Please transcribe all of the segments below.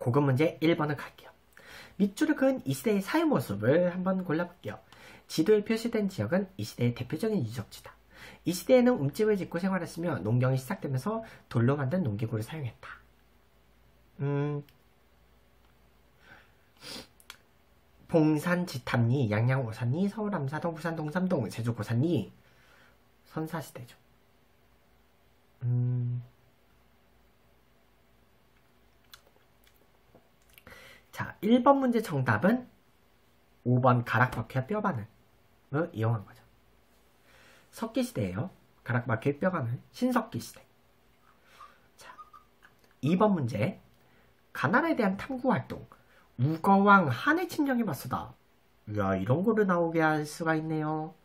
고급 문제 1번을 갈게요. 밑줄을 그은 이 시대의 사회 모습을 한번 골라볼게요. 지도에 표시된 지역은 이 시대의 대표적인 유적지다. 이 시대에는 움집을 짓고 생활했으며 농경이 시작되면서 돌로 만든 농기구를 사용했다. 봉산 지탐리, 양양 오산리, 서울 암사동, 부산 동삼동, 제주 고산리, 선사시대죠. 자, 1번 문제 정답은 5번 가락바퀴와 뼈바늘을 이용한 거죠. 석기시대예요. 가락바퀴 뼈바늘, 신석기시대. 자, 2번 문제 가나라에 대한 탐구활동, 우거왕 한해 침략에 맞서다. 이야, 이런 거를 나오게 할 수가 있네요.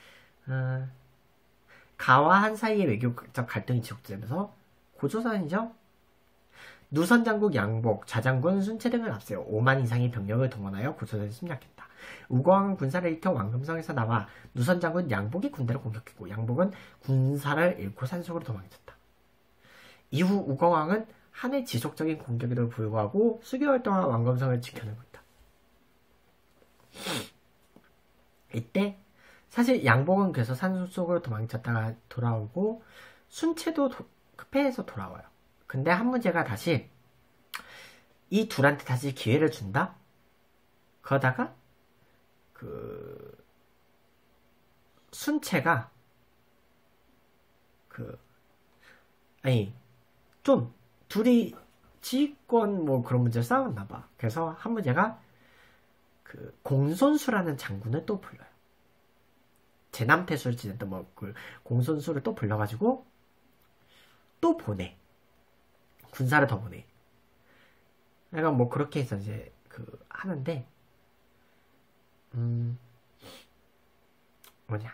가와 한 사이의 외교적 갈등이 지속되면서 고조선이죠. 누선장국 양복, 좌장군 순채 등을 앞세워 5만 이상의 병력을 동원하여 고조선을 침략했다. 우거왕은 군사를 일으켜 왕금성에서 나와 누선장군 양복이 군대를 공격했고 양복은 군사를 잃고 산속으로 도망쳤다. 이후 우거왕은 한해 지속적인 공격에도 불구하고 수개월 동안 왕금성을 지켜내고 있다. 이때 사실 양복은 그래서 산속으로 도망쳤다가 돌아오고 순채도 급해해서 돌아와요. 근데 한 문제가 다시 이 둘한테 다시 기회를 준다? 그러다가 순채가 좀 둘이 지휘권 뭐 그런 문제를 싸웠나봐. 그래서 한 문제가 공손수라는 장군을 또 불러요. 제남태수를 지냈던 공손수를 또 불러가지고 또 보내. 군사를 더 보내. 그러니까 뭐 그렇게 해서 이제 하는데 뭐냐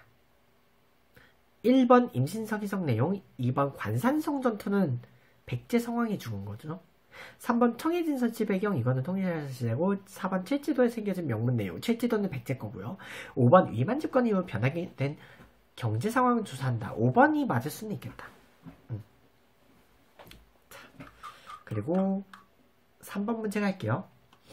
1번 임신서기성 내용, 2번 관산성 전투는 백제 성왕이 죽은 거죠. 3번 청해진 선치 배경, 이거는 통일사 시대고, 4번 칠지도에 새겨진 명문 내용, 칠지도는 백제 거고요. 5번 위만 집권 이후 변하게 된 경제 상황을 조사한다. 5번이 맞을 수는 있겠다. 자, 그리고 3번 문제 갈게요.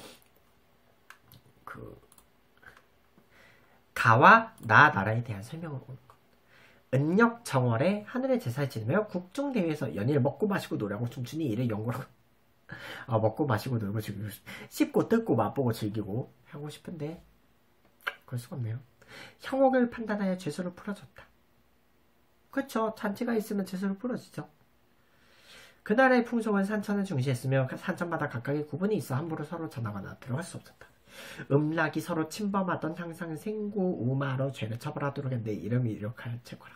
가와 나 나라에 대한 설명을 오는 것. 은력 정월에 하늘의 제사를 지내며 국중대회에서 연일 먹고 마시고 노래하고 춤추니 이를 연구라고. 먹고 마시고 놀고 즐기고 씹고 뜯고 맛보고 즐기고 하고 싶은데 그럴 수가 없네요. 형옥을 판단하여 죄수를 풀어줬다. 그렇죠. 잔치가 있으면 죄수를 풀어주죠. 그 나라의 풍속은 산천을 중시했으며 산천마다 각각의 구분이 있어 함부로 서로 전하거나 들어갈 수 없었다. 음락이 서로 침범하던 항상 생고 우마로 죄를 처벌하도록 했는데 이름이 이력할 체코라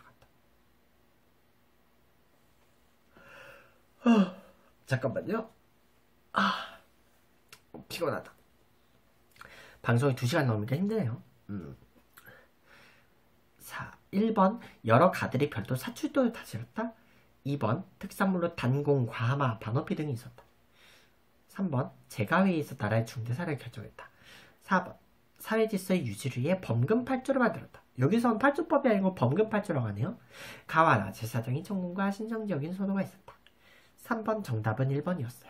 같다. 잠깐만요. 피곤하다. 방송이 2시간 넘으니까 힘드네요. 자, 1번 여러 가들이 별도 사출도를 다스렸다. 2번 특산물로 단공, 과마, 반어피 등이 있었다. 3번 제가회의에서 나라의 중대사를 결정했다. 4번 사회질서의 유지를 위해 범금팔조를 만들었다. 여기서는 팔조법이 아니고 범금팔조라고 하네요. 가와나 제사장이 천공과 신정적인 소도가 있었다. 3번 정답은 1번이었어요.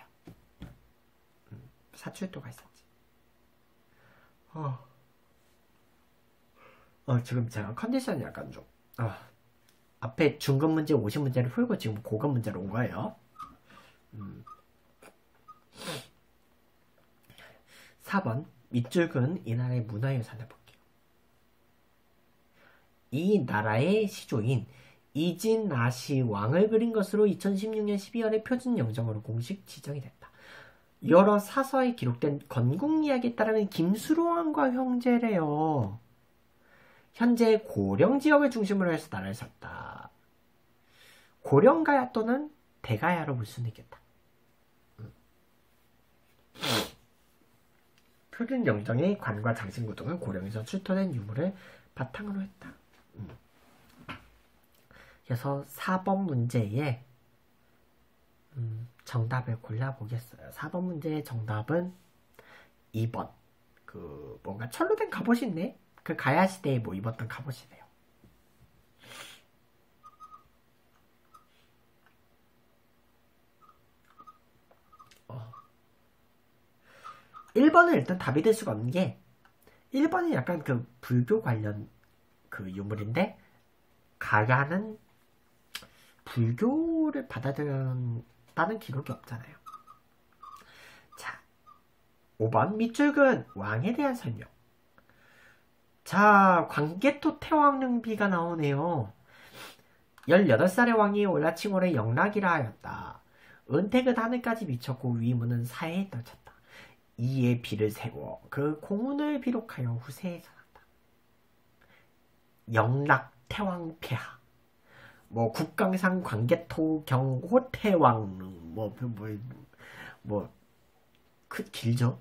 사출도가 있었지. 지금 제가 컨디션이 약간 좀 앞에 중급 문제 50문제를 풀고 지금 고급 문제로 온 거예요. 4번 밑줄 그은 이 나라의 문화유산을 볼게요. 이 나라의 시조인 이진나시 왕을 그린 것으로 2016년 12월에 표준 영정으로 공식 지정이 됐다. 여러 사서에 기록된 건국 이야기에 따르면 김수로왕과 형제래요. 현재 고령 지역을 중심으로 해서 나라를 샀다. 고령가야 또는 대가야로 볼 수는 있겠다. 표준 영정의 관과 장신구 등은 고령에서 출토된 유물을 바탕으로 했다. 그래서 4번 문제에 정답을 골라보겠어요. 4번 문제의 정답은 2번. 뭔가 철로 된 갑옷이 있네? 가야시대에 뭐 입었던 갑옷이네요. 1번은 일단 답이 될 수가 없는 게 1번이 약간 그 불교 관련 그 유물인데 가야는 불교를 받아들였다는 기록이 없잖아요. 자, 5번 밑줄근 왕에 대한 설명. 자, 광개토 태왕릉비가 나오네요. 18살의 왕이 올라칭월의 영락이라 하였다. 은택은 하늘까지 미쳤고 위문은 사해에 떨쳤다. 이에 비를 세워 그 공운을 비록하여 후세에 전한다. 영락 태왕폐하 뭐 국강상 광개토 경호태왕릉 그 길죠?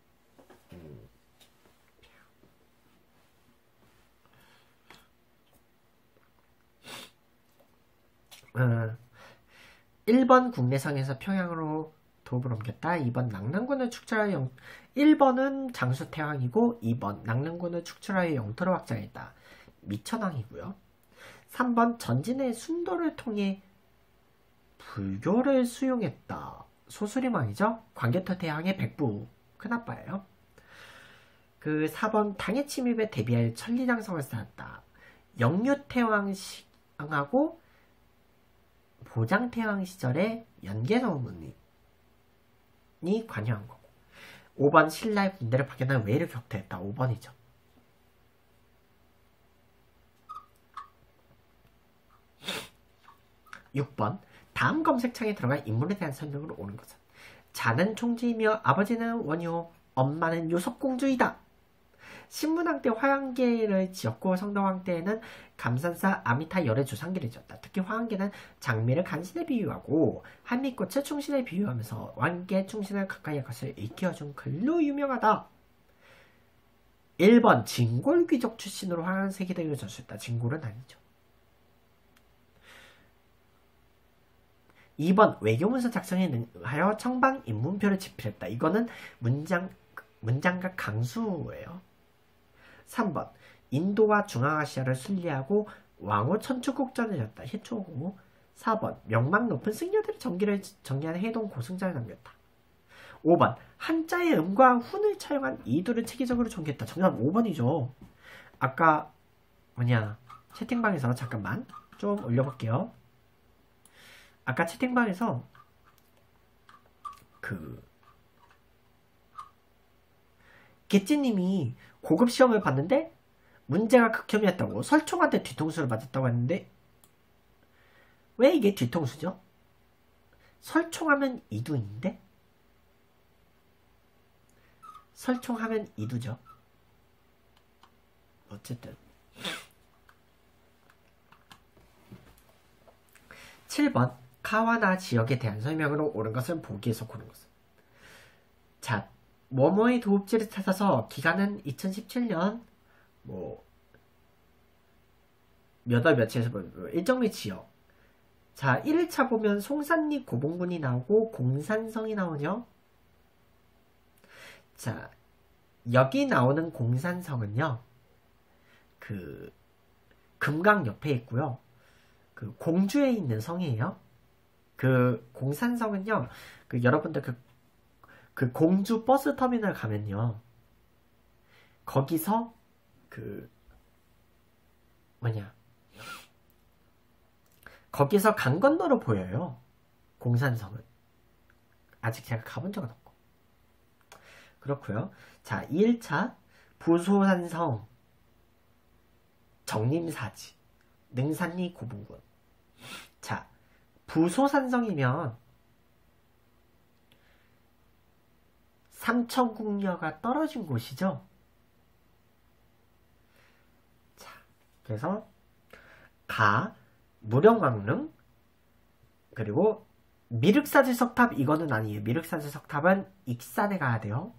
1번 국내성에서 평양으로 도읍을 옮겼다. 2번 낙랑군을 축출하여 1번은 장수태왕이고 2번 낙랑군을 축출하여 영토를 확장했다. 미천왕이고요. 3번 전진의 순도를 통해 불교를 수용했다. 소수림왕이죠. 광개토 태왕의 백부 큰아빠예요. 그 4번 당의 침입에 대비할 천리장성을 쌓았다. 영유태왕하고 보장태왕 시절에 연개성문이 관여한 거고 5번 신라의 군대를 파견한 외를 격퇴했다. 5번이죠. 6번 다음 검색창에 들어간 인물에 대한 설명으로 오는 것은 자는 총지이며 아버지는 원효, 엄마는 요섭공주이다. 신문왕 때 화양계를 지었고 성덕왕 때에는 감산사 아미타 열의 조상기를 지었다. 특히 화양계는 장미를 간신에 비유하고 한미꽃을 충신에 비유하면서 왕계 충신을 가까이 할 것을 일깨워준 글로 유명하다. 1번 진골귀족 출신으로 화양세기등을 졌었다. 진골은 아니죠. 2번 외교문서 작성에 능하여 청방 입문표를 집필했다. 이거는 문장가 강수예요. 3번 인도와 중앙아시아를 순리하고 왕후 천추국전을 졌다. 희초고. 4번 명망 높은 승려들의 정리하는 해동 고승자를 남겼다. 5번 한자의 음과 훈을 차용한 이두를 체계적으로 전개했다. 정답 5번이죠. 아까 채팅방에서 잠깐만 좀 올려볼게요. 아까 채팅방에서 개찌님이 고급 시험을 봤는데 문제가 극혐이었다고 설총한테 뒤통수를 맞았다고 했는데 왜 이게 뒤통수죠? 설총하면 이두인데? 설총하면 이두죠. 어쨌든 7번 카와나 지역에 대한 설명으로 옳은 것은 보기에서 고른 것은 자 뭐뭐의 도읍지를 찾아서 기간은 2017년 몇 월 며칠에서 일정의 지역. 자 1일차 보면 송산리 고봉군이 나오고 공산성이 나오죠. 자 여기 나오는 공산성은요 그 금강 옆에 있고요. 그 공주에 있는 성이에요. 그 공산성은요 여러분들 그 공주 버스 터미널 가면요 거기서 거기서 강 건너로 보여요. 공산성은 아직 제가 가본 적은 없고 그렇고요. 자 2일차 부소산성 정림사지 능산리 고분군. 자 부소산성이면 삼천궁녀가 떨어진 곳이죠. 자, 그래서 무령왕릉 그리고 미륵사지 석탑 이거는 아니에요. 미륵사지 석탑은 익산에 가야 돼요.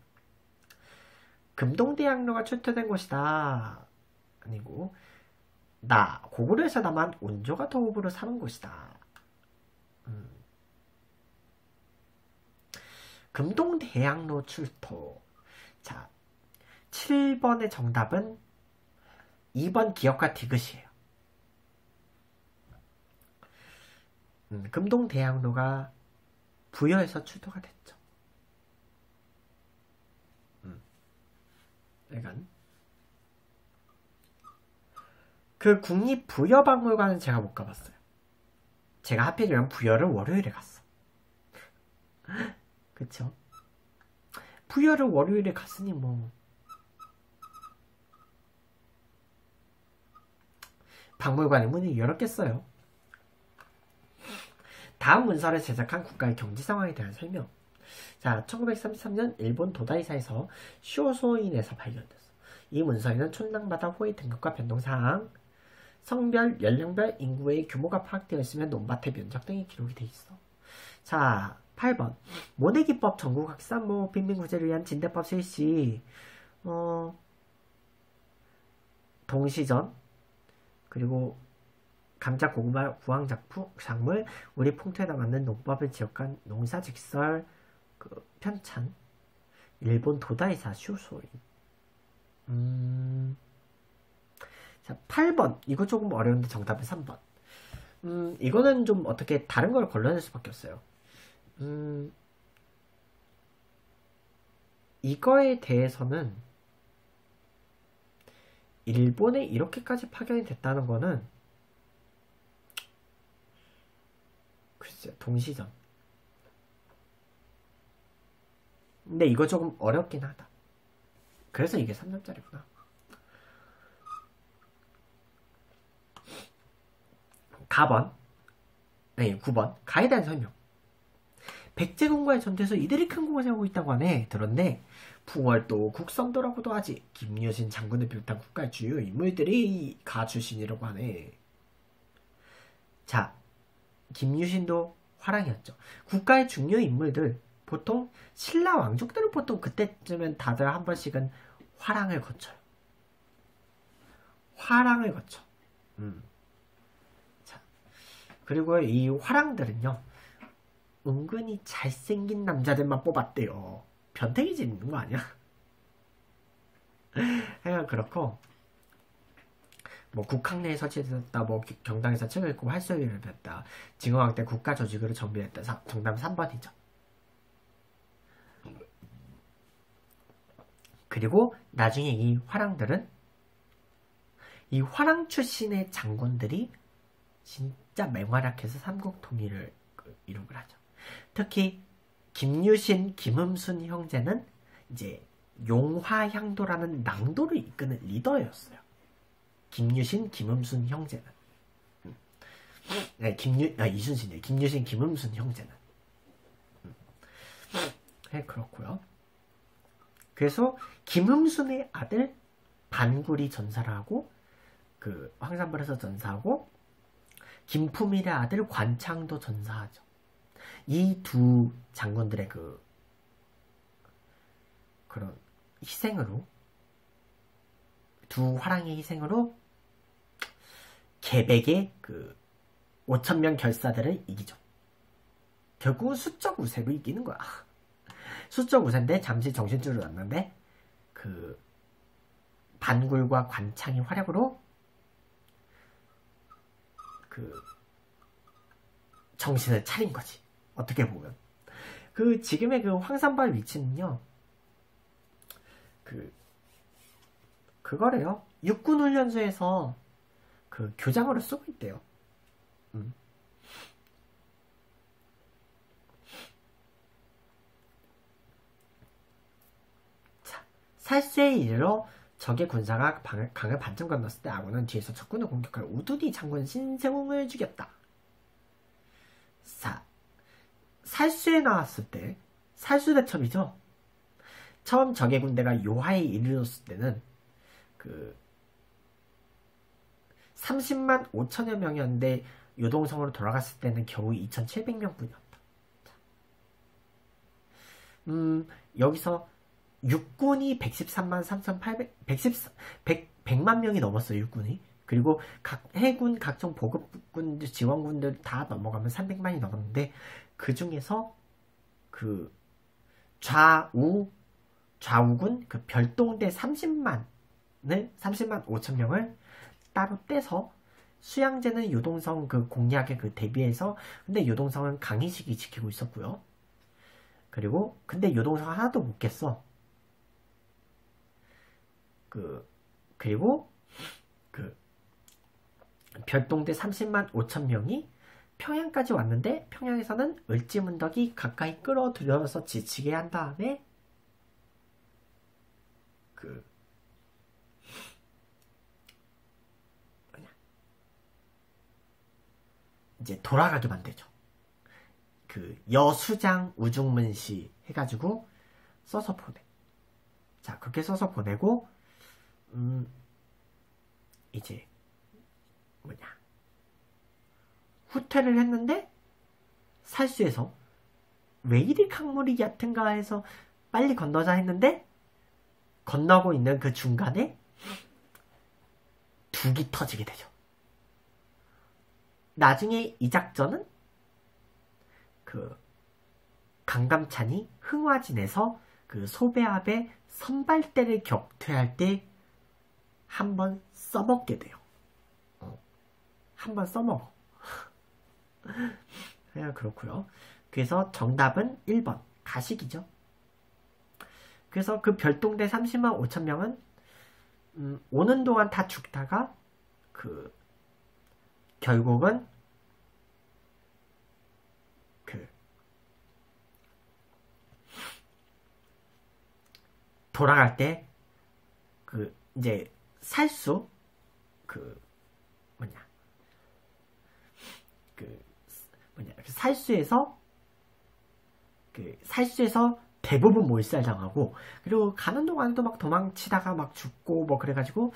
금동대양로가 출토된 곳이다. 아니고 고구려에서 남한 온조가 도읍으로 삼은 곳이다. 금동대양로 출토. 자, 7번의 정답은 2번 기역과 디귿이에요. 금동대양로가 부여에서 출토가 됐죠. 하여간 그 국립부여박물관은 제가 못 가봤어요. 제가 하필이면 부여를 월요일에 갔어. 그쵸? 부여를 월요일에 갔으니 뭐 박물관의 문을 열었겠어요. 다음 문서를 제작한 국가의 경제 상황에 대한 설명. 자, 1933년 일본 도다이사에서 쇼소인에서 발견됐어. 이 문서에는 촌낭마다 호의 등급과 변동사항, 성별, 연령별, 인구의 규모가 파악되어 있으면 논밭의 면적 등이 기록이 돼 있어. 자, 8번. 모내기법 전국학사, 빈민구제를 위한 진대법 실시, 동시전, 그리고 감자, 고구마, 구황작물, 우리 풍토에다 맞는 농법을 지역한 농사직설, 편찬, 일본 도다이사 쇼소인. 자, 8번. 이거 조금 어려운데 정답은 3번. 이거는 좀 어떻게 다른 걸 걸러낼 수밖에 없어요. 이거에 대해서는 일본에 이렇게까지 파견이 됐다는 거는 글쎄요, 동시전. 근데 이거 조금 어렵긴 하다. 그래서 이게 3점짜리구나. 가번. 네, 9번. 가에 대한 설명. 백제군과의 전투에서 이들이 큰 공을 세우고 있다고 하네. 들었네. 풍월도 국성도라고도 하지. 김유신 장군을 비롯한 국가의 주요 인물들이 가 출신이라고 하네. 자, 김유신도 화랑이었죠. 국가의 중요 인물들, 보통 신라 왕족들은 보통 그때쯤엔 다들 한 번씩은 화랑을 거쳐요. 화랑을 거쳐. 자, 그리고 이 화랑들은요, 은근히 잘생긴 남자들만 뽑았대요. 변태기 짓는 거 아니야? 하여간 그렇고, 뭐 국학 내에 설치됐다, 뭐 경당에서 책을 읽고 활쏘기를 했다, 징후왕 때 국가 조직으로 정비했다. 정답 3번이죠. 그리고 나중에 이 화랑들은 이 화랑 출신의 장군들이 진짜 맹활약해서 삼국 통일을 이룩을 하죠. 특히 김유신, 김음순 형제는 이제 용화향도라는 낭도를 이끄는 리더였어요. 김유신, 김음순 형제는. 네, 이순신이에요. 김유신, 김음순 형제는. 네, 그렇고요. 그래서 김음순의 아들 반구리 전사를 하고, 그 황산벌에서 전사하고, 김품일의 아들 관창도 전사하죠. 이 두 장군들의 그런 희생으로, 두 화랑의 희생으로 계백의 5,000명 결사들을 이기죠. 결국은 수적 우세로 이기는 거야. 수적 우세인데 잠시 정신줄을 놨는데 반굴과 관창의 활약으로 정신을 차린 거지. 어떻게 보면 지금의 황산벌 위치는요, 그거래요. 육군훈련소에서 교장으로 쓰고 있대요. 자, 살수에 이르러 적의 군사가 강을 반쯤 건넜을 때 아군은 뒤에서 적군을 공격할 우두디 장군 신세웅을 죽였다. 살수에 나왔을 때, 살수대첩이죠. 처음 적의 군대가 요하에 이르렀을 때는 30만 5천여 명이었는데 요동성으로 돌아갔을 때는 겨우 2,700명 뿐이었다. 여기서 육군이 113만 3,800, 100만 명이 넘었어요, 육군이. 그리고 각 해군, 각종 보급군들, 지원군들 다 넘어가면 300만이 넘었는데, 그 중에서 좌우군, 별동대 30만 5천 명을 따로 떼서 수양제는 요동성 공략에 대비해서, 근데 요동성은 강희식이 지키고 있었고요. 그리고 근데 요동성 하나도 못 깼어. 그리고 그 별동대 30만 5천 명이 평양까지 왔는데 평양에서는 을지문덕이 가까이 끌어들여서 지치게 한 다음에 이제 돌아가게 만들죠. 여수장 우중문시 해가지고 써서 보내. 자, 그렇게 써서 보내고 이제 후퇴를 했는데 살수에서 왜 이리 강물이 얕은가 해서 빨리 건너자 했는데 건너고 있는 그 중간에 둑이 터지게 되죠. 나중에 이 작전은 강감찬이 흥화진에서 소배합의 선발대를 격퇴할 때 한번 써먹게 돼요. 한번 써먹어. 그렇고요. 그래서 정답은 1번 가식이죠. 그래서 그 별동대 30만 5천 명은 오는 동안 다 죽다가 결국은 돌아갈 때 이제 살수 살수에서 대부분 몰살당하고 그리고 가는 동안에도 막 도망치다가 막 죽고 뭐 그래가지고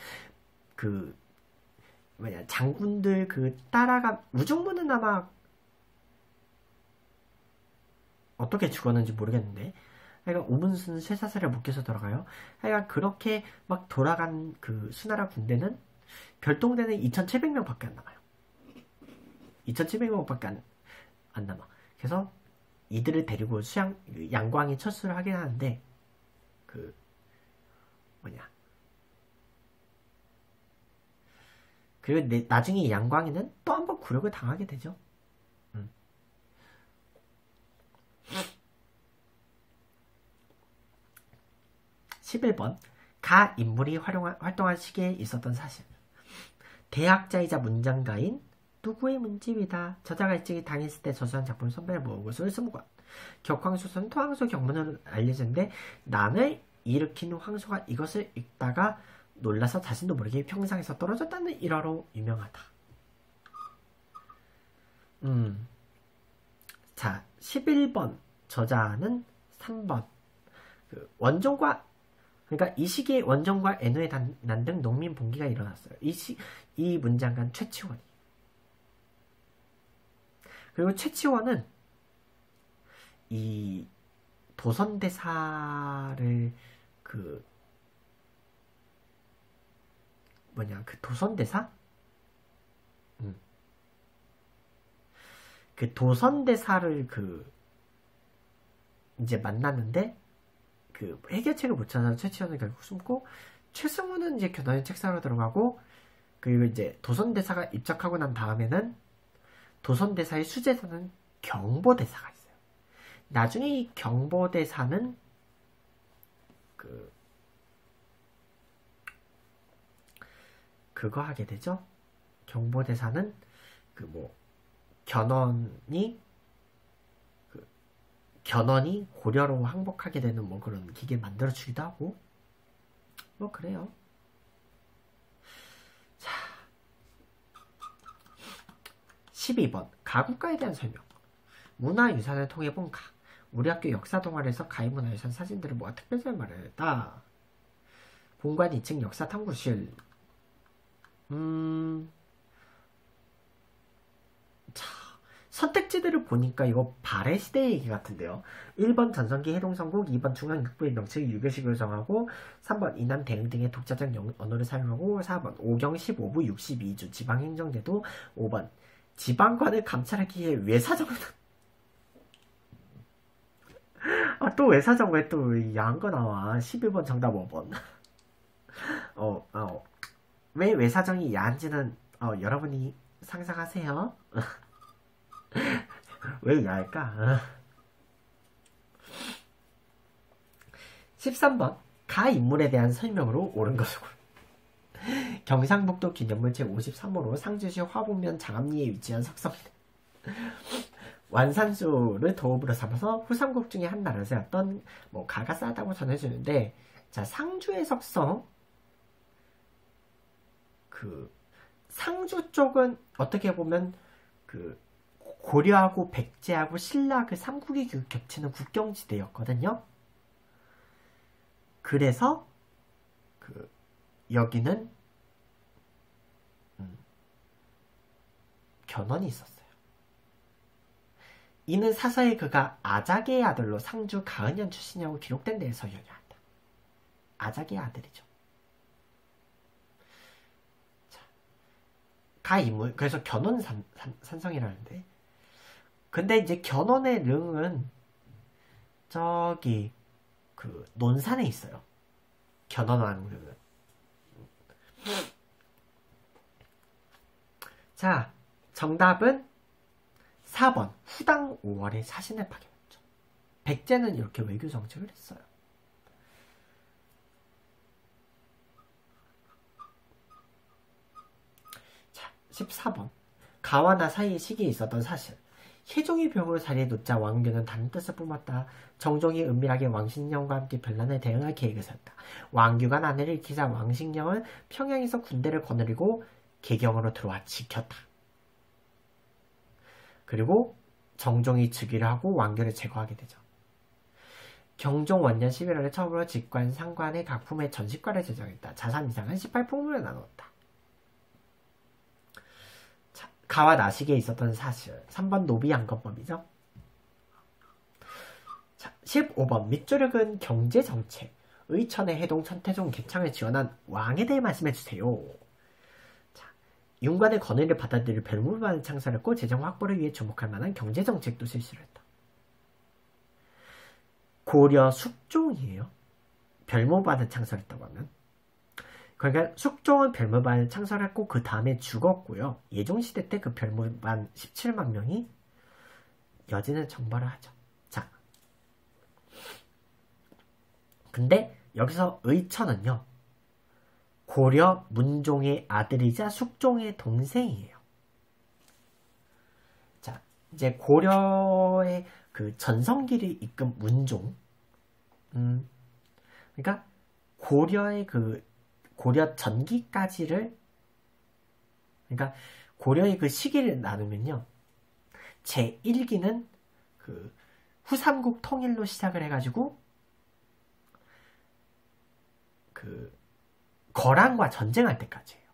장군들 따라가 우중문은 아마 어떻게 죽었는지 모르겠는데 하여간 오문순 쇠사슬에 묶여서 돌아가요. 하여간 그렇게 막 돌아간 수나라 군대는 별동대는 2,700명 밖에 안 남아요. 2,700명 밖에 안 남아. 그래서 이들을 데리고 양광이 철수를 하긴 하는데 그리고 나중에 양광이는 또 한 번 굴욕을 당하게 되죠. 11번 가 인물이 활동한 시기에 있었던 사실. 대학자이자 문장가인 누구의 문집이다. 저자가 일찍이 당했을 때 저수한 작품을 선배에 모으고 술스무관. 격황소서는 토항소 경문으로 알려졌는데 난을 일으킨 황소가 이것을 읽다가 놀라서 자신도 모르게 평상에서 떨어졌다는 일화로 유명하다. 자, 11번 저자는 3번 원종과 그러니까 이 시기에 원종과 애노의 난등 농민 봉기가 일어났어요. 이 문장관 최치원이. 그리고 최치원은 이 도선대사를 도선대사? 도선대사를 이제 만났는데 해결책을 못 찾아서 최치원은 결국 숨고 최승우는 이제 교단의 책사로 들어가고 그리고 이제 도선대사가 입적하고 난 다음에는 도선대사의 수제사는 경보대사가 있어요. 나중에 이 경보대사는 그거 하게 되죠. 경보대사는 견훤이 고려로 항복하게 되는 뭐 그런 기계 만들어주기도 하고 뭐 그래요. 자, 12번 가국가에 대한 설명. 문화유산을 통해 본 가. 우리 학교 역사 동아리에서 가히 문화유산 사진들을 모아 특별설명을 했다. 본관 2층 역사 탐구실. 자, 선택지들을 보니까 이거 발해시대 얘기 같은데요. 1번 전성기 해동성국, 2번 중앙육부의 명칭 유교식을 정하고 3번 이남 대응 등의 독자적 언어를 사용하고 4번 오경 15부 62주 지방행정제도 5번 지방관을 감찰하기 위해 외사정을 또 외사정을 또 야한 거 나와. 11번 정답 5번. 왜 외사정이 야한지는 여러분이 상상하세요. 왜 야할까? 13번 가 인물에 대한 설명으로 옳은 것이고 경상북도 기념물 제53호로 상주시 화북면 장암리에 위치한 석성입니다. 완산수를 도읍으로 삼아서 후삼국 중에 한 나라를 세웠던 뭐 가가 싸다고 전해주는데, 자, 상주의 석성, 그 상주 쪽은 어떻게 보면 그 고려하고 백제하고 신라 그 삼국이 겹치는 국경지대였거든요. 그래서 그 여기는 견훤이 있었어요. 이는 사서에 그가 아작의 아들로 상주 가은현 출신이라고 기록된 데에서 연유한다. 아작의 아들이죠. 자, 가인물, 그래서 견훤 산성이라는데, 근데 이제 견훤의 릉은 저기 그 논산에 있어요. 견훤왕 릉은. 자, 정답은 4번 후당 5월에 사신을 파견했죠. 백제는 이렇게 외교 정책을 했어요. 자, 14번 가와 나 사이에 시기에 있었던 사실. 혜종이 병으로 자리에 놓자 왕규는 다른 뜻을 뿜었다. 정종이 은밀하게 왕신령과 함께 변란에 대응할 계획을 세웠다. 왕규가 난해를 일으키자 왕신령은 평양에서 군대를 거느리고 개경으로 들어와 지켰다. 그리고 정종이 즉위를 하고 왕규를 제거하게 되죠. 경종 원년 11월에 처음으로 직관, 상관의 각품의 전시과를 제정했다. 자산 이상은 18품으로 나누었다. 자, 가와 나시기에 있었던 사실. 3번 노비양건법이죠. 자, 15번 밑조력은 경제정책. 의천의 해동 천태종 개창을 지원한 왕에 대해 말씀해주세요. 윤관의 건의를 받아들일 별무반을 창설했고 재정 확보를 위해 주목할 만한 경제정책도 실시를 했다. 고려 숙종이에요. 별무반을 창설했다고 하면. 그러니까 숙종은 별무반을 창설했고 그 다음에 죽었고요. 예종시대 때 그 별무반 17만 명이 여진을 정벌을 하죠. 자, 근데 여기서 의천은요, 고려 문종의 아들이자 숙종의 동생이에요. 자, 이제 고려의 그 전성기를 이끈 문종. 그러니까 고려의 그 고려 전기까지를, 그러니까 고려의 그 시기를 나누면요, 제1기는 그 후삼국 통일로 시작을 해가지고 그 거란과 전쟁할 때까지예요.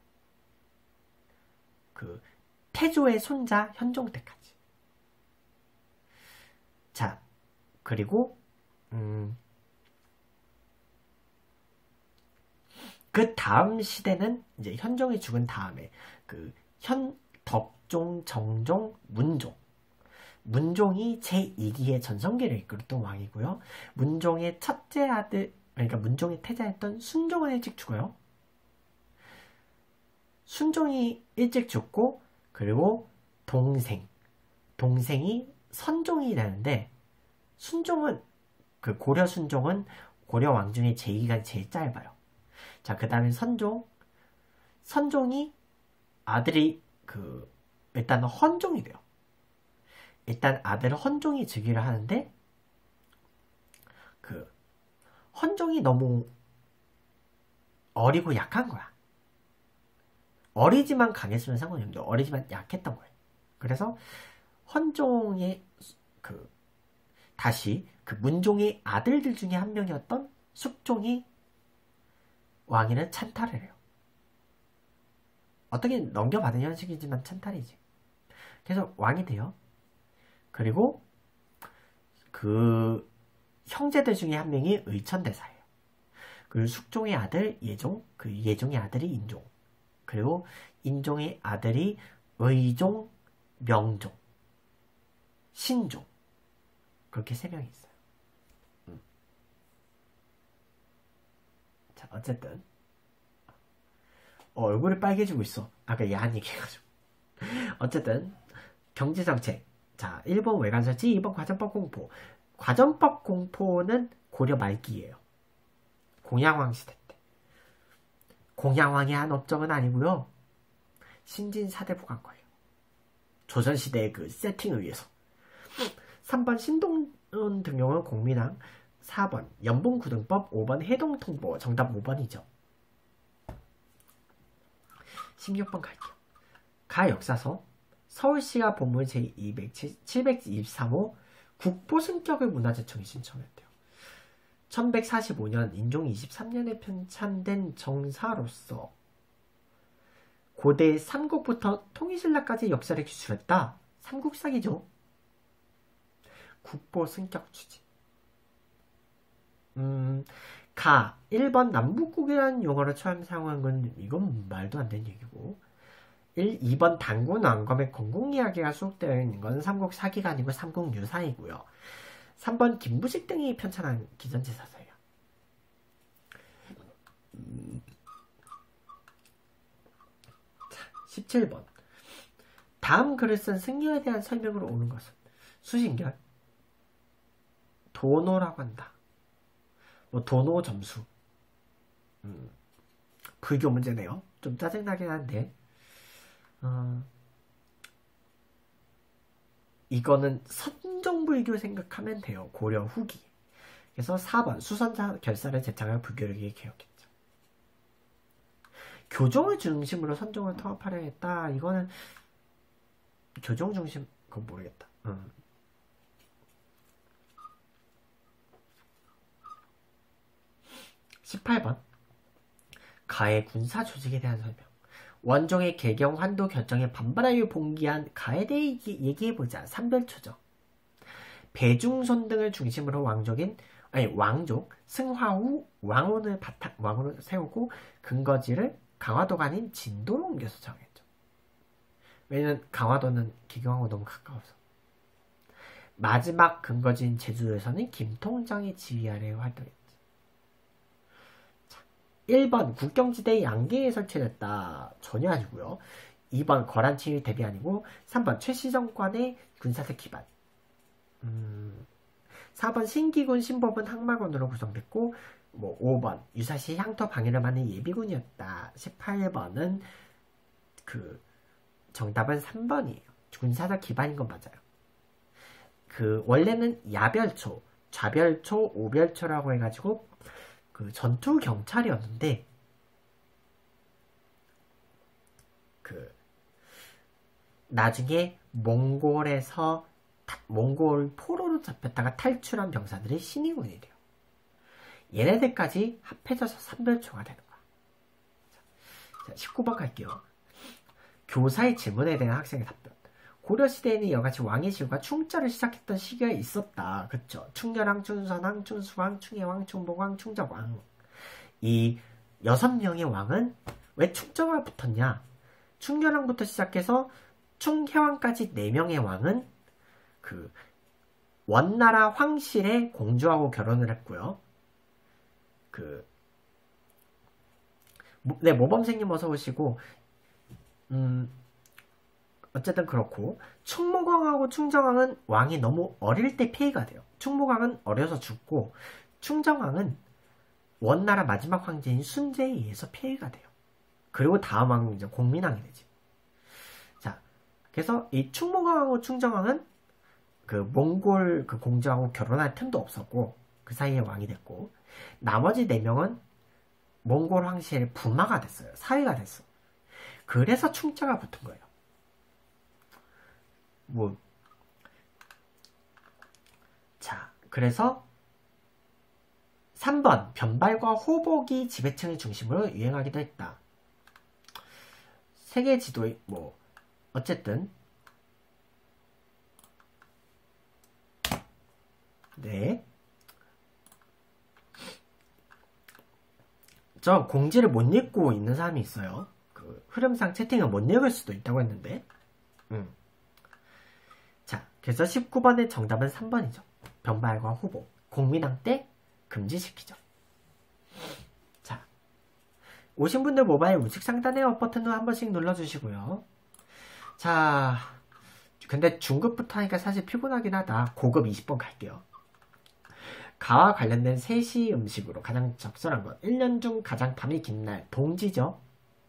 그 태조의 손자 현종 때까지. 자, 그리고 그 다음 시대는 이제 현종이 죽은 다음에 그 덕종, 정종, 문종. 문종이 제2기의 전성기를 이끌었던 왕이고요. 문종의 첫째 아들, 그러니까 문종의 태자였던 순종은 일찍 죽어요. 순종이 일찍 죽고, 그리고 동생이 선종이 되는데, 순종은, 그 고려 순종은 고려 왕 중에 제2기가 제일 짧아요. 자, 그 다음에 선종이 아들이 일단 헌종이 돼요. 일단 아들 헌종이 즉위를 하는데, 헌종이 너무 어리고 약한 거야. 어리지만 강했으면 상관이 없는데 어리지만 약했던 거예요. 그래서 헌종의 다시 문종의 아들들 중에 한 명이었던 숙종이 왕위를 찬탈을 해요. 어떻게 넘겨받은 형식이지만 찬탈이지. 그래서 왕이 돼요. 그리고 그 형제들 중에 한 명이 의천대사예요. 그리고 숙종의 아들 예종, 그 예종의 아들이 인종, 그리고 인종의 아들이 의종, 명종, 신종, 그렇게 세 명이 있어요. 자, 어쨌든 얼굴이 빨개지고 있어. 아까 야한 얘기 해가지고. 어쨌든 경제정책. 자, 1번 외관설치, 2번 과정법 공포. 과정법 공포는 고려 말기예요. 공양왕 시대 때. 공양왕이 한 업적은 아니고요. 신진사대부가 거예요. 조선시대의 그 세팅을 위해서. 3번 신동은 등용은 공민왕, 4번 연봉구등법, 5번 해동통보. 정답 5번이죠. 16번 갈게요. 가 역사서 서울시가 본문 제723호 국보승격을 문화재청에 신청했대요. 1145년 인종 23년에 편찬된 정사로서 고대 삼국부터 통일신라까지 역사를 기술했다. 삼국사기죠. 국보승격 취지. 가 1번 남북국이라는 용어를 처음 사용한 건 이건 말도 안 되는 얘기고 2번 단군 왕검의 건국 이야기가 수록되어 있는 건 삼국 사기가 아니고 삼국 유사이고요. 3번 김부식 등이 편찬한 기전지사서예요. 자, 17번 다음 글을 쓴 승려에 대한 설명으로 오는 것은 수신결 도노라고 한다. 뭐 도노 점수 불교 문제네요. 좀 짜증나긴 한데 이거는 선종불교 생각하면 돼요. 고려 후기. 그래서 4번 수선자 결사를 제창할 불교력이 개혁했죠. 교종을 중심으로 선종을 통합하려 했다. 이거는 교종 중심 그건 모르겠다. 18번 가해 군사 조직에 대한 설명. 원종의 개경 환도 결정에 반발하여 봉기한 가에 대해 얘기해보자. 삼별초정. 배중손 등을 중심으로 왕족 승화후 왕원을 세우고 근거지를 강화도가 아닌 진도로 옮겨서 정했죠. 왜냐면 강화도는 개경하고 너무 가까워서. 마지막 근거지인 제주도에서는 김통장의 지휘 아래 활동했죠. 1번 국경지대에 양계에 설치됐다. 전혀 아니고요. 2번 거란침입 대비 아니고 3번 최씨정권의 군사적 기반. 4번 신기군 신법은 항마군으로 구성됐고 5번 유사시 향토 방해를 하는 예비군이었다. 18번은 정답은 3번이에요. 군사적 기반인 건 맞아요. 원래는 야별초, 좌별초, 오별초라고 해가지고 전투 경찰이었는데 나중에 몽골 포로로 잡혔다가 탈출한 병사들이 신의군이 돼요. 얘네들까지 합해져서 삼별초가 되는 거야. 자, 19번 갈게요. 교사의 질문에 대한 학생의 답변. 고려시대에는 여같이 왕의 실과 충자를 시작했던 시기가 있었다. 그쵸? 충렬왕, 충선왕, 충수왕, 충혜왕, 충복왕, 충적왕. 이 6명의 왕은 왜 충정왕 붙었냐? 충렬왕부터 시작해서 충혜왕까지 4명의 왕은 원나라 황실의 공주하고 결혼을 했고요. 네, 모범생님 어서 오시고 어쨌든 그렇고 충무광하고 충정왕은 왕이 너무 어릴 때 폐위가 돼요. 충무광은 어려서 죽고 충정왕은 원나라 마지막 황제인 순제에 의해서 폐위가 돼요. 그리고 다음 왕은 이제 공민왕이 되지. 자, 그래서 이 충무광하고 충정왕은 몽골 공주하고 결혼할 틈도 없었고 그 사이에 왕이 됐고 나머지 4명은 몽골 황실의 부마가 됐어요. 사위가 됐어. 그래서 충자가 붙은 거예요. 자, 그래서 3번 변발과 호복이 지배층을 중심으로 유행하기도 했다. 세계 지도에 어쨌든 네, 저 공지를 못 읽고 있는 사람이 있어요. 흐름상 채팅을 못 읽을 수도 있다고 했는데 자, 그래서 19번의 정답은 3번이죠. 변발과 호복. 공민왕 때 금지시키죠. 자, 오신 분들 모바일 우측 상단의 업 버튼도 한 번씩 눌러주시고요. 자, 근데 중급부터 하니까 사실 피곤하긴 하다. 고급 20번 갈게요. 가와 관련된 세시 음식으로 가장 적절한 것. 1년 중 가장 밤이 긴 날, 동지죠.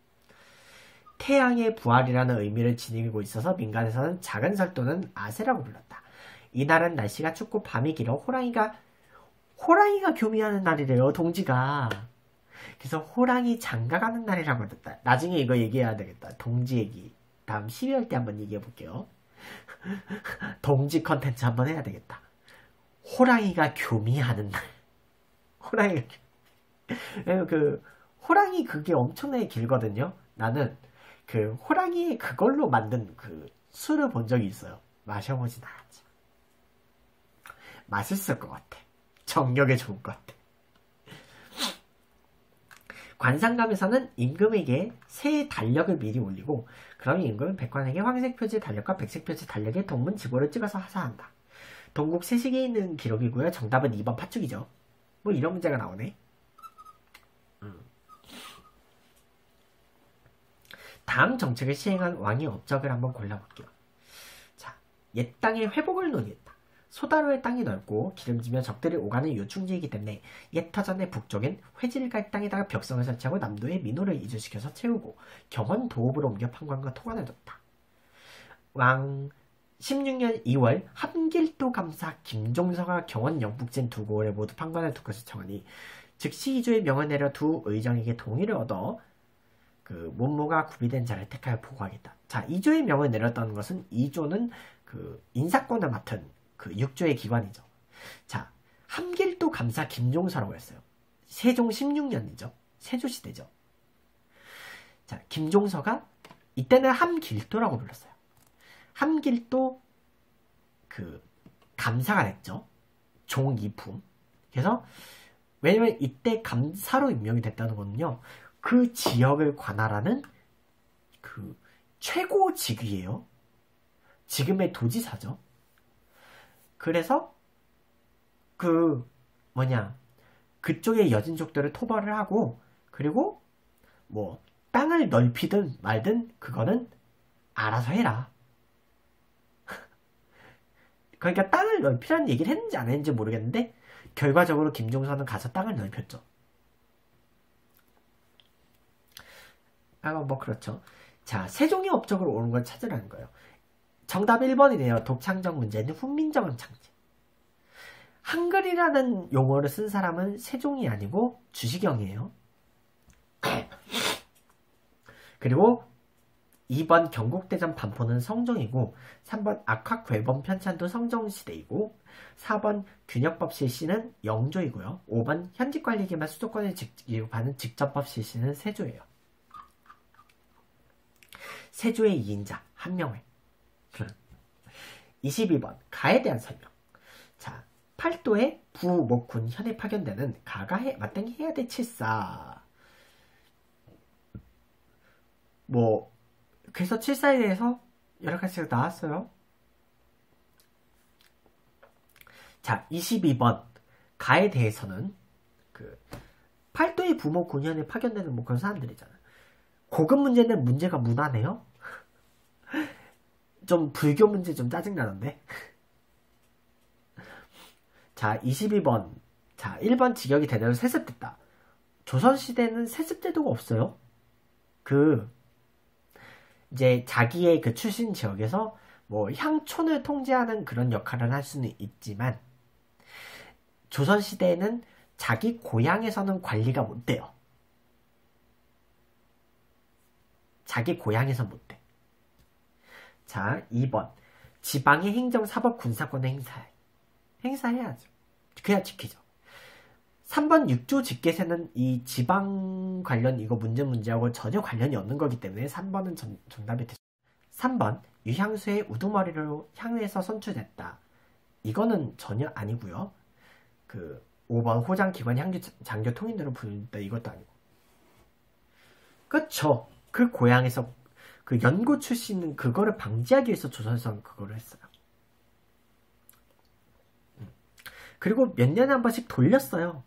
태양의 부활이라는 의미를 지니고 있어서 민간에서는 작은 설도는 아세라고 불렀다. 이날은 날씨가 춥고 밤이 길어 호랑이가 교미하는 날이래요, 동지가. 그래서 호랑이 장가가는 날이라고 했다. 나중에 이거 얘기해야 되겠다. 동지 얘기. 다음 12월 때 한번 얘기해 볼게요. 동지 컨텐츠 한번 해야 되겠다. 호랑이가 교미하는 날. 호랑이 그게 엄청나게 길거든요. 나는 그 호랑이의 그걸로 만든 그 술을 본 적이 있어요. 마셔보진 않았지. 맛있을 것 같아. 정력에 좋을 것 같아. 관상감에서는 임금에게 새의 달력을 미리 올리고, 그럼 임금은 백관에게 황색 표지 달력과 백색 표지 달력의 동문 지고를 찍어서 하사한다. 동국 세식에 있는 기록이고요. 정답은 2번 파축이죠. 뭐 이런 문제가 나오네. 다음 정책을 시행한 왕의 업적을 한번 골라볼게요. 자, 옛 땅의 회복을 논의했다. 소다로의 땅이 넓고 기름지며 적들이 오가는 요충지이기 때문에 옛 터전의 북쪽엔 회질갈 땅에다가 벽성을 설치하고 남도에 민호를 이주시켜서 채우고 경원 도읍으로 옮겨 판관과 통관을 뒀다. 왕 16년 2월 함길도 감사 김종서가 경원 영북진 두 고을에 모두 판관을 두 것을 청하니 즉시 이조의 명을 내려 두 의정에게 동의를 얻어 그 문무가 구비된 자를 택하여 보고하겠다. 자, 이조의 명을 내렸다는 것은 이조는 그 인사권을 맡은 그 육조의 기관이죠. 자, 함길도 감사 김종서라고 했어요. 세종 16년이죠. 세조시대죠. 자, 김종서가 이때는 함길도라고 불렀어요. 함길도 그 감사가 됐죠. 종이품. 그래서 왜냐면 이때 감사로 임명이 됐다는 거는요. 그 지역을 관할하는 그 최고 직위예요. 지금의 도지사죠. 그래서 그쪽의 여진족들을 토벌을 하고, 그리고 뭐 땅을 넓히든 말든 그거는 알아서 해라. 그러니까 땅을 넓히라는 얘기를 했는지 안 했는지 모르겠는데 결과적으로 김종서는 가서 땅을 넓혔죠. 뭐 그렇죠. 자, 세종의 업적으로 오는 걸 찾으라는 거예요. 정답 1번이네요. 독창적 문제는 훈민정음 창제. 한글이라는 용어를 쓴 사람은 세종이 아니고 주시경이에요. 그리고 2번 경국대전 반포는 성종이고, 3번 악학괴범 편찬도 성종시대이고, 4번 균역법 실시는 영조이고요. 5번 현직관리기만 수도권을 지급하는 직접법 실시는 세조예요. 세조의 2인자 한명회. 22번 가에 대한 설명. 자, 팔도에 부목군 현에 파견되는 가가 마땅히 해야 될 칠사. 그래서 칠사에 대해서 여러 가지가 나왔어요. 자, 22번 가에 대해서는 그 팔도의 부목군 현에 파견되는 그런 사람들이잖아. 고급 문제는 문제가 무난해요. 좀 불교 문제 좀 짜증나는데. 자, 22번. 자, 1번 직역이 대대로 세습됐다. 조선시대는 세습제도가 없어요. 이제 자기의 그 출신 지역에서 향촌을 통제하는 그런 역할을 할 수는 있지만, 조선시대에는 자기 고향에서는 관리가 못 돼요. 자기 고향에서 못 돼. 자, 2번. 지방의 행정, 사법, 군사권을 행사해야죠. 그래야 지키죠. 3번 육조 직계세는 이 지방 관련 이거 문제하고 전혀 관련이 없는 거기 때문에 3번은 정답이 되죠. 3번. 유향수의 우두머리로 향후에서 선출됐다. 이거는 전혀 아니고요. 5번 호장기관 장교 통인으로 부른다. 이것도 아니고. 그쵸. 그 고향에서 그 연고 출신은 그거를 방지하기 위해서 조선에서는 그거를 했어요. 그리고 몇 년에 한 번씩 돌렸어요.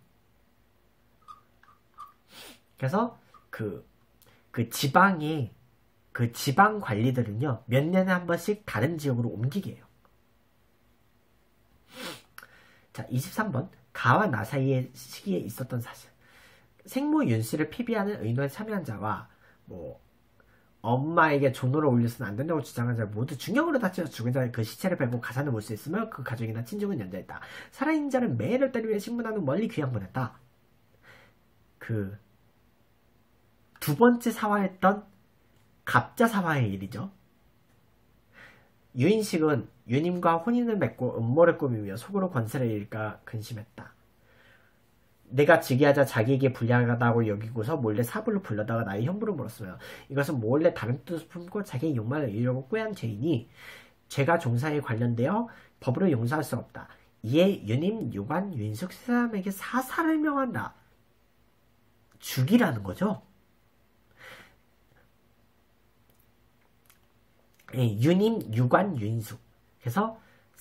그래서 그 지방이 그 지방 관리들은요, 몇 년에 한 번씩 다른 지역으로 옮기게 해요. 자, 23번. 가와 나 사이의 시기에 있었던 사실. 생모 윤씨를 피비하는 의논에 참여한 자와 뭐 엄마에게 존호를 올려서는 안 된다고 주장한 자 모두 중형으로 다쳐 죽은 자의 그 시체를 밟고 가산을 볼 수 있으며 그 가족이나 친족은 연좌했다. 살아있는 자는 매를 때리려 위해 신문하는 멀리 귀양 보냈다. 그 두 번째 사화했던 갑자 사화의 일이죠. 유인식은 유님과 혼인을 맺고 음모를 꾸미며 속으로 권세를 잃을까 근심했다. 내가 즉위하자 자기에게 불리하다고 여기고서 몰래 사부를 불러다가 나의 형부를 물었으며 이것은 몰래 다른 뜻을 품고 자기의 욕망을 이루려고 꾀한 죄이니 죄가 종사에 관련되어 법으로 용서할 수 없다. 이에 유님, 유관, 유인숙 세 사람에게 사살을 명한다. 죽이라는 거죠. 예, 유님, 유관, 유인숙. 그래서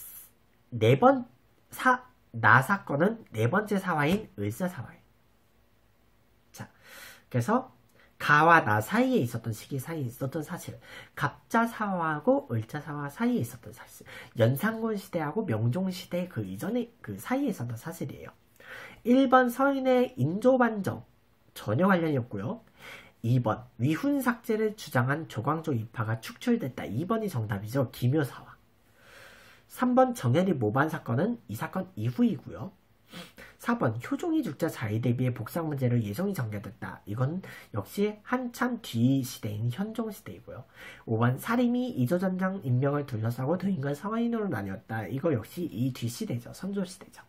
나 사건은 네 번째 사화인 을사 사화예요. 자, 그래서 가와 나 사이에 있었던 시기 사이에 있었던 사실, 갑자 사화하고 을자 사화 사이에 있었던 사실, 연산군 시대하고 명종 시대 그 이전에 그 사이에 있었던 사실이에요. 1번 서인의 인조반정 전혀 관련이 없고요. 2번 위훈 삭제를 주장한 조광조 이파가 축출됐다. 2번이 정답이죠. 기묘사화. 3번 정혜리 모반 사건은 이 사건 이후이고요. 4번 효종이 죽자 자위 대비의 복상 문제로 예송이 전개됐다. 이건 역시 한참 뒤 시대인 현종 시대이고요. 5번 사림이 이조전장 임명을 둘러싸고 도인과 상하인으로 나뉘었다. 이거 역시 이 뒤 시대죠. 선조 시대죠.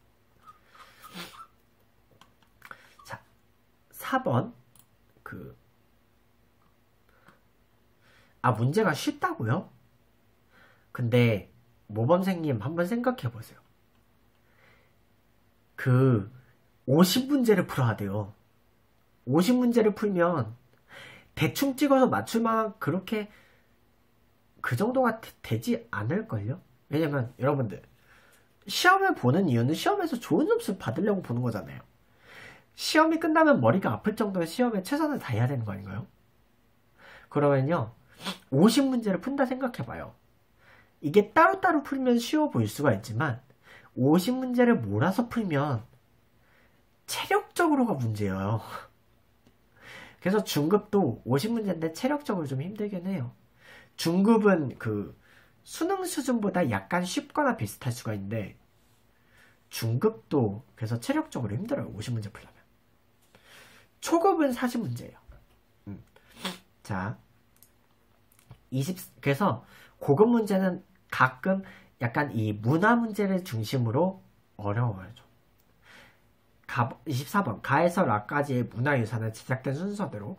자, 4번 문제가 쉽다고요? 근데 모범생님 한번 생각해보세요. 50문제를 풀어야 돼요. 50문제를 풀면 대충 찍어서 맞출만한 그렇게 그 정도가 되지 않을걸요? 왜냐면 여러분들 시험을 보는 이유는 시험에서 좋은 점수를 받으려고 보는 거잖아요. 시험이 끝나면 머리가 아플 정도의 시험에 최선을 다해야 되는 거 아닌가요? 그러면요 50문제를 푼다 생각해봐요. 이게 따로따로 풀면 쉬워 보일 수가 있지만 50문제를 몰아서 풀면 체력적으로가 문제예요. 그래서 중급도 50문제인데 체력적으로 좀 힘들긴 해요. 중급은 그 수능 수준보다 약간 쉽거나 비슷할 수가 있는데 중급도 그래서 체력적으로 힘들어요. 50문제 풀려면. 초급은 40문제예요. 자, 그래서 고급 문제는 가끔 약간 이 문화 문제를 중심으로 어려워요. 24번 가에서 라까지의 문화유산은 제작된 순서대로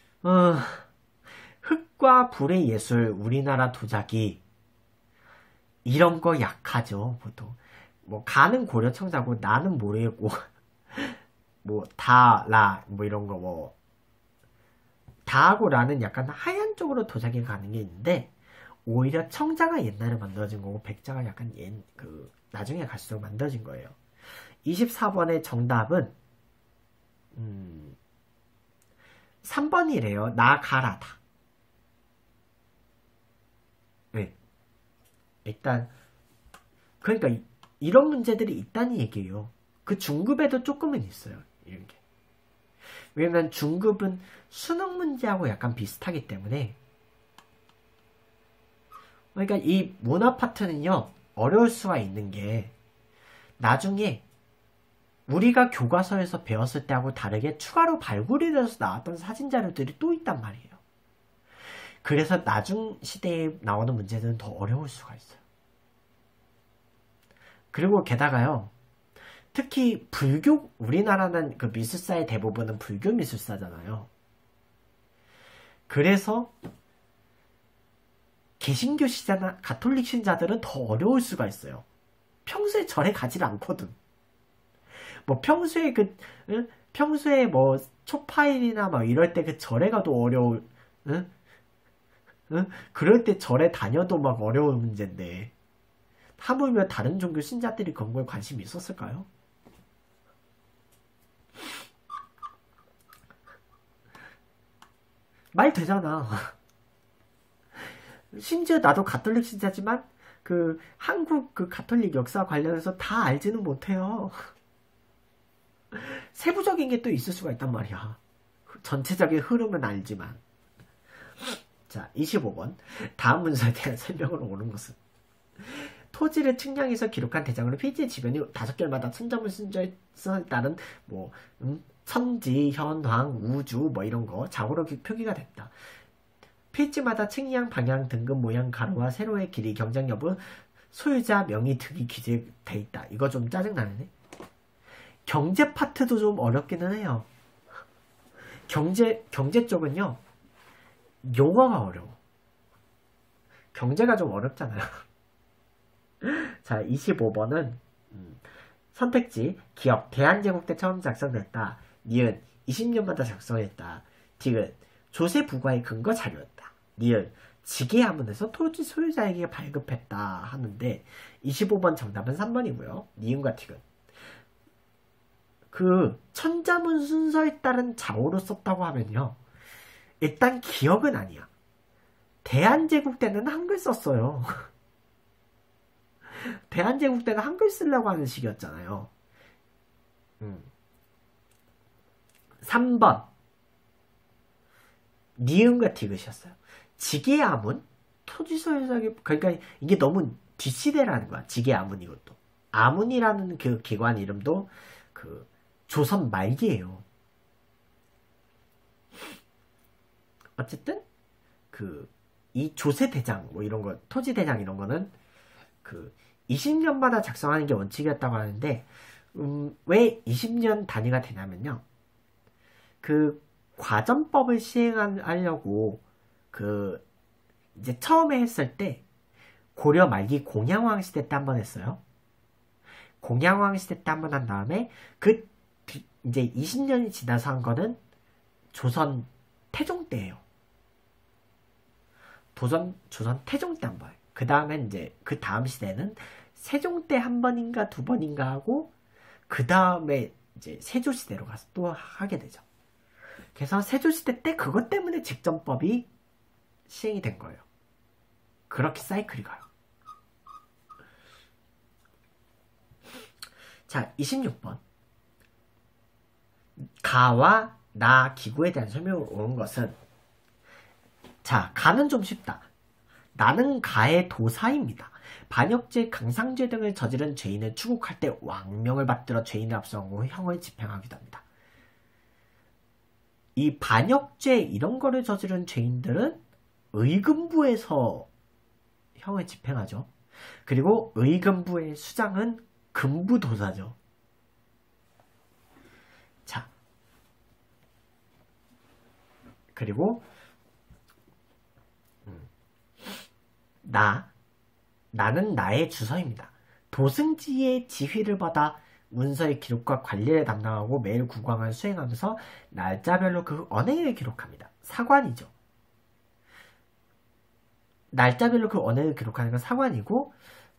흙과 불의 예술, 우리나라 도자기 이런 거 약하죠. 보통 뭐 가는 고려 청자고 나는 모르겠고 뭐 다, 라 뭐 이런 거 뭐 다하고 라는 약간 하얀 쪽으로 도자기가 가는 게 있는데 오히려 청자가 옛날에 만들어진 거고 백자가 약간 나중에 갈수록 만들어진 거예요. 24번의 정답은 3번이래요. 나가라다. 네. 일단 그러니까 이런 문제들이 있다는 얘기예요. 그 중급에도 조금은 있어요. 이런 게. 왜냐면 중급은 수능 문제하고 약간 비슷하기 때문에 그러니까 이 문화 파트는요 어려울 수가 있는 게 나중에 우리가 교과서에서 배웠을 때하고 다르게 추가로 발굴이 돼서 나왔던 사진 자료들이 또 있단 말이에요. 그래서 나중 시대에 나오는 문제들은 더 어려울 수가 있어요. 그리고 게다가요 특히 불교, 우리나라는 그 미술사의 대부분은 불교 미술사잖아요. 그래서 개신교 신자나 가톨릭 신자들은 더 어려울 수가 있어요. 평소에 절에 가지 않거든. 뭐 평소에 뭐 초파일이나 막 이럴 때 그 절에 가도 어려울, 그럴 때 절에 다녀도 막 어려운 문제인데 하물며 다른 종교 신자들이 그런 거에 관심이 있었을까요? 말 되잖아. 심지어 나도 가톨릭 신자지만 그 한국 그 가톨릭 역사 관련해서 다 알지는 못해요. 세부적인 게 또 있을 수가 있단 말이야. 전체적인 흐름은 알지만. 자, 25번. 다음 문서에 대한 설명을 오는 것은 토지를 측량해서 기록한 대장으로 필지의 지변이 5개마다 천점을 순서에 따른 뭐 천지, 현황, 우주 뭐 이런 거 자고로 표기가 됐다. 필지마다 측량, 방향, 등급, 모양, 가로와 세로의 길이, 경장 여부, 소유자, 명의 등이 기재돼 있다. 이거 좀 짜증나네. 경제 파트도 좀 어렵기는 해요. 경제 쪽은요, 용어가 어려워. 경제가 좀 어렵잖아요. 자, 25번은 선택지 기업 대한제국 때 처음 작성됐다. 니은 20년마다 작성했다. 디귿 조세 부과의 근거 자료였다. 니은 직계하문에서 토지 소유자에게 발급했다 하는데 25번 정답은 3번이고요. 니은과 디귿 그 천자문 순서에 따른 자오로 썼다고 하면요. 일단 기억은 아니야. 대한제국 때는 한글 썼어요. 대한제국 때는 한글 쓰려고 하는 시기였잖아요. 3번 니은과 디귿이었어요. 직계아문 토지소유자에게 그러니까 이게 너무 뒷시대라는 거야. 직계아문 이것도. 아문이라는 그 기관 이름도 그 조선 말기예요. 어쨌든 그 이 조세대장 뭐 이런 거 토지대장 이런 거는 그 20년마다 작성하는 게 원칙이었다고 하는데 왜 20년 단위가 되냐면요. 그 과전법을 시행하려고 그 이제 처음에 했을 때 고려 말기 공양왕 시대 때 한 번 했어요. 공양왕 시대 때 한 번 한 다음에 그 이제 20년이 지나서 한 거는 조선 태종 때예요. 조선 태종 때 한 번. 그 다음에 이제 그 다음 시대는 세종 때 한 번인가 두 번인가 하고 그 다음에 이제 세조 시대로 가서 또 하게 되죠. 그래서 세조 시대 때 그것 때문에 직전법이 시행이 된 거예요. 그렇게 사이클이 가요. 자, 26번. 가와 나 기구에 대한 설명을 온 것은 자, 가는 좀 쉽다. 나는 가의 도사입니다. 반역죄, 강상죄 등을 저지른 죄인을 추국할 때 왕명을 받들어 죄인을 압수하고 형을 집행하기도 합니다. 이 반역죄 이런 거를 저지른 죄인들은 의금부에서 형을 집행하죠. 그리고 의금부의 수장은 금부도사죠. 자, 그리고 나는 나의 주서입니다. 도승지의 지휘를 받아 문서의 기록과 관리를 담당하고 매일 국왕을 수행하면서 날짜별로 그 언행을 기록합니다. 사관이죠. 날짜별로 그 언행을 기록하는 건 사관이고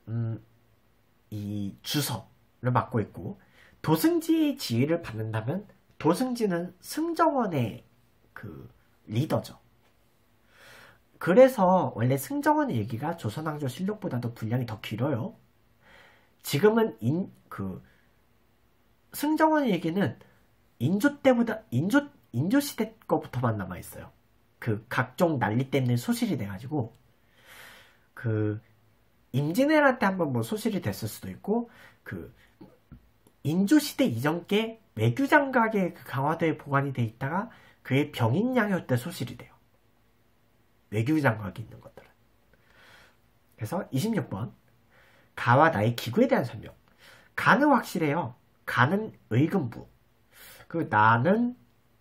이 주서를 맡고 있고 도승지의 지휘를 받는다면 도승지는 승정원의 그 리더죠. 그래서 원래 승정원 얘기가 조선왕조 실록보다도 분량이 더 길어요. 지금은 승정원 얘기는 인조 때보다 인조 시대 거부터만 남아 있어요. 그 각종 난리 때문에 소실이 돼가지고 그 임진왜란 때 한번 뭐 소실이 됐을 수도 있고 그 인조 시대 이전 게 외교장각의 그 강화도에 보관이 돼 있다가 그게 병인양요 때 소실이 돼요. 외교장각이 있는 것들은. 그래서 26번 가와 나의 기구에 대한 설명. 가는 확실해요. 가는 의금부. 그 나는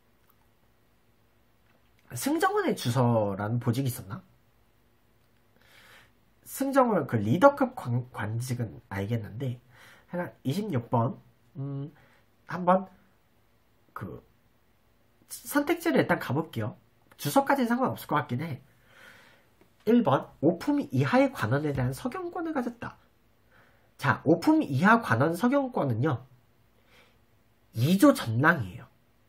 승정원의 주서라는 보직이 있었나? 승정원 그 리더급 관직은 알겠는데 하여간 26번 한번 그 선택지를 일단 가볼게요. 주서까지는 상관없을 것 같긴 해. 1번 오품 이하의 관원에 대한 서경권을 가졌다. 자, 오품 이하 관원 서경권은요 2조 전랑이에요.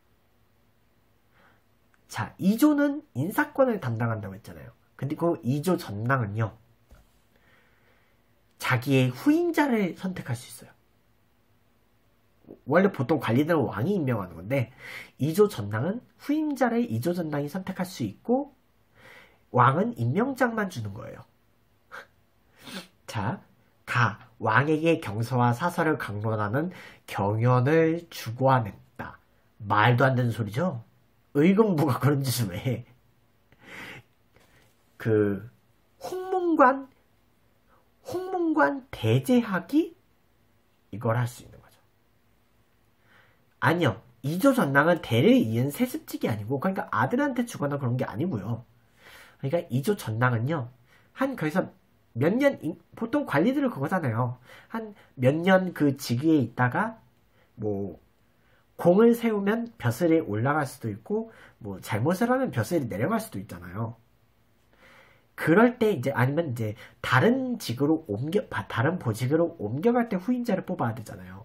자, 2조는 인사권을 담당한다고 했잖아요. 근데 그 2조 전랑은요 자기의 후임자를 선택할 수 있어요. 원래 보통 관리들은 왕이 임명하는 건데, 2조 전당은 후임자를 2조 전당이 선택할 수 있고, 왕은 임명장만 주는 거예요. 자, 왕에게 경서와 사설을 강론하는 경연을 주고하냈다. 말도 안 되는 소리죠? 의금부가 그런 짓을 왜 해? 홍문관 대제학이 이걸 할 수 있는 거죠. 아니요. 2조 전당은 대를 이은 세습직이 아니고, 그러니까 아들한테 주거나 그런 게 아니고요. 그러니까 2조 전당은요, 거기서 몇 년, 보통 관리들은 그거잖아요. 한 몇 년 그 직위에 있다가, 공을 세우면 벼슬이 올라갈 수도 있고, 잘못을 하면 벼슬이 내려갈 수도 있잖아요. 그럴 때 아니면 다른 보직으로 옮겨갈 때 후임자를 뽑아야 되잖아요.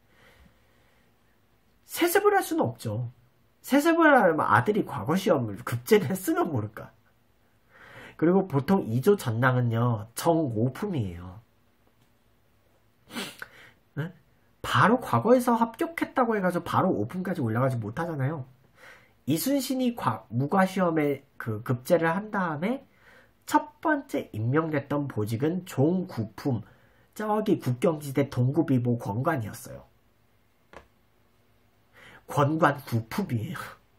세습을 할 수는 없죠. 세습을 하려면 아들이 과거 시험을 급제를 했으면 모를까. 그리고 보통 2조 전당은요, 정오품이에요. 네? 바로 과거에서 합격했다고 해가지고 바로 오품까지 올라가지 못하잖아요. 이순신이 무과시험에 급제를 한 다음에 첫 번째 임명됐던 보직은 종구품, 저기 국경지대 동구비보 권관이었어요. 권관 구품이에요.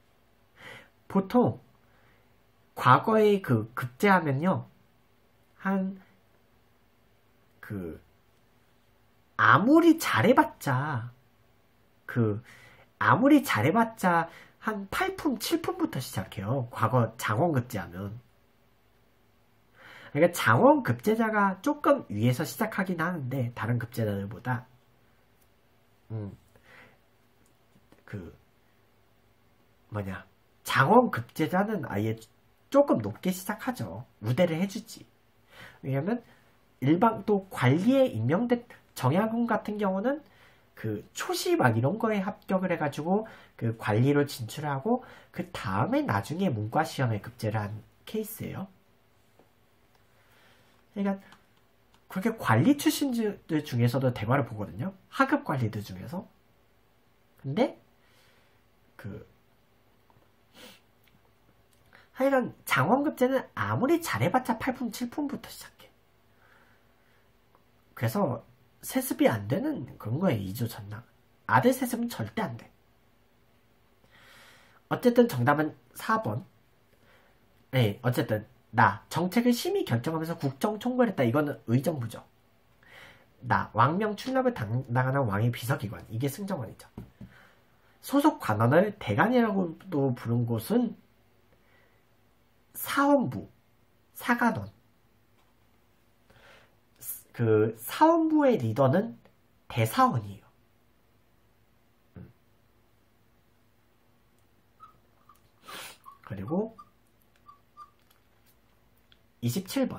보통 과거에 급제하면요, 아무리 잘해봤자 한 8품, 7품부터 시작해요. 과거 장원 급제하면. 그러니까 장원 급제자가 조금 위에서 시작하긴 하는데, 다른 급제자들보다. 장원 급제자는 아예 조금 높게 시작하죠. 우대를 해주지. 왜냐면 또 관리에 임명된 정약용 같은 경우는 초시 이런 거에 합격을 해가지고 관리로 진출하고 그 다음에 나중에 문과 시험에 급제를 한 케이스예요. 그러니까 그렇게 관리 출신들 중에서도 대과를 보거든요. 하급 관리들 중에서. 근데 하여간 장원급제는 아무리 잘해봤자 8품, 7품부터 시작해. 그래서 세습이 안 되는 그런 거예요. 2조 전당. 아들 세습은 절대 안 돼. 어쨌든 정답은 4번. 네, 어쨌든 정책을 심의 결정하면서 국정 총괄 했다. 이거는 의정부죠. 왕명 출납을 담당하는 왕의 비서기관. 이게 승정원이죠. 소속 관원을 대관이라고도 부른 곳은 사원부, 사관원. 사원부의 리더는 대사원이에요. 그리고 27번.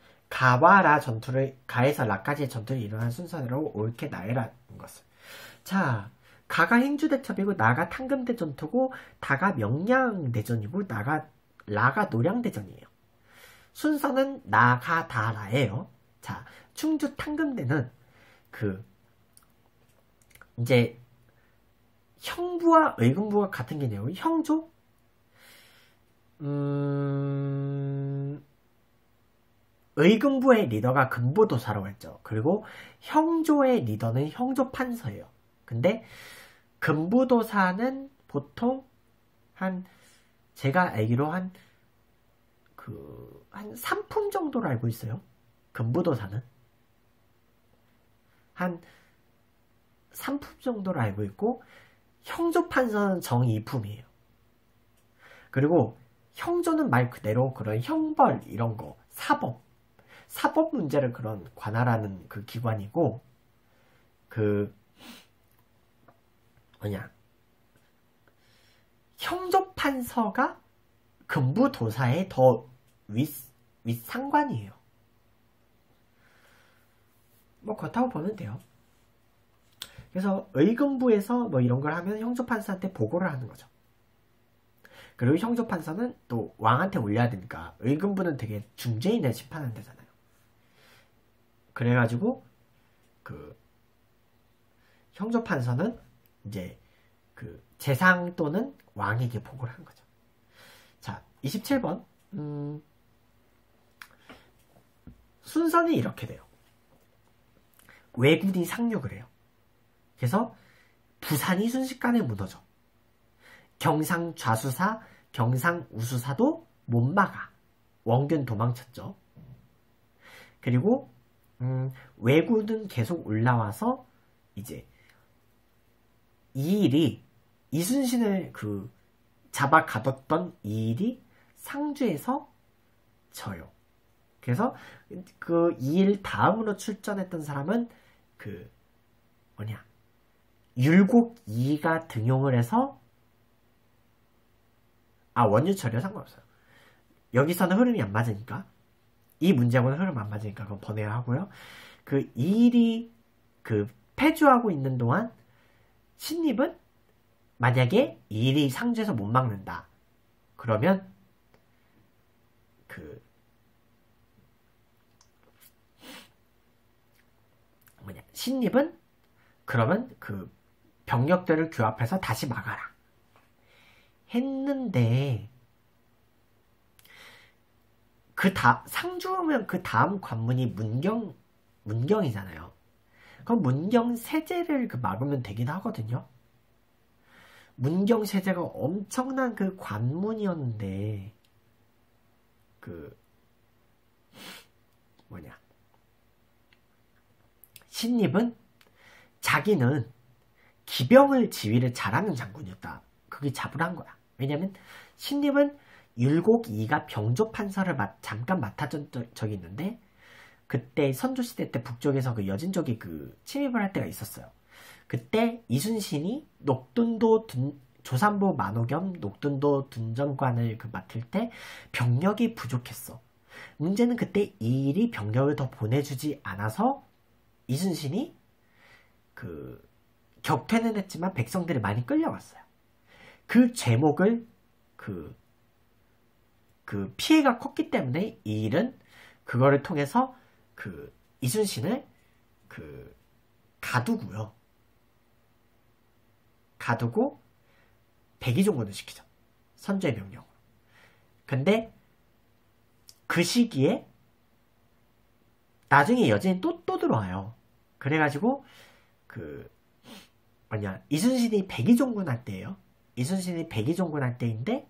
가에서 라까지의 전투를 일어난 순서대로 옳게 나열한 것을. 자, 가가 행주대첩이고 나가 탕금대전투고 다가 명량대전이고 라가 노량대전이에요. 순서는 나가 다라예요. 자, 충주 탕금대는 형부와 의금부가 같은 개념이에요. 형조? 의금부의 리더가 금보도사라고 했죠. 그리고 형조의 리더는 형조판서예요. 근데 금보도사는 보통 제가 알기로 한 3품 정도로 알고 있어요. 금부도사는 한 3품 정도로 알고 있고, 형조판서는 정 2품이에요. 그리고 형조는 말 그대로 그런 형벌 이런 거, 사법 문제를 관할하는 기관이고, 형조판서가 금부도사의 더 윗상관이에요. 그렇다고 보면 돼요. 그래서 의금부에서 이런 걸 하면 형조판사한테 보고를 하는 거죠. 그리고 형조판사는 또 왕한테 올려야 되니까 의금부는 되게 중재인을 심판하는 데잖아요. 그래가지고 형조판사는 이제 그 재상 또는 왕에게 보고를 한 거죠. 자, 27번. 순서는 이렇게 돼요. 왜군이 상륙을 해요. 그래서 부산이 순식간에 무너져. 경상 좌수사, 경상 우수사도 못 막아. 원균 도망쳤죠. 그리고 왜군은 계속 올라와서 이제 이일이 이순신을 잡아 가뒀던 이일이 상주에서 져요. 그래서 그 이일 다음으로 출전했던 사람은 율곡이가 등용을 해서 원유철이요? 상관없어요. 여기서는 흐름이 안 맞으니까 이 문제하고는 흐름 안 맞으니까 그건 번외야 하고요. 이일이 패주하고 있는 동안 신입은 만약에 이일이 상주에서 못 막는다. 그러면 신입은 그러면 병력들을 규합해서 다시 막아라. 했는데 상주하면 그 다음 관문이 문경이잖아요. 그럼 문경 세제를 막으면 되긴 하거든요. 문경 세제가 엄청난 관문이었는데 신입은 자기는 기병을 지휘를 잘하는 장군이었다. 그게 자부를 한 거야. 왜냐면 신입은 율곡이가 병조판서를 잠깐 맡아준 적이 있는데 그때 선조시대 때 북쪽에서 여진족이 침입을 할 때가 있었어요. 그때 이순신이 녹둔도 조산보 만호 겸 녹둔도 둔정관을 맡을 때 병력이 부족했어. 문제는 그때 이 일이 병력을 더 보내주지 않아서 이순신이 격퇴는 했지만 백성들이 많이 끌려왔어요. 그 죄목을 피해가 컸기 때문에 이 일은 그거를 통해서 이순신을 가두고요. 가두고 백의종군을 시키죠. 선조의 명령으로. 근데 그 시기에 나중에 여진이 또 들어와요. 그래가지고 이순신이 백의종군 할 때예요. 이순신이 백의종군 할 때인데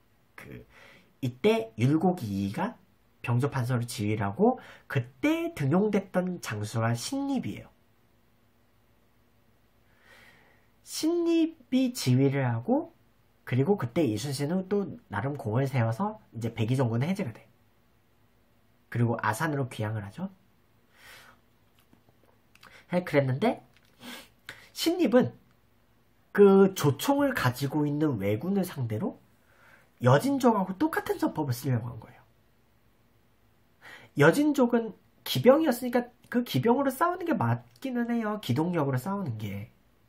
이때 율곡이가 병조판서를 지휘를 하고 그때 등용됐던 장수가 신입이에요. 신입이 지휘를 하고 그리고 그때 이순신은 또 나름 공을 세워서 이제 백의종군은 해제가 돼. 그리고 아산으로 귀향을 하죠. 그랬는데 신입은 조총을 가지고 있는 왜군을 상대로 여진족하고 똑같은 전법을 쓰려고 한 거예요. 여진족은 기병이었으니까 그 기병으로 싸우는 게 맞기는 해요. 기동력으로 싸우는 게.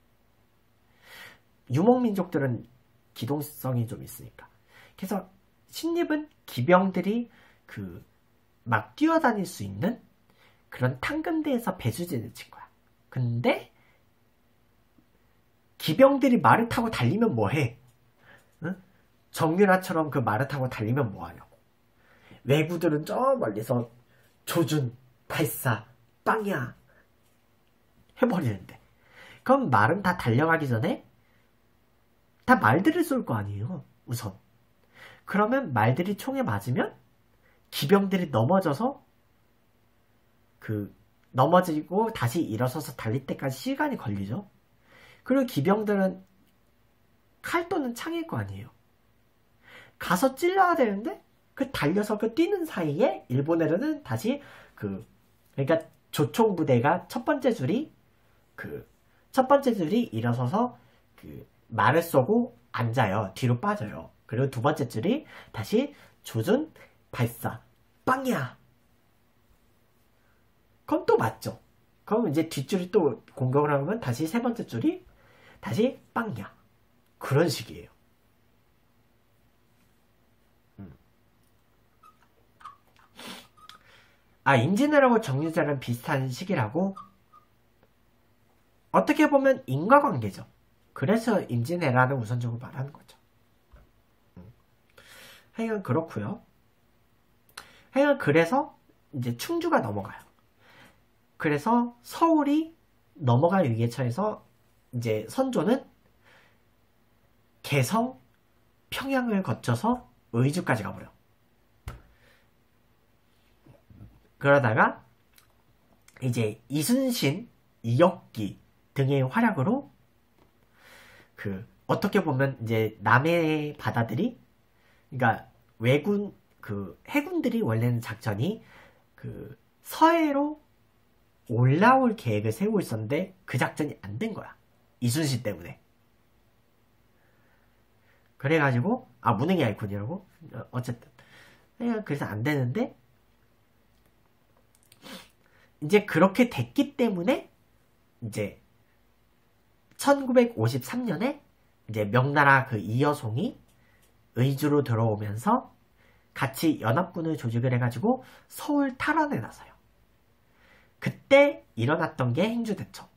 유목민족들은 기동성이 좀 있으니까. 그래서 신입은 기병들이 막 뛰어다닐 수 있는 그런 탕금대에서 배수진을 친 거야. 근데 기병들이 말을 타고 달리면 뭐해? 응? 정유라처럼 말을 타고 달리면 뭐하냐고. 왜구들은 저 멀리서 조준, 발사, 빵야 해버리는데 그럼 말은 다 달려가기 전에 다 말들을 쏠 거 아니에요. 우선. 그러면 말들이 총에 맞으면 기병들이 넘어져서 넘어지고 다시 일어서서 달릴 때까지 시간이 걸리죠. 그리고 기병들은 칼 또는 창일 거 아니에요. 가서 찔러야 되는데 달려서 뛰는 사이에 일본 애들은 다시 그러니까 조총 부대가 첫 번째 줄이 일어서서 말을 쏘고 앉아요. 뒤로 빠져요. 그리고 두 번째 줄이 다시 조준, 발사, 빵야. 그럼 또 맞죠. 그럼 이제 뒷줄이 또 공격을 하면 다시 세 번째 줄이 다시 빵야. 그런 식이에요. 임진왜란하고 정유재랑 비슷한 시기라고? 어떻게 보면 인과관계죠. 그래서 임진왜란을 우선적으로 말하는 거죠. 하여간 그렇고요. 하여간 그래서 이제 충주가 넘어가요. 그래서 서울이 넘어갈 위기에 처해서 이제 선조는 개성, 평양을 거쳐서 의주까지 가버려. 그러다가 이제 이순신, 이혁기 등의 활약으로 어떻게 보면 이제 남의 바다들이, 그러니까 왜군 해군들이 원래는 작전이 서해로 올라올 계획을 세우고 있었는데 그 작전이 안 된 거야. 이순신 때문에. 그래가지고 무능이 아이콘이라고? 어쨌든 그래서 안 되는데 이제 그렇게 됐기 때문에 이제 1953년에 이제 명나라 이여송이 의주로 들어오면서 같이 연합군을 조직을 해가지고 서울 탈환에 나서요. 그때 일어났던 게 행주대첩.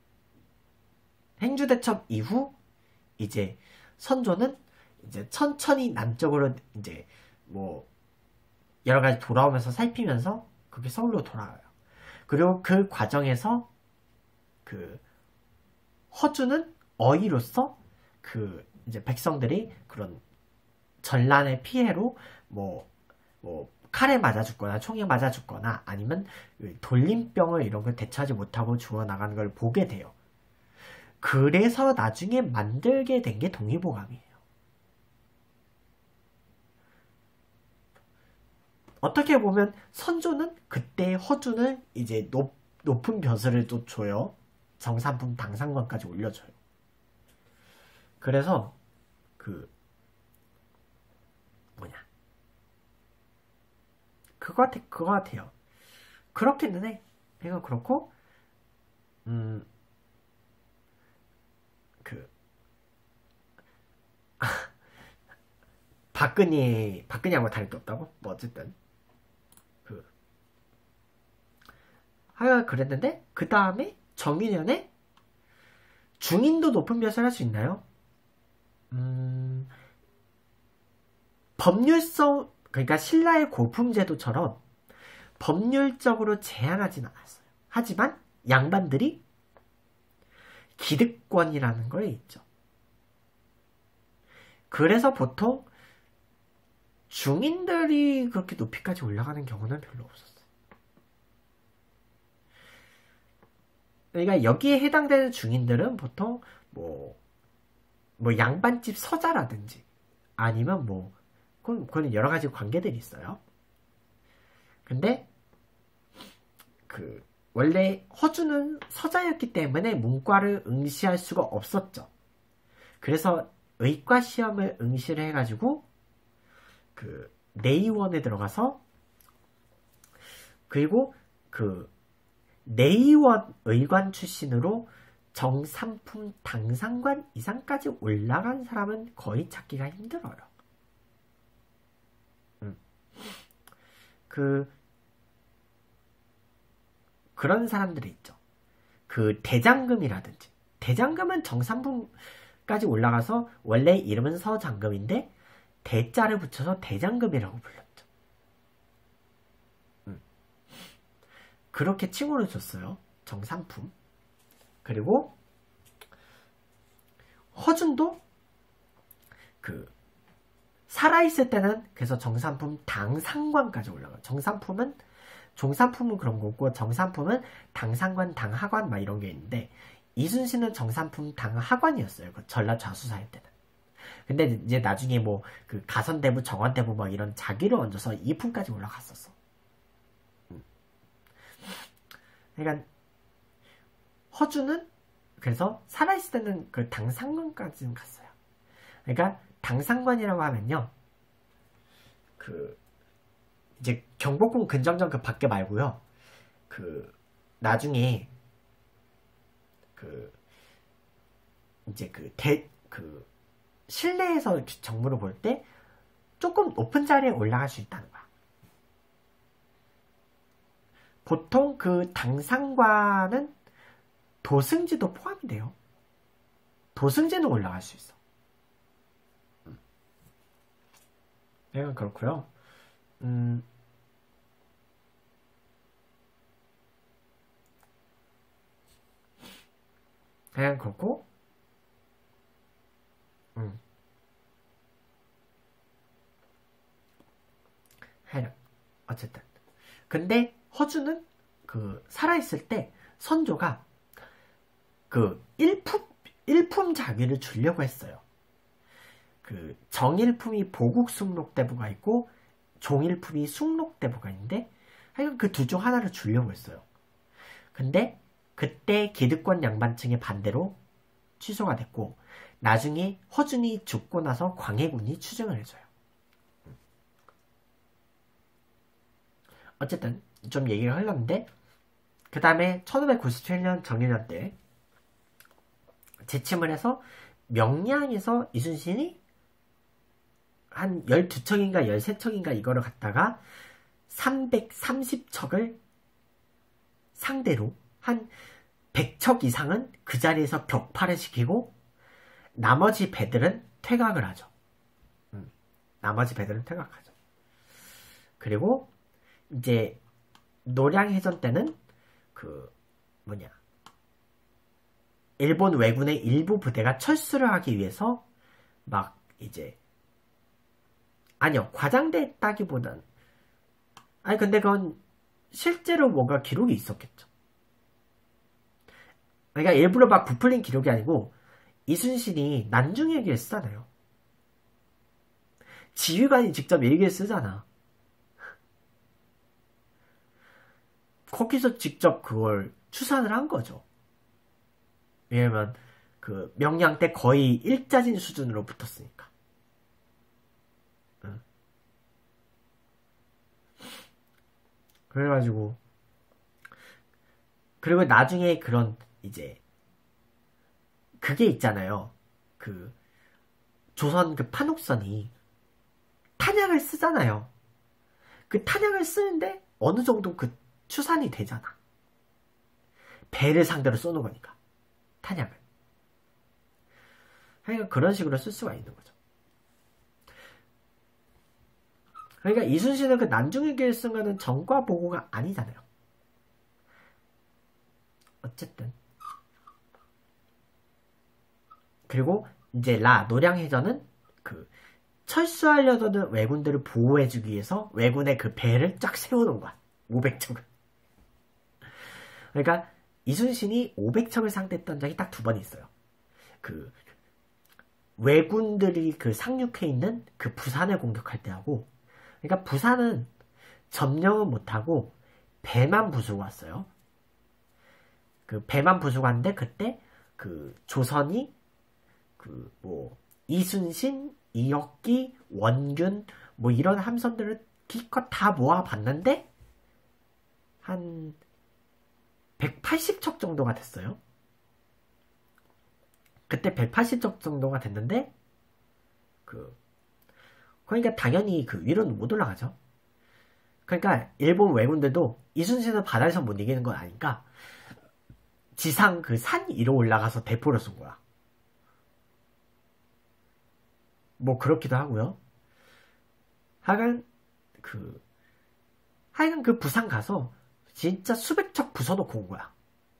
행주대첩 이후 이제 선조는 이제 천천히 남쪽으로 이제 뭐 여러 가지 돌아오면서 살피면서 그게 서울로 돌아와요. 그리고 그 과정에서 허주는 어이로서 이제 백성들이 그런 전란의 피해로 뭐 칼에 맞아 죽거나 총에 맞아 죽거나 아니면 돌림병을 이런 걸 대처하지 못하고 죽어나가는 걸 보게 돼요. 그래서 나중에 만들게 된 게 동의보감이에요. 어떻게 보면 선조는 그때 허준을 이제 높은 벼슬을 또 줘요. 정삼품 당상관까지 올려줘요. 그래서 그거 같아요. 그렇기는 해. 이거 그렇고 박근혜하고 다를 게 없다고? 뭐 어쨌든 하여간 그랬는데 그 다음에 정유년에 중인도 높은 벼슬 할 수 있나요? 법률성, 그러니까 신라의 고품제도처럼 법률적으로 제한하진 않았어요. 하지만 양반들이 기득권이라는 거 있죠. 그래서 보통 중인들이 그렇게 높이까지 올라가는 경우는 별로 없었어요. 그러니까 여기에 해당되는 중인들은 보통 뭐 양반집 서자라든지 아니면 그건 여러 가지 관계들이 있어요. 근데 원래 허준은 서자였기 때문에 문과를 응시할 수가 없었죠. 그래서 의과 시험을 응시를 해가지고 내의원에 들어가서 그리고 내의원 의관 출신으로 정삼품 당상관 이상까지 올라간 사람은 거의 찾기가 힘들어요. 그런 사람들이 있죠. 대장금이라든지 대장금은 정삼품까지 올라가서 원래 이름은 서장금인데 대자를 붙여서 대장금이라고 불렀죠. 그렇게 칭호를 줬어요. 정삼품. 그리고 허준도 살아있을 때는 그래서 정삼품 당상관까지 올라가요. 종삼품은 그런 거고 정삼품은 당상관, 당하관 막 이런 게 있는데 이순신은 정삼품 당하관이었어요. 전라 좌수사일 때는. 근데 이제 나중에 가선대부, 정원대부 막 이런 자기를 얹어서 2품까지 올라갔었어. 그러니까 허준은 그래서 살아있을 때는 당상관까지는 갔어요. 그러니까 당상관이라고 하면요, 이제 경복궁 근정전 밖에 말고요, 나중에 이제 실내에서 정무를 볼 때 조금 높은 자리에 올라갈 수 있다는 거야. 보통 당상관은 도승지도 포함이 돼요. 도승제는 올라갈 수 있어. 약간 그렇고요. 그냥 그렇고, 하여간 어쨌든. 근데 허주는 그 살아있을 때 선조가 그 일품 자기를 주려고 했어요. 그 정일품이 보국숭록대부가 있고 종일품이 숭록대부가 있는데 하여간 그 둘 중 하나를 주려고 했어요. 근데 그때 기득권 양반층의 반대로 취소가 됐고 나중에 허준이 죽고 나서 광해군이 추증을 해줘요. 어쨌든 좀 얘기가 흘렀는데 그 다음에 1597년 정유년 때 재침을 해서 명량에서 이순신이 한 12척인가 13척인가 이거를 갖다가 330척을 상대로 한 100척 이상은 그 자리에서 격파를 시키고 나머지 배들은 퇴각을 하죠. 나머지 배들은 퇴각하죠. 그리고 이제 노량해전 때는 그 일본 왜군의 일부 부대가 철수를 하기 위해서 막 이제 아니요 과장됐다기보단 아니 근데 그건 실제로 뭔가 기록이 있었겠죠. 그러니까 일부러 막 부풀린 기록이 아니고 이순신이 난중일기를 쓰잖아요. 지휘관이 직접 일기를 쓰잖아. 거기서 직접 그걸 추산을 한 거죠. 왜냐면 그 명량 때 거의 일자진 수준으로 붙었으니까. 그래가지고 그리고 나중에 그런 이제 그게 있잖아요. 그 조선 그 판옥선이 탄약을 쓰잖아요. 그 탄약을 쓰는데 어느 정도 그 추산이 되잖아. 배를 상대로 쏘는 거니까. 탄약을. 그러니까 그런 식으로 쓸 수가 있는 거죠. 그러니까 이순신은 그 난중일기를 쓴 거는 전과 보고가 아니잖아요. 어쨌든. 그리고 이제 노량해전은 그 철수하려던 왜군들을 보호해주기 위해서 왜군의 그 배를 쫙 세워놓은 거야. 500척을. 그러니까 이순신이 500척을 상대했던 적이 딱 2번 있어요. 그 왜군들이 그 상륙해 있는 그 부산을 공격할 때 하고, 그러니까 부산은 점령은 못하고 배만 부수고 왔어요. 그 배만 부수고 왔는데 그때 그 조선이 그 이순신, 이혁기, 원균 이런 함선들을 기껏 다 모아봤는데 한 180척 정도가 됐어요. 그때 180척 정도가 됐는데 그러니까 당연히 그 위로는 못 올라가죠. 그러니까 일본 왜군들도 이순신은 바다에서 못 이기는 건 아니까 지상 그 산 위로 올라가서 대포를 쏜 거야. 그렇기도 하고요. 하여간 그 부산 가서 진짜 수백 척 부숴놓고 온 거야.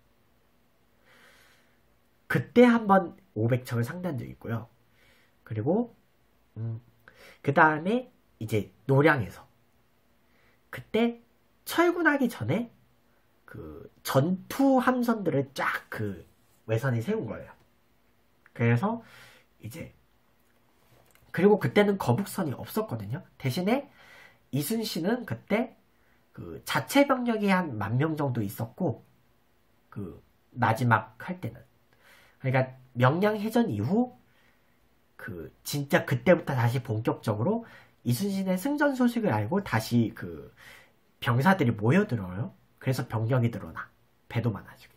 그때 한번 500척을 상대한 적이 있고요. 그리고 그 다음에 이제 노량에서 그때 철군하기 전에 그 전투 함선들을 쫙 그 외선이 세운 거예요. 그래서 이제 그리고 그때는 거북선이 없었거든요. 대신에 이순신은 그때 그 자체 병력이 한 10,000명 정도 있었고 그 마지막 할 때는 그러니까 명량해전 이후 그 진짜 그때부터 다시 본격적으로 이순신의 승전 소식을 알고 다시 그 병사들이 모여들어요. 그래서 병력이 늘어나. 배도 많아지고.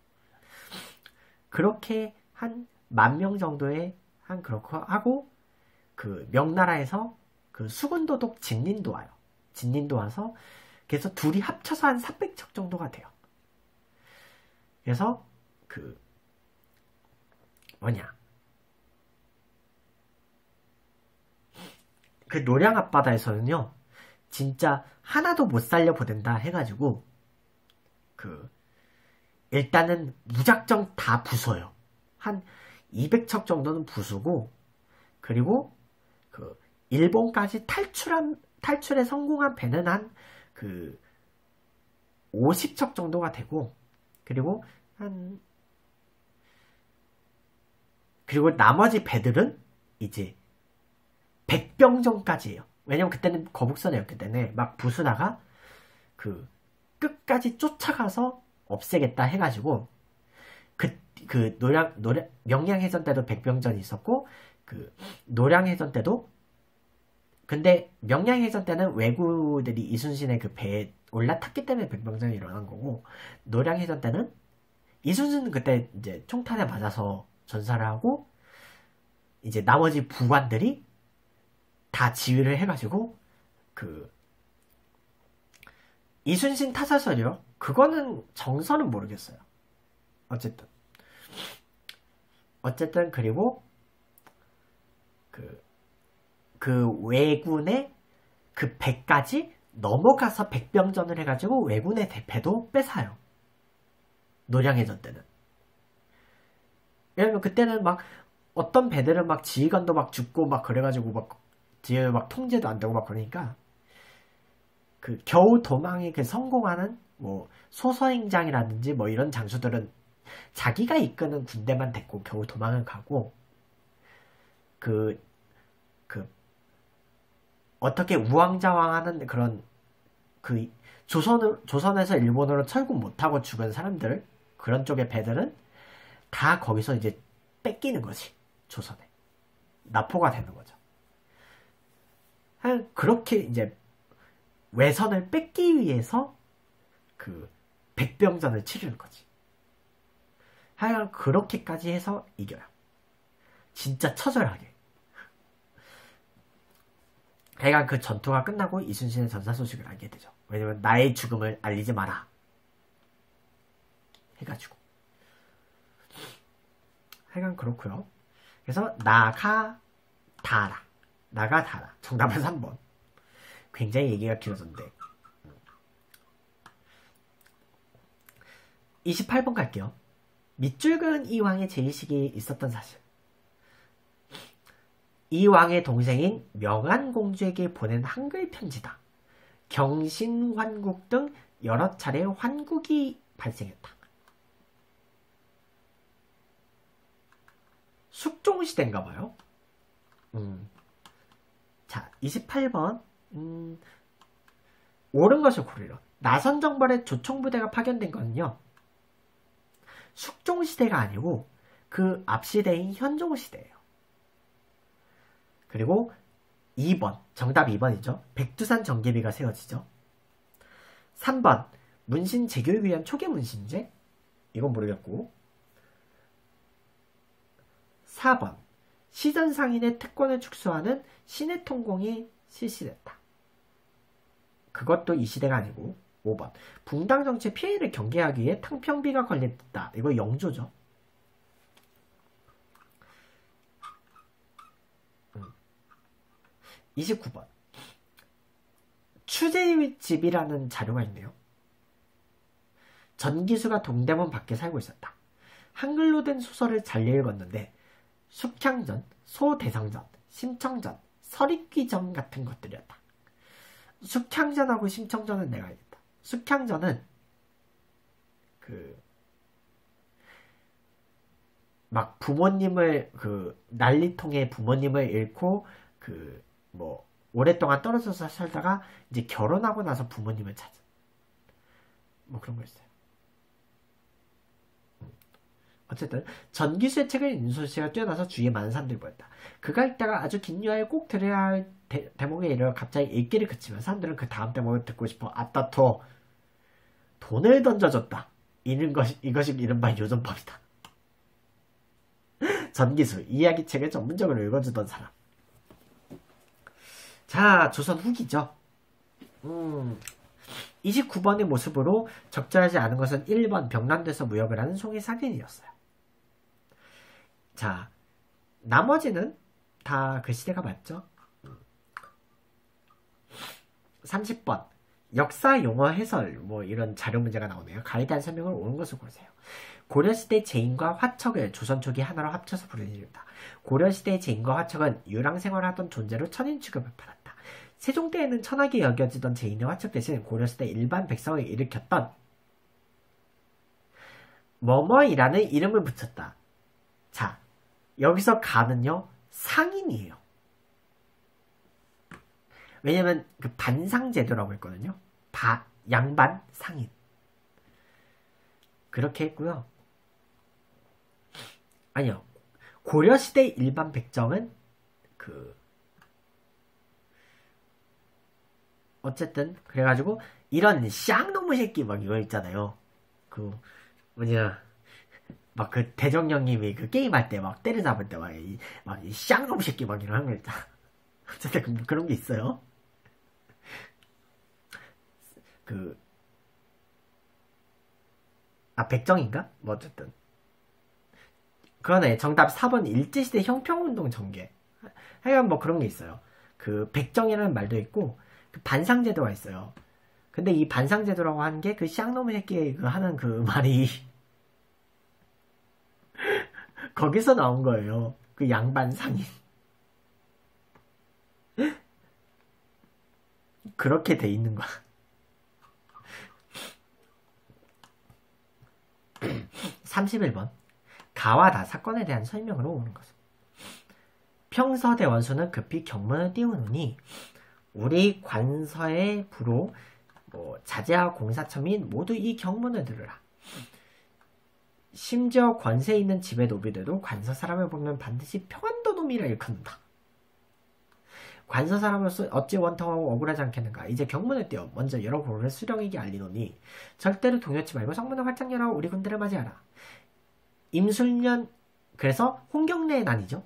그렇게 한 10,000명 정도의 한 그렇고 하고 그 명나라에서 그 수군도독 진린도 와요. 진린도 와서 그래서 둘이 합쳐서 한 300척 정도가 돼요. 그래서 그 그 노량 앞바다에서는요, 진짜 하나도 못 살려보낸다 해가지고, 일단은 무작정 다 부숴요. 한 200척 정도는 부수고, 그리고 일본까지 탈출에 성공한 배는 한 50척 정도가 되고, 그리고 나머지 배들은 이제 백병전까지예요. 왜냐면 그때는 거북선이었기 때문에 막 부수다가 끝까지 쫓아가서 없애겠다 해가지고 명량해전 때도 백병전이 있었고 노량해전 때도 근데 명량해전 때는 왜구들이 이순신의 그 배에 올라탔기 때문에 백병전이 일어난 거고 노량해전 때는 이순신은 그때 이제 총탄에 맞아서 전사를 하고 이제 나머지 부관들이 다 지휘를 해가지고 이순신 타사설이요. 그거는 정설은 모르겠어요. 어쨌든 그리고 왜군의 배까지 넘어가서 백병전을 해가지고 왜군의 대패도 뺏어요. 노량해전 때는. 왜냐면 그때는 막 어떤 배들은 막 지휘관도 막 죽고 막 그래가지고 막 뒤에 막 통제도 안 되고 막 그러니까 겨우 도망에 성공하는 뭐 소서행장이라든지 뭐 이런 장수들은 자기가 이끄는 군대만 데리고 겨우 도망을 가고 어떻게 우왕좌왕하는 그런 조선에서 일본으로 철군 못하고 죽은 사람들 그런 쪽의 배들은 다 거기서 이제 뺏기는 거지. 조선에 납포가 되는 거죠. 그렇게 이제 외선을 뺏기 위해서 백병전을 치르는 거지. 하여간 그렇게까지 해서 이겨요. 진짜 처절하게. 하여간 그 전투가 끝나고 이순신의 전사 소식을 알게 되죠. 왜냐면 나의 죽음을 알리지 마라 해가지고. 하여간 그렇고요. 그래서 나가다라. 정답은 3번. 굉장히 얘기가 길어졌는데 28번 갈게요. 밑줄 그은 이왕의 제의식이 있었던 사실. 이왕의 동생인 명안공주에게 보낸 한글 편지다. 경신환국 등 여러 차례 환국이 발생했다. 숙종시대인가봐요. 자, 28번. 옳은 것을 고르려. 나선정벌의 조총부대가 파견된 거는요. 숙종시대가 아니고 그 앞시대인 현종시대예요. 그리고 2번. 정답 2번이죠. 백두산 정계비가 세워지죠. 3번. 문신 재교육을 위한 초기 문신제? 이건 모르겠고. 4번. 시전상인의 특권을 축소하는 신해통공이 실시됐다. 그것도 이 시대가 아니고. 5번. 붕당 정치의 피해를 경계하기 위해 탕평비가 건립됐다. 이거 영조죠. 29번. 추제집이라는 자료가 있네요. 전기수가 동대문 밖에 살고 있었다. 한글로 된 소설을 잘 읽었는데 숙향전, 소대상전, 심청전, 서리귀전 같은 것들이었다. 숙향전하고 심청전은 내가 알겠다. 숙향전은 막 부모님을 난리통에 부모님을 잃고 뭐 오랫동안 떨어져서 살다가 이제 결혼하고 나서 부모님을 찾은 뭐 그런 거였어요. 어쨌든 전기수의 책을 읽는 솜씨가 뛰어나서 주위에 많은 사람들이 모였다. 그가 읽다가 아주 긴 유화에 꼭 들어야 할 대목에 이르러 갑자기 읽기를 그치면 사람들은 그 다음 대목을 듣고 싶어 아따토 돈을 던져줬다. 이것이 이른바 요전법이다. 전기수 이야기책을 전문적으로 읽어주던 사람. 자, 조선 후기죠. 29번의 모습으로 적절하지 않은 것은 1번 병난돼서 무역을 하는 송이상인이었어요. 자, 나머지는 다 그 시대가 맞죠? 30번. 역사 용어 해설 뭐 이런 자료 문제가 나오네요. 가에 대한 설명을 옳은 것을 고르세요. 고려시대 제인과 화척을 조선 초기 하나로 합쳐서 부르짖는다. 고려시대 제인과 화척은 유랑생활하던 존재로 천인 취급을 받았다. 세종때에는 천하게 여겨지던 제인의 화척 대신 고려시대 일반 백성을 일으켰던 뭐뭐이라는 이름을 붙였다. 자, 여기서 가는요 상인이에요. 왜냐면 그 반상제도라고 했거든요. 양반 상인 그렇게 했고요. 아니요, 고려시대 일반 백정은 어쨌든 그래가지고 이런 쌍놈의 새끼 막 이거 있잖아요. 막 그 대정령님이 그 게임할 때 막 때려잡을 때 막 쌍놈의 새끼 막 이런 거 있다. 어쨌든 그런 게 있어요. 백정인가? 뭐 어쨌든 그러네. 정답 4번 일제시대 형평운동 전개. 하여간 뭐 그런 게 있어요. 그 백정이라는 말도 있고 그 반상제도가 있어요. 근데 이 반상제도라고 하는 게 그 쌍놈의 새끼 하는 그 말이 거기서 나온 거예요. 그 양반 상인. 그렇게 돼 있는 거야. 31번. 가와 다 사건에 대한 설명으로 오는 것은. 평서대원수는 급히 경문을 띄우노니 우리 관서의 부로 자제하 공사처 및 모두 이 경문을 들으라. 심지어 권세 있는 집의 노비들도 관서 사람을 보면 반드시 평안도 놈이라 일컫는다. 관서 사람으로서 어찌 원통하고 억울하지 않겠는가. 이제 경문을 띄워 먼저 여러 고를 수령에게 알리노니 절대로 동요치 말고 성문을 활짝 열어 우리 군대를 맞이하라. 임술년, 그래서 홍경래의 난이죠.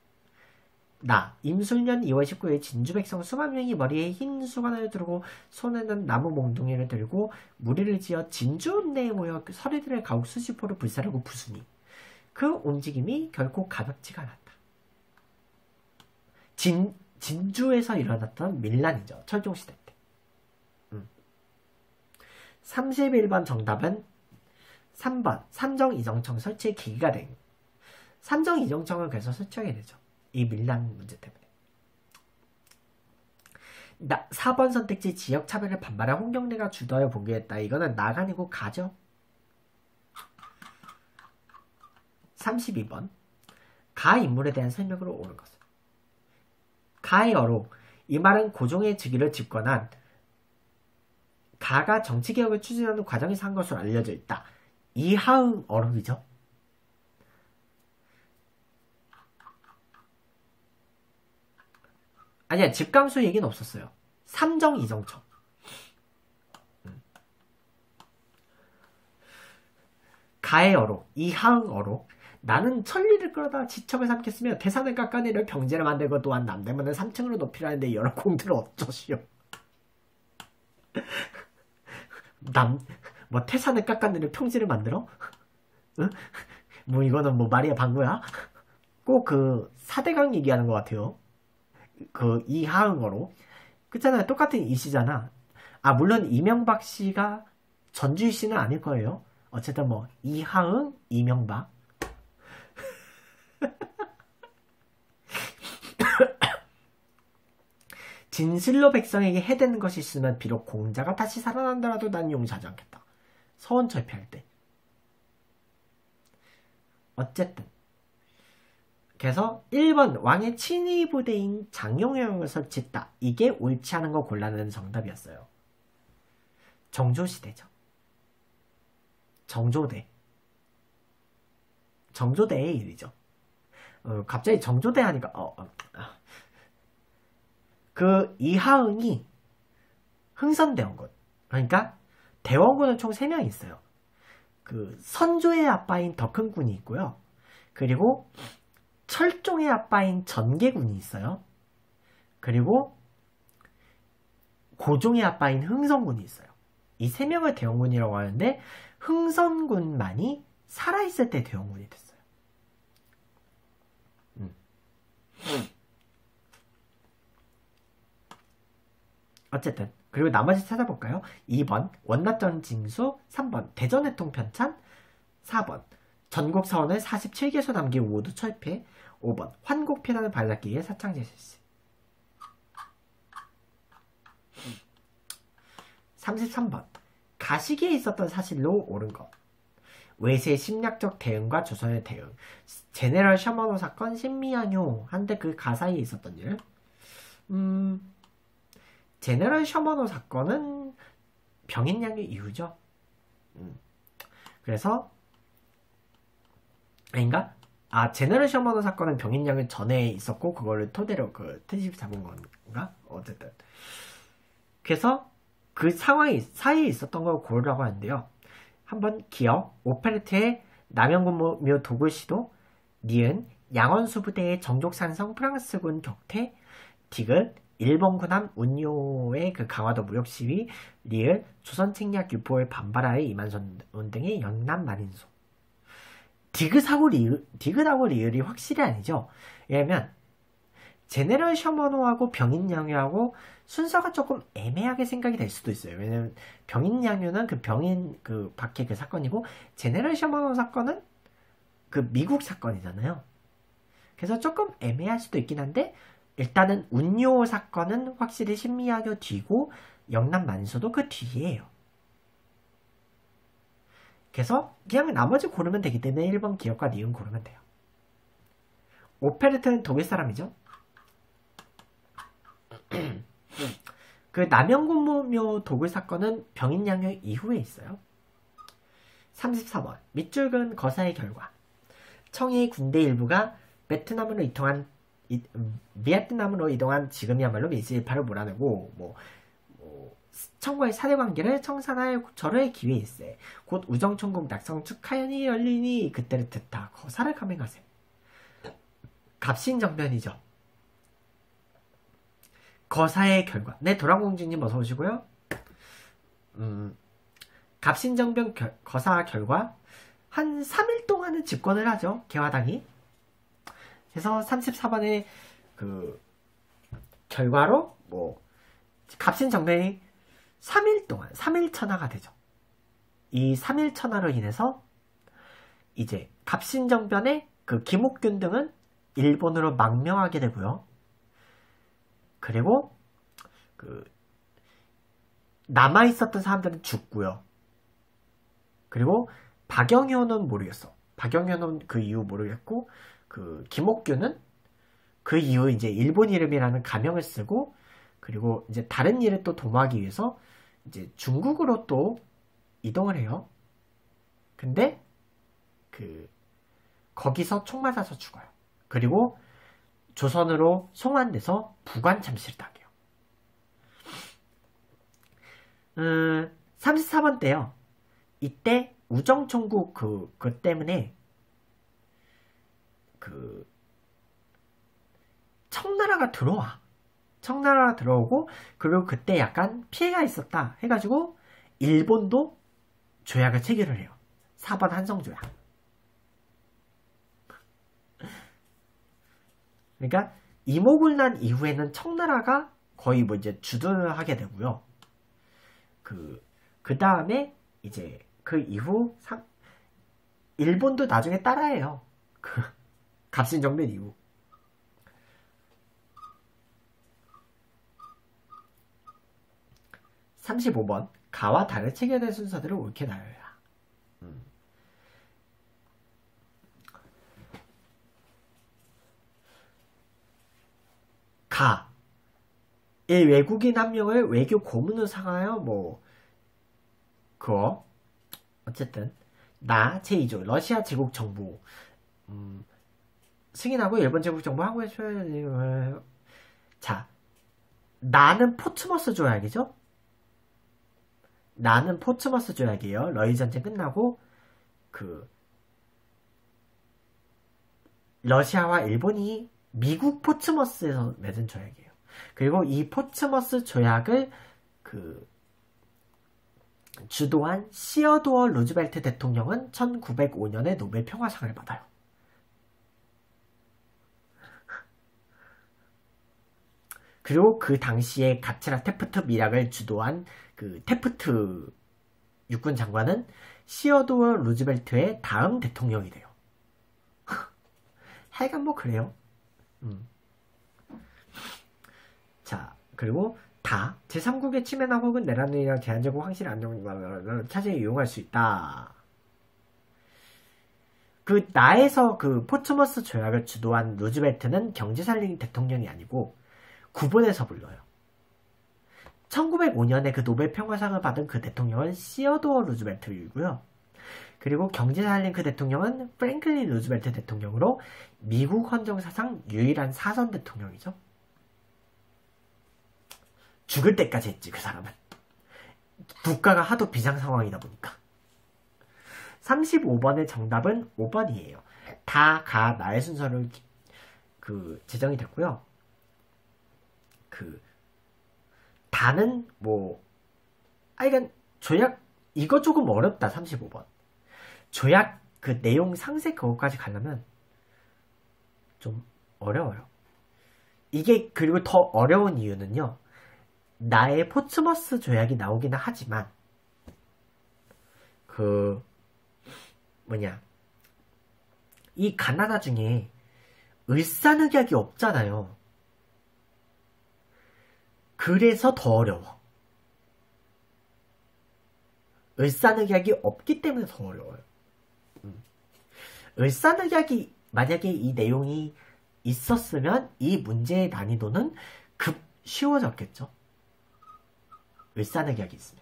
임술년 2월 19일 진주 백성 수만 명이 머리에 흰 수건을 두르고 손에는 나무 몽둥이를 들고 무리를 지어 진주읍내에 모여 서리들의 가옥 수지포를 불살르고 부수니 그 움직임이 결코 가볍지가 않았다. 진주에서 일어났던 밀란이죠. 철종시대 때. 31번 정답은 3번 삼정이정청 설치의 계기가 된. 삼정이정청을 그래서 설치하게 되죠. 이 밀란 문제 때문에. 4번 선택지 지역차별을 반발한 홍경래가 주도하여 봉기했다. 이거는 나가 아니고 가죠. 32번 가 인물에 대한 설명으로 오는 것은. 가의 어록. 이 말은 고종의 즉위를 집권한 가가 정치개혁을 추진하는 과정에서 한 것으로 알려져 있다. 이하응 어록이죠. 아니야, 집감수 얘기는 없었어요. 삼정이정청. 가의 어록, 이하응 어록. 나는 천리를 끌어다 지척을 삼겠으며 태산을 깎아내려 경제를 만들고 또한 남대문을 3층으로 높이라는데 여러 공들을 어쩌시오. 태산을 깎아내려 평지를 만들어? 응? 뭐 이거는 뭐 말이야 방구야? 꼭 그 사대강 얘기하는 것 같아요. 그 이하응어로. 그렇잖아요. 똑같은 이씨잖아. 물론 이명박 씨가 전주희 씨는 아닐 거예요. 어쨌든 뭐 이하응, 이명박. 진실로 백성에게 해대는 것이 있으면 비록 공자가 다시 살아난다라도 난 용서하지 않겠다. 서원 철폐할 때. 어쨌든 그래서 1번 왕의 친위 부대인 장용영을 설치했다. 이게 옳지 않은 거 골라내는 정답이었어요. 정조시대죠. 정조대의 일이죠. 갑자기 정조대 하니까 그 이하응이 흥선대원군. 그러니까 대원군은 총 3명이 있어요. 그 선조의 아빠인 덕흥군이 있고요. 그리고 철종의 아빠인 전계군이 있어요. 그리고 고종의 아빠인 흥선군이 있어요. 이 3명을 대원군이라고 하는데 흥선군만이 살아있을 때 대원군이 됐어요. 어쨌든 그리고 나머지 찾아볼까요? 2번 원납전 징수, 3번 대전해통 편찬, 4번 전국 사원을 47개소 남기고 모두 철폐, 5번 환곡피난을 발랐기 위해 사창제 실시. 33번 가시기에 있었던 사실로 옳은 것. 외세의 심리학적 대응과 조선의 대응. 제네럴 셔먼호 사건, 신미양요 한데 그 가사에 있었던 일. 제네럴 셔먼호 사건은 병인양요 이후죠. 그래서 아닌가? 제네럴 셔먼호 사건은 병인양요 전에 있었고 그거를 토대로 그 트집 잡은 건가? 어쨌든 그래서 그 상황이 사이에 있었던 걸 고르라고 하는데요. 한번 기억, 오페레트의 남영군묘 도굴시도, 니은, 양원수 부대의 정족산성 프랑스군 격퇴, 디귿, 일본 군함 운요의 그 강화도 무력시위, 리을, 조선책략 유포의 반발하에 이만선 등의 영남 만인소. 디귿하고 리을이 확실히 아니죠. 왜냐면 제네럴 셔먼호하고 병인양요하고 순서가 조금 애매하게 생각이 될 수도 있어요. 왜냐면 병인양요는 그 병인 그 밖에 그 사건이고 제네럴 셔먼호 사건은 그 미국 사건이잖아요. 그래서 조금 애매할 수도 있긴 한데 일단은 운요 사건은 확실히 신미양요 뒤고 영남 만인소도 그 뒤에요. 그래서 그냥 나머지 고르면 되기 때문에 1번 기억과 니은 고르면 돼요. 오페르트는 독일 사람이죠. 그 남영군묘 도굴 사건은 병인양요 이후에 있어요. 34번 밑줄근 거사의 결과. 청해의 군대 일부가 베트남으로 비에트남으로 이동한 지금이야말로 미지1파를 몰아내고 청과의 사대관계를 청산할 절호의 기회일세. 곧 우정천국 낙성 축하연이 열리니 그때를 듣다 거사를 감행하세. 갑신정변이죠. 거사의 결과. 네, 도랑공주님 어서 오시고요. 갑신정변 거사 결과 한 3일 동안은 집권을 하죠. 개화당이. 그래서 34번의 그 결과로 갑신정변이 3일 동안 3일 천하가 되죠. 이 3일 천하로 인해서 이제 갑신정변의 그 김옥균 등은 일본으로 망명하게 되고요. 그리고 그 남아있었던 사람들은 죽고요. 그리고 박영효는 모르겠어. 박영효는 그 이후 모르겠고 그 김옥균은 그 이후 이제 일본 이름이라는 가명을 쓰고 그리고 이제 다른 일을 또 도모하기 위해서 이제 중국으로 또 이동을 해요. 근데 그 거기서 총 맞아서 죽어요. 그리고 조선으로 송환돼서 부관 참시를 당해요. 34번 때요. 이때 우정총국 그 때문에 그 청나라가 들어와. 청나라가 들어오고 그리고 그때 약간 피해가 있었다 해가지고 일본도 조약을 체결을 해요. 4번 한성조약. 그러니까 이목을 난 이후에는 청나라가 거의 이제 주둔을 하게 되고요. 그 다음에 이제 그 이후 일본도 나중에 따라해요. 그 갑신정변 이후. 35번 가와 달을 체결된 순서들을 옳게 나열해라. 가. 외국인 한 명을 외교 고문으로 상하여 그거 어쨌든 나 제2조 러시아 제국 정부 승인하고 일본 제국 정부 한국에 자 나는 포츠머스 조약이죠. 나는 포츠머스 조약이에요. 러일 전쟁 끝나고 그 러시아와 일본이 미국 포츠머스에서 맺은 조약이에요. 그리고 이 포츠머스 조약을 그 주도한 시어도어 루즈벨트 대통령은 1905년에 노벨 평화상을 받아요. 그리고 그 당시에 가츠라 테프트 밀락을 주도한 그 테프트 육군 장관은 시어도어 루즈벨트의 다음 대통령이 돼요. 하여간 뭐 그래요. 자, 그리고 다 제3국의 침해나 혹은 내란이나 제한제국 황실 안정을 차지에 이용할 수 있다. 그 나에서 그 포츠머스 조약을 주도한 루즈벨트는 경제살림 대통령이 아니고 구본에서 불러요. 1905년에 그 노벨 평화상을 받은 그 대통령은 시어도어 루즈벨트이고요. 그리고 경제살림 그 대통령은 프랭클린 루즈벨트 대통령으로 미국 헌정사상 유일한 사선 대통령이죠. 죽을 때까지 했지 그 사람은. 국가가 하도 비상 상황이다 보니까. 35번의 정답은 5번이에요. 다, 가, 나의 순서를 제정이 됐고요. 다는 이건 조약 이거 조금 어렵다. 35번. 조약 그 내용 상세 그거까지 가려면 좀 어려워요. 이게 그리고 더 어려운 이유는요. 나의 포츠머스 조약이 나오기는 하지만 이 가나다 중에 을사늑약이 없잖아요. 그래서 더 어려워. 을사늑약이 없기 때문에 더 어려워요. 을사늑약이 만약에 이 내용이 있었으면 이 문제의 난이도는 급 쉬워졌겠죠. 을사늑약이 있으면.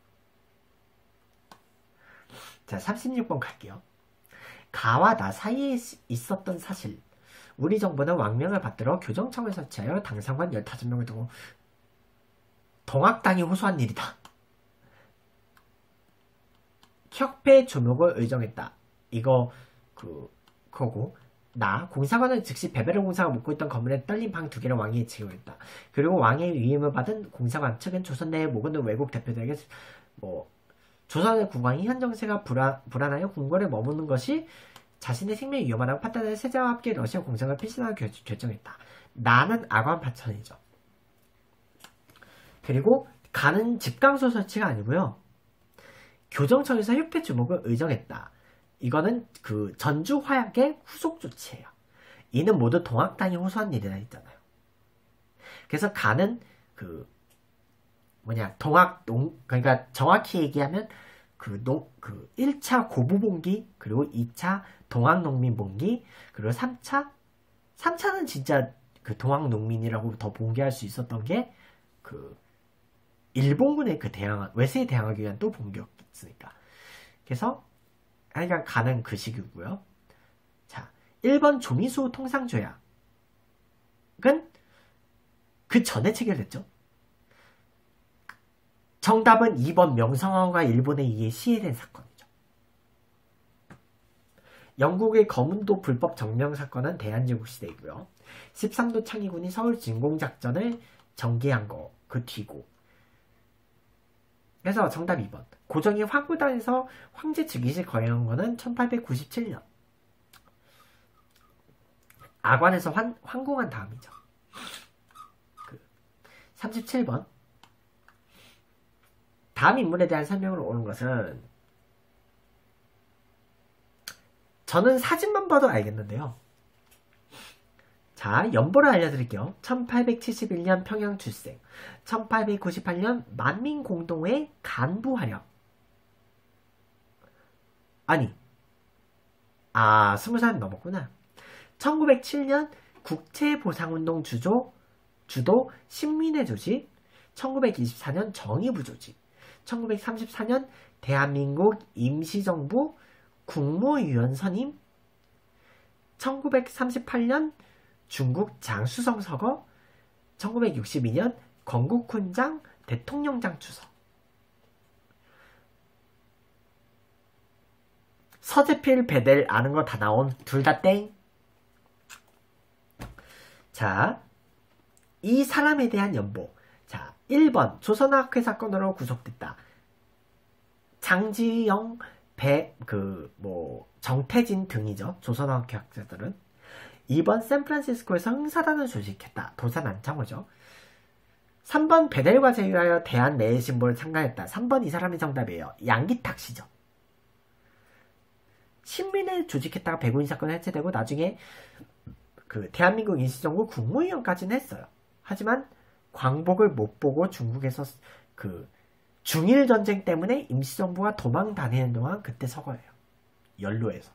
자, 36번 갈게요. 가와 나 사이에 있었던 사실. 우리 정부는 왕명을 받들어 교정청을 설치하여 당상관 15명을 두고 동학당이 호소한 일이다. 협회 조목을 의정했다. 이거 그거고 나 공사관은 즉시 베베르 공사가 묵고 있던 건물에 떨린 방 2개를 왕에게 제공했다. 그리고 왕의 위임을 받은 공사관 측은 조선 내의 모든 외국 대표들에게 조선의 국왕이 현 정세가 불안하여 궁궐에 머무는 것이 자신의 생명이 위험하다고 판단해 세자와 함께 러시아 공사를 필신하고 결정했다. 나는 아관 파천이죠. 그리고 가는 집강소 설치가 아니고요. 교정청에서 협회 주목을 의정했다. 이거는 전주 화약의 후속 조치예요. 이는 모두 동학당이 호소한 일이라 했잖아요. 그래서 가는 그러니까 정확히 얘기하면 1차 고부봉기, 그리고 2차 동학농민봉기, 그리고 3차는 진짜 동학농민이라고 더 봉기할 수 있었던 게 일본군의 외세에 대항하기 위한 또 봉기였으니까. 그래서 하여간 가는 그 시기고요. 자, 1번 조미수 통상조약은 그 전에 체결됐죠. 정답은 2번 명성황후가 일본에 의해 시해된 사건이죠. 영국의 거문도 불법 정명 사건은 대한제국 시대이고요. 13도 창의군이 서울 진공작전을 전개한 거 그 뒤고. 그래서 정답 2번. 고종이 황구단에서 황제 즉위식 거행한 거는 1897년. 아관에서 황궁한 다음이죠. 37번. 다음 인물에 대한 설명을 오는 것은 저는 사진만 봐도 알겠는데요. 자, 연보를 알려드릴게요. 1871년 평양 출생, 1898년 만민공동회 간부 활약. 20살 넘었구나. 1907년 국채보상운동 주도 신민회 조직, 1924년 정의부 조직, 1934년 대한민국 임시정부 국무위원 선임, 1938년 중국 장수성 서거, 1962년 건국훈장 대통령장 추서. 서재필 베델 아는 거 다 나온 둘 다 땡. 자, 이 사람에 대한 연보. 자, 1번 조선학회 사건으로 구속됐다. 장지영, 정태진 등이죠. 조선학회 학자들은. 2번 샌프란시스코에서 흥사단을 조직했다. 도산 안창호죠. 3번 베델과 제휴하여 대한 내의 신보를 창간했다. 3번 이 사람이 정답이에요. 양기탁 씨죠. 신민을 조직했다가 배구인 사건은 해체되고 나중에 그 대한민국 임시정부 국무위원까지는 했어요. 하지만 광복을 못 보고 중국에서 그 중일 전쟁 때문에 임시정부가 도망 다니는 동안 그때 서거예요. 연로에서.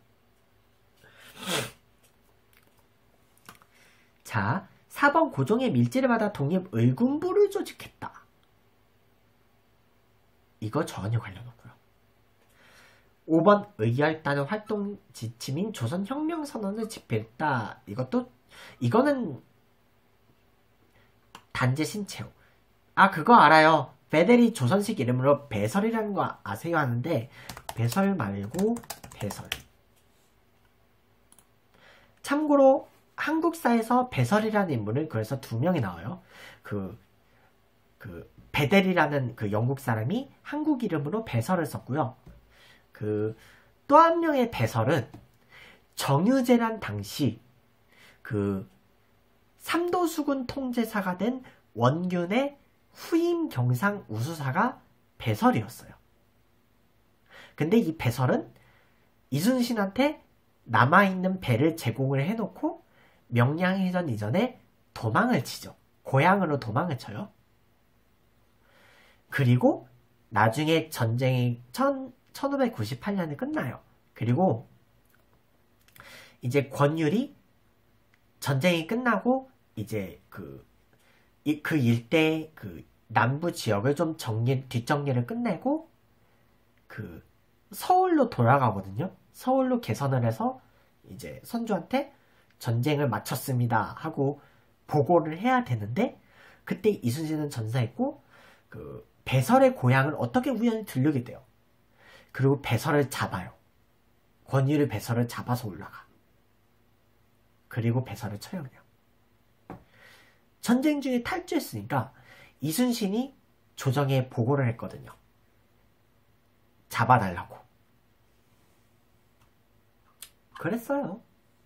자, 4번 고종의 밀지를 받아 독립의군부를 조직했다. 이거 전혀 관련 없고요. 5번 의열단의 활동 지침인 조선혁명선언을 집필했다. 이거는 단재 신채호. 아, 그거 알아요. 베델이 조선식 이름으로 배설이라는 거 아세요? 하는데 배설 말고 배설. 참고로 한국사에서 배설이라는 인물은 그래서 2명이 나와요. 그 베델이라는 그 영국 사람이 한국 이름으로 배설을 썼고요. 또 한 명의 배설은 정유재란 당시 삼도수군 통제사가 된 원균의 후임 경상 우수사가 배설이었어요. 근데 이 배설은 이순신한테 남아있는 배를 제공을 해놓고 명량해전 이전에 도망을 치죠. 고향으로 도망을 쳐요. 그리고 나중에 전쟁이 1598년에 끝나요. 그리고 이제 권율이 전쟁이 끝나고 이제 그 일대 남부 지역을 좀 뒷정리를 끝내고 서울로 돌아가거든요. 서울로 개선을 해서 이제 선조한테 전쟁을 마쳤습니다 하고 보고를 해야 되는데 그때 이순신은 전사했고 배설의 고향을 어떻게 우연히 들르게 돼요. 그리고 배설을 잡아요. 권율이 배설을 잡아서 올라가. 그리고 배설을 처형해요. 전쟁 중에 탈주했으니까 이순신이 조정에 보고를 했거든요. 잡아달라고. 그랬어요.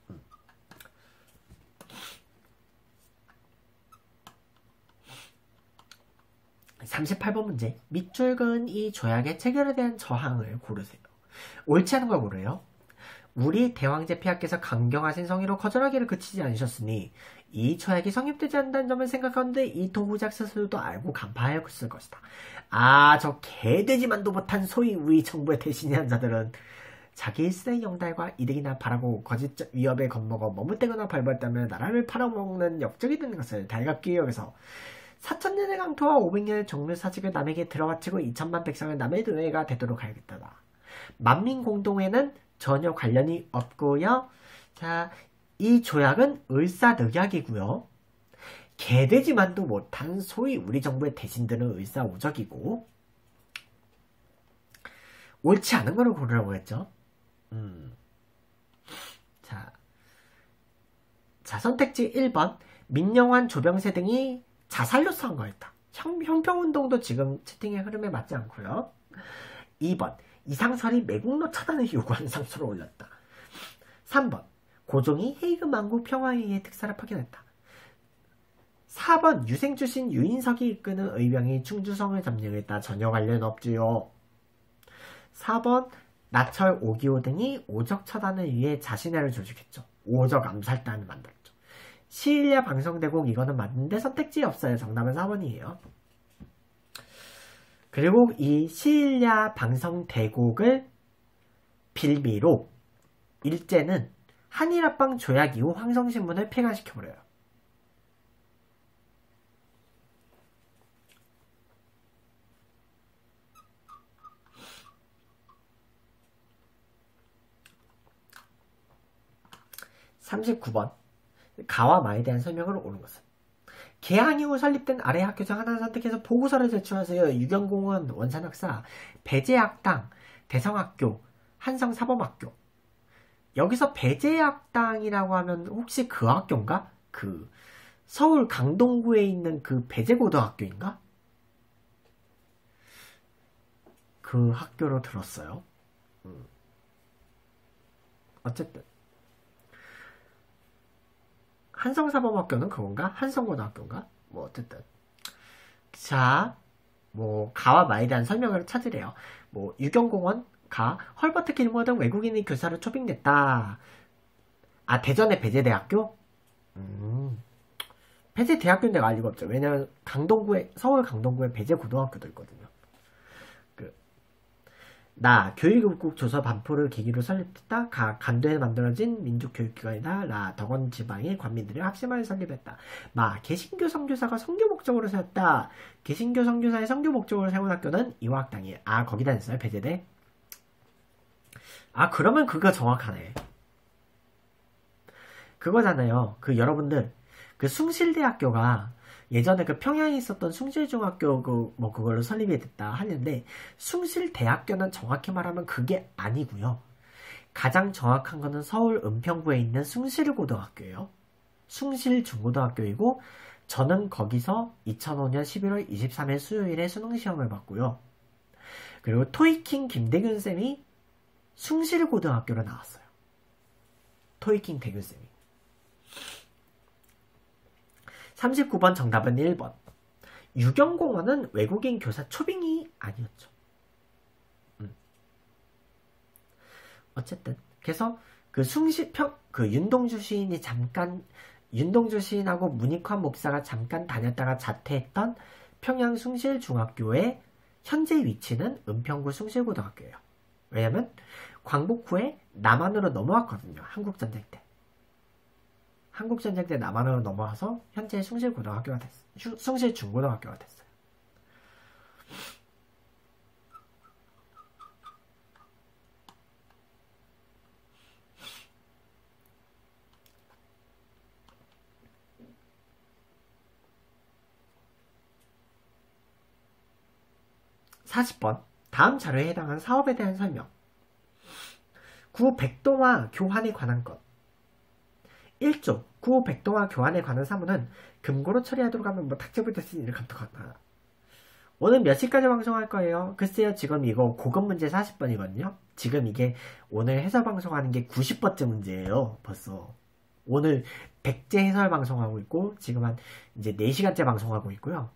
38번 문제. 밑줄 그은 이 조약의 체결에 대한 저항을 고르세요. 옳지 않은 걸 고르요. 우리 대왕제 폐하께서 강경하신 성의로 거절하기를 그치지 않으셨으니 이 조약이 성립되지 않는다는 점을 생각하는데 이 도구작 스스로도 알고 간파하였을 것이다. 아, 저 개돼지만도 못한 소위 우리 정부의 대신이한 자들은 자기 일세의 영달과 이득이나 바라고 거짓 위협에 겁먹어 머뭇대거나 벌벌다며 나라를 팔아먹는 역적이 되는 것을 달갑게 여기서 4천년의 강토와 500년의 종묘사직을 남에게 들어바치고 2천만 백성을 남의 노예가 되도록 하겠다. 만민공동회는 전혀 관련이 없고요. 자, 이 조약은 을사늑약이고요. 개돼지만도 못한 소위 우리 정부의 대신들은 을사오적이고 옳지 않은 거를 고르라고 했죠. 자, 선택지 1번 민영환, 조병세 등이 자살로 선거했다. 형평운동도 지금 채팅의 흐름에 맞지 않고요. 2번 이상설이 매국노 처단을 요구하는 상소를 올렸다. 3번 고종이 헤이그 만국 평화회의의 특사를 파견했다. 4번 유생주신 유인석이 이끄는 의병이 충주성을 점령했다. 전혀 관련 없지요. 4번 나철, 오기호 등이 오적 처단을 위해 자신애를 조직했죠. 오적 암살단을 만들었죠. 시일야 방성대국 이거는 맞는데 선택지에 없어요. 정답은 4번이에요. 그리고 이 시일야 방성대국을 빌미로 일제는 한일합방 조약 이후 황성신문을 폐간시켜버려요. (39번) 가와 마에 대한 설명을 옳은 것은 개항 이후 설립된 아래 학교 중 하나를 선택해서 보고서를 제출하세요. 유경공원, 원산학사, 배제학당, 대성학교, 한성사범학교. 여기서 배제학당이라고 하면 혹시 그 학교인가? 서울 강동구에 있는 그 배제고등학교인가? 그 학교로 들었어요. 어쨌든 한성사범학교는 그건가? 한성고등학교인가? 뭐 어쨌든 자, 뭐 가와 마에 대한 설명을 찾으래요. 뭐 유경공원 가 헐버트 길모어 등 외국인이 교사로 초빙됐다. 아, 대전의 배재대학교? 배재대학교는 내가 알 리가 없죠. 왜냐면 강동구에 서울 강동구에 배재고등학교도 있거든요. 교육국 조서 반포를 계기로 설립했다. 간도에 만들어진 민족교육기관이다. 덕원지방의 관민들의 학심을 설립했다. 개신교 선교사가 선교 목적으로 세웠다. 개신교 선교사의 선교 목적으로 세운 학교는 이화학당이에요. 거기다 했어요. 배제대. 그러면 그거 정확하네. 그거잖아요. 여러분들 숭실대학교가 예전에 평양에 있었던 숭실중학교 그걸로 설립이 됐다 하는데, 숭실대학교는 정확히 말하면 그게 아니고요. 가장 정확한 거는 서울 은평구에 있는 숭실고등학교예요. 숭실중고등학교이고, 저는 거기서 2005년 11월 23일 수요일에 수능시험을 봤고요. 그리고 토이킹 김대균쌤이 숭실고등학교로 나왔어요. 토이킹 대균쌤이. 39번 정답은 1번. 유경공원은 외국인 교사 초빙이 아니었죠. 어쨌든 그래서 윤동주 시인하고 문익환 목사가 잠깐 다녔다가 자퇴했던 평양 숭실중학교의 현재 위치는 은평구 숭실고등학교예요. 왜냐면 광복 후에 남한으로 넘어왔거든요. 한국전쟁 때 남한으로 넘어와서 현재 숭실중고등학교가 됐어요. (40번) 다음 자료에 해당한 사업에 대한 설명. 구 백동화 교환에 관한 것. 1조 구 백동화 교환에 관한 사무는 금고로 처리하도록 하면 탁제부 대신 일을 감독한다. 오늘 몇 시까지 방송할 거예요? 글쎄요, 지금 이거 고급 문제 40번이거든요. 지금 이게 오늘 해설 방송하는 게 90번째 문제예요. 벌써 오늘 100제 해설 방송하고 있고, 지금 한 이제 4시간째 방송하고 있고요.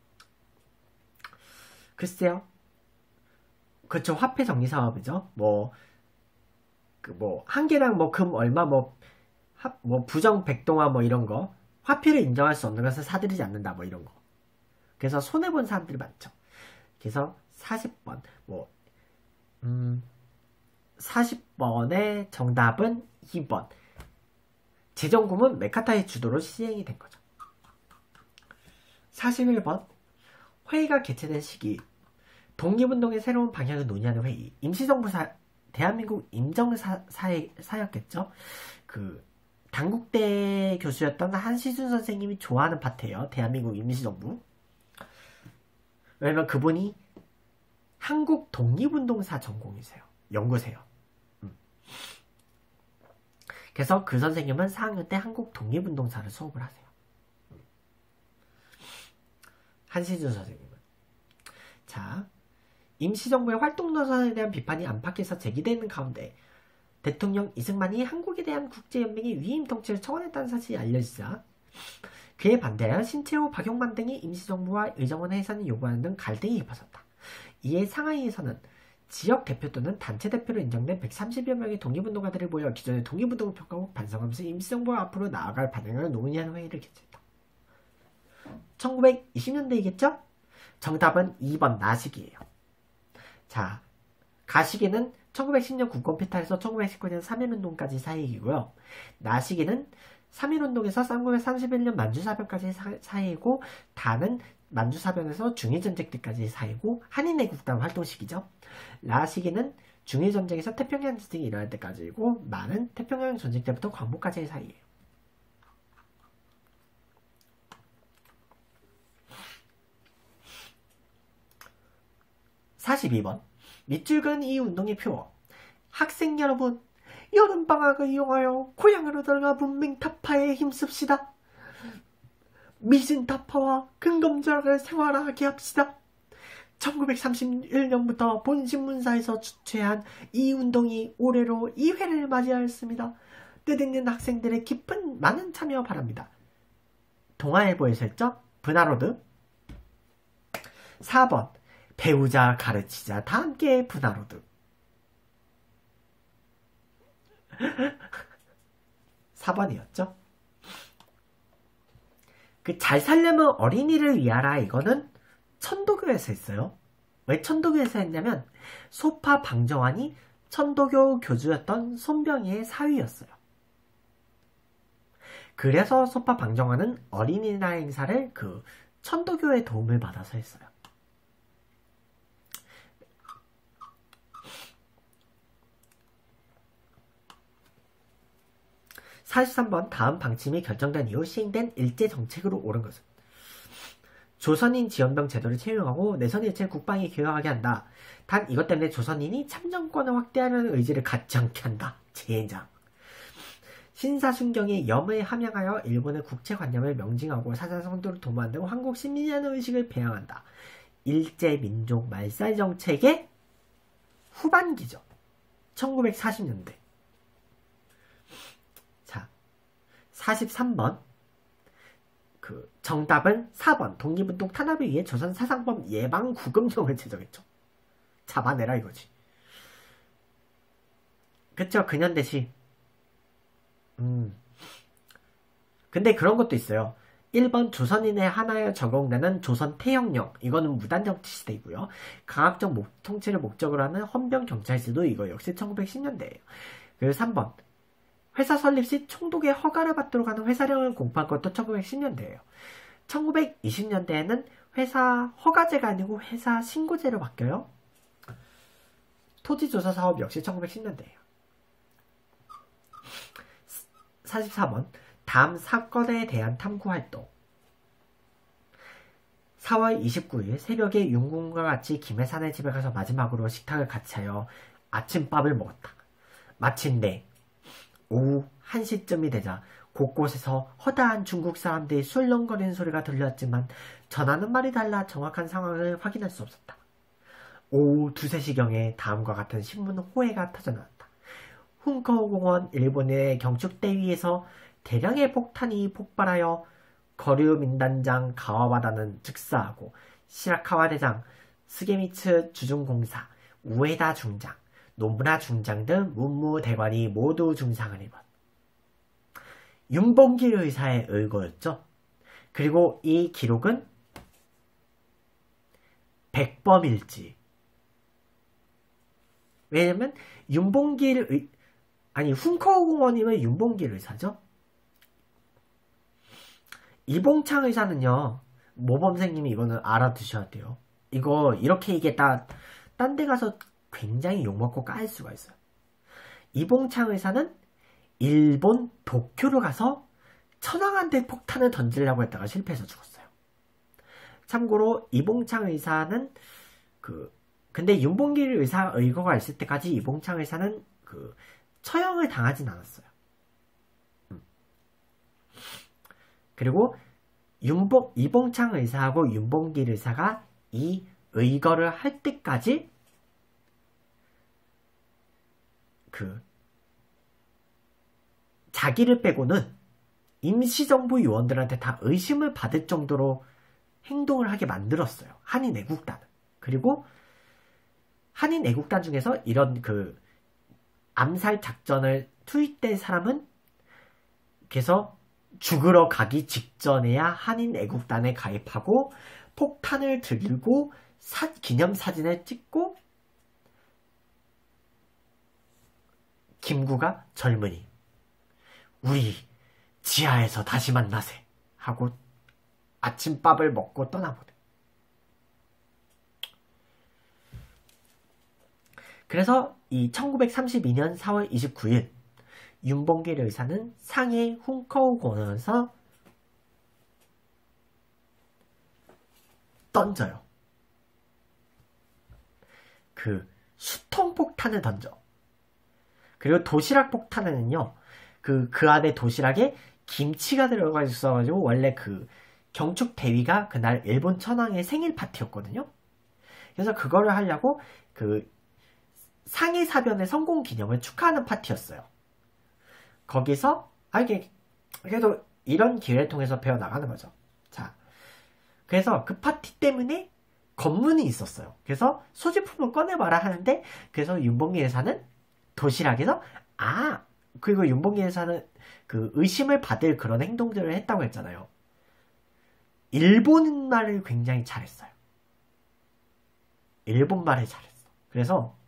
글쎄요, 그쵸, 화폐 정리 사업이죠. 한 개당 금 얼마 부정 백동화 이런 거, 화폐를 인정할 수 없는 것을 사들이지 않는다 이런 거. 그래서 손해본 사람들이 많죠. 그래서 40번 40번의 정답은 2번. 재정금은 메카타의 주도로 시행이 된 거죠. 41번 회의가 개최된 시기. 독립운동의 새로운 방향을 논의하는 회의. 임시정부 대한민국 임정사였겠죠. 단국대 교수였던 한시준 선생님이 좋아하는 파트예요. 대한민국 임시정부. 왜냐면 그분이 한국 독립운동사 전공이세요. 연구세요. 그래서 그 선생님은 4학년 때 한국 독립운동사를 수업을 하세요. 한시준 선생님은. 자, 임시정부의 활동노선에 대한 비판이 안팎에서 제기되는 가운데 대통령 이승만이 한국에 대한 국제연맹의 위임 통치를 청원했다는 사실이 알려지자 그에 반대하여 신채호, 박용만 등이 임시정부와 의정원 해산을 요구하는 등 갈등이 깊어졌다. 이에 상하이에서는 지역 대표 또는 단체 대표로 인정된 130여 명의 독립운동가들을 모여 기존의 독립운동을 평가하고 반성하면서 임시정부와 앞으로 나아갈 방향을 논의하는 회의를 개최했다. 1920년대이겠죠? 정답은 2번 나시기예요. 자, 가시기는 1910년 국권폐탈에서 1919년 3.1운동까지 사이이고요. 나시기는 3.1운동에서 1931년 만주사변까지 사이이고, 다는 만주사변에서 중일전쟁 때까지 사이고, 한인애국당 활동 시기죠. 라시기는 중일전쟁에서 태평양 전쟁이 일어날 때까지이고, 마는 태평양 전쟁 때부터 광복까지의 사이예요. (42번) 밑줄 그은 이 운동의 표어. 학생 여러분, 여름방학을 이용하여 고향으로 들어가 문명 타파에 힘씁시다. 미진 타파와 근검절을 생활하게 합시다. 1931년부터 본신문사에서 주최한 이 운동이 올해로 2회를 맞이하였습니다. 뜻있는 학생들의 많은 참여 바랍니다. 동아일보에서 했죠? 브나로드. 4번 배우자 가르치자 다 함께 분화로드. 4번이었죠. 그 잘 살려면 어린이를 위하라 이거는 천도교에서 했어요. 왜 천도교에서 했냐면 소파 방정환이 천도교 교주였던 손병희의 사위였어요. 그래서 소파 방정환은 어린이날 행사를 그 천도교의 도움을 받아서 했어요. (43번) 다음 방침이 결정된 이후 시행된 일제 정책으로 옳은 것은 조선인 지원병 제도를 채용하고 내선일체 국방이 기여하게 한다. 단 이것 때문에 조선인이 참정권을 확대하려는 의지를 갖지 않게 한다. 젠장. 신사순경이 염에 함양하여 일본의 국채관념을 명징하고 사자성도를 도모한다고 한국 시민이라는 의식을 배양한다. 일제민족 말살 정책의 후반기죠. 1940년대. 자, 43번. 그 정답은 4번. 독립운동 탄압을 위해 조선 사상범 예방 구금령을 제정했죠. 잡아내라 이거지. 그쵸? 근현대시. 근데 그런 것도 있어요. 1번 조선인에 한하여 적용되는 조선 태형령. 이거는 무단정치 시대이고요. 강압적 통치를 목적으로 하는 헌병경찰제도 이거 역시 1910년대예요. 그리고 3번. 회사 설립 시 총독의 허가를 받도록 하는 회사령을 공포한 것도 1910년대예요. 1920년대에는 회사 허가제가 아니고 회사 신고제로 바뀌어요. 토지조사 사업 역시 1910년대예요. 44번. 다음 사건에 대한 탐구활동. 4월 29일 새벽에 윤군과 같이 김해산의 집에 가서 마지막으로 식탁을 같이 하여 아침밥을 먹었다. 마침내 오후 1시쯤이 되자 곳곳에서 허다한 중국 사람들이 술렁거리는 소리가 들렸지만 전하는 말이 달라 정확한 상황을 확인할 수 없었다. 오후 2, 3시경에 다음과 같은 신문 호해가 터져나왔다. 훈커우공원 일본의 경축대 위에서 대량의 폭탄이 폭발하여 거류 민단장 가와바다는 즉사하고 시라카와 대장, 스게미츠 주중공사, 우에다 중장, 노무라 중장 등 문무대관이 모두 중상을 입었다. 윤봉길 의사의 의거였죠. 그리고 이 기록은 백범일지. 왜냐면 훈커우공원이면 윤봉길 의사죠. 이봉창 의사는요, 모범생님이 이거는 알아두셔야 돼요. 이거 이렇게 이게 딴 데 가서 굉장히 욕먹고 까일 수가 있어요. 이봉창 의사는 일본 도쿄로 가서 천황한테 폭탄을 던지려고 했다가 실패해서 죽었어요. 참고로 이봉창 의사는 근데 윤봉길 의사 의거가 있을 때까지 이봉창 의사는 처형을 당하진 않았어요. 그리고 이봉창 의사하고 윤봉길 의사가 이 의거를 할 때까지 자기를 빼고는 임시정부 요원들한테 다 의심을 받을 정도로 행동을 하게 만들었어요. 한인애국단은. 그리고 한인애국단 중에서 이런 암살 작전을 투입된 사람은 그래서 죽으러 가기 직전에야 한인애국단에 가입하고 폭탄을 들고 기념사진을 찍고 김구가 젊은이 우리 지하에서 다시 만나세 하고 아침밥을 먹고 떠나보네. 그래서 이 1932년 4월 29일 윤봉길 의사는 상해 훈커우공원에서 던져요. 수통폭탄을 던져. 그리고 도시락 폭탄에는요, 그 안에 도시락에 김치가 들어가 있어가지고, 원래 경축 대위가 그날 일본 천황의 생일 파티였거든요. 그래서 그거를 하려고 상해 사변의 성공 기념을 축하하는 파티였어요. 거기서, 그래도 이런 기회를 통해서 배워나가는 거죠. 자, 그래서 그 파티 때문에 검문이 있었어요. 그래서 소지품을 꺼내봐라 하는데, 그래서 윤봉길 여사는 도시락에서, 그리고 윤봉길 여사는 그 의심을 받을 그런 행동들을 했다고 했잖아요. 일본말을 굉장히 잘했어요. 일본말을 잘했어. 그래서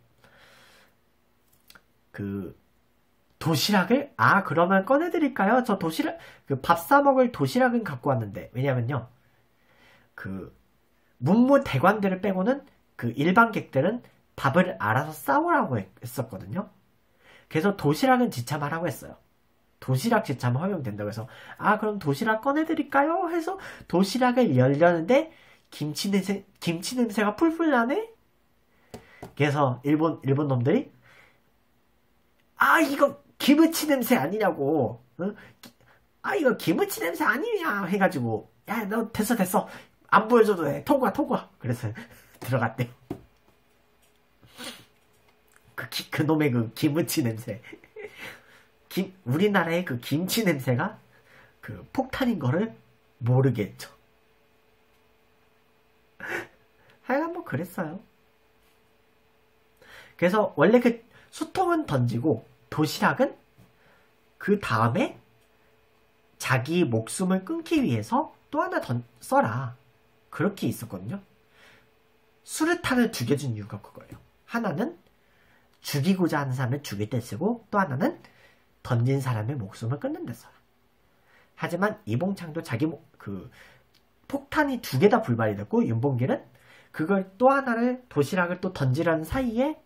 그 도시락을 그러면 꺼내드릴까요? 저 도시락 밥 싸먹을 도시락은 갖고 왔는데, 왜냐면요 그 문무 대관들을 빼고는 그 일반객들은 밥을 알아서 싸오라고 했었거든요. 그래서 도시락은 지참하라고 했어요. 도시락 지참 허용된다고 해서 그럼 도시락 꺼내드릴까요? 해서 도시락을 열려는데 김치 냄새가 풀풀 나네? 그래서 일본 놈들이 이거 김치 냄새 아니냐고, 응? 이거 김치 냄새 아니냐 해가지고, 야 너 됐어 안 보여줘도 돼, 통과. 그래서 들어갔대요. 그 놈의 그 김치 냄새. 우리나라의 그 김치 냄새가 그 폭탄인 거를 모르겠죠. 하여간 뭐 그랬어요. 그래서 원래 그 수통은 던지고 도시락은 그 다음에 자기 목숨을 끊기 위해서 또 하나 써라, 그렇게 있었거든요. 수류탄을 2개 준 이유가 그거예요. 하나는 죽이고자 하는 사람을 죽일 때 쓰고, 또 하나는 던진 사람의 목숨을 끊는 데 써라. 하지만 이봉창도 자기 폭탄이 2개 다 불발이 됐고, 윤봉길은 그걸 또 하나를, 도시락을 또 던지라는 사이에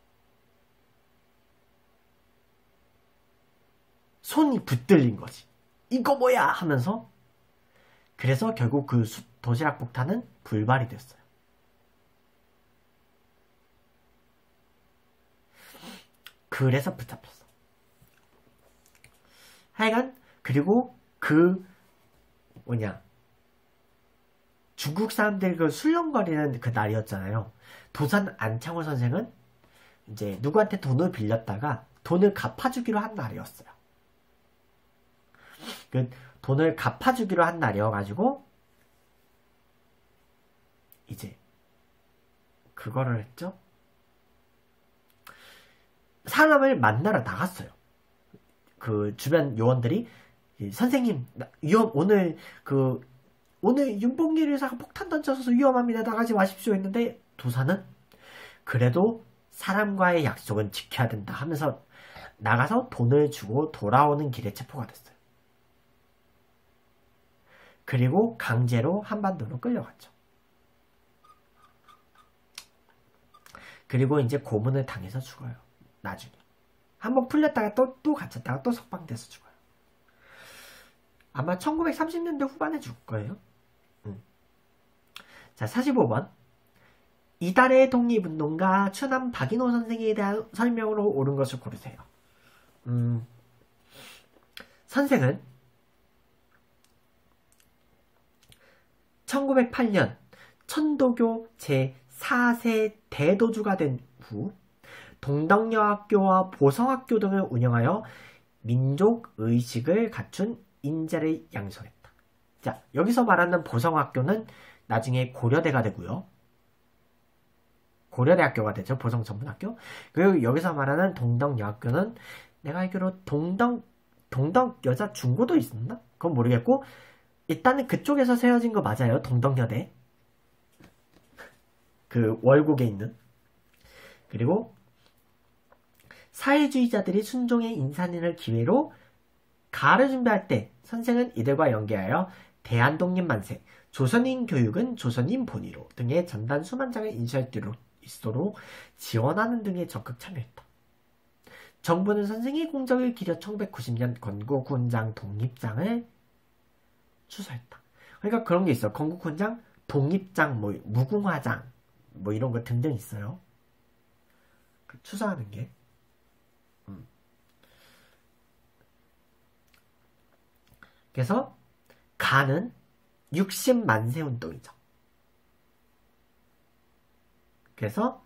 손이 붙들린 거지. 이거 뭐야 하면서. 그래서 결국 그 도시락 폭탄은 불발이 됐어요. 그래서 붙잡혔어. 하여간 그리고 중국 사람들 그 술렁거리는 그 날이었잖아요. 도산 안창호 선생은 이제 누구한테 돈을 빌렸다가 돈을 갚아주기로 한 날이었어요. 그 돈을 갚아주기로 한 날이어가지고 이제 그거를 했죠. 사람을 만나러 나갔어요. 그 주변 요원들이, 선생님 오늘 윤봉길 의사가 폭탄 던져서 위험합니다, 나가지 마십시오 했는데, 도사는 그래도 사람과의 약속은 지켜야 된다 하면서 나가서 돈을 주고 돌아오는 길에 체포가 됐어요. 그리고 강제로 한반도로 끌려갔죠. 그리고 이제 고문을 당해서 죽어요. 나중에 한번 풀렸다가 또 갇혔다가 또 석방돼서 죽어요. 아마 1930년대 후반에 죽을 거예요. 자, 45번. 이달의 독립운동가 추남 박인호 선생에 대한 설명으로 옳은 것을 고르세요. 선생은 1908년 천도교 제4세 대도주가 된 후 동덕여학교와 보성학교 등을 운영하여 민족의식을 갖춘 인재를 양성했다. 자, 여기서 말하는 보성학교는 나중에 고려대가 되고요. 고려대학교가 되죠. 보성전문학교. 그리고 여기서 말하는 동덕여학교는 내가 알기로 동덕여자 중고도 있었나? 그건 모르겠고, 일단은 그쪽에서 세워진 거 맞아요. 동덕여대. 그 월곡에 있는. 그리고 사회주의자들이 순종의 인산인을 기회로 가를 준비할 때 선생은 이들과 연계하여 대한독립 만세, 조선인 교육은 조선인 본의로 등의 전단 수만 장을 인쇄할 수 있도록 지원하는 등에 적극 참여했다. 정부는 선생의 공적을 기려 1990년 건국훈장 독립장을 추서했다. 그러니까 그런 게 있어요. 건국훈장, 독립장, 무궁화장, 이런 거 등등 있어요. 추서하는 게. 그래서 가는 60만세 운동이죠. 그래서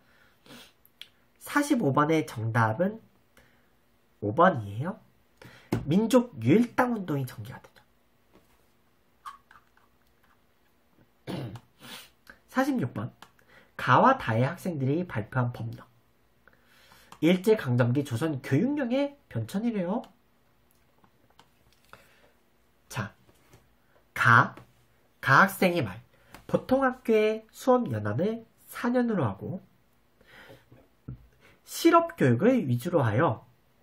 45번의 정답은 5번이에요. 민족 유일당 운동이 전개가 되죠. 46번. 가와 다의 학생들이 발표한 법령. 일제강점기 조선 교육령의 변천이래요. 자, 가학생의 말. 보통 학교의 수업 연한을 4년으로 하고 실업교육을 위주로 하여,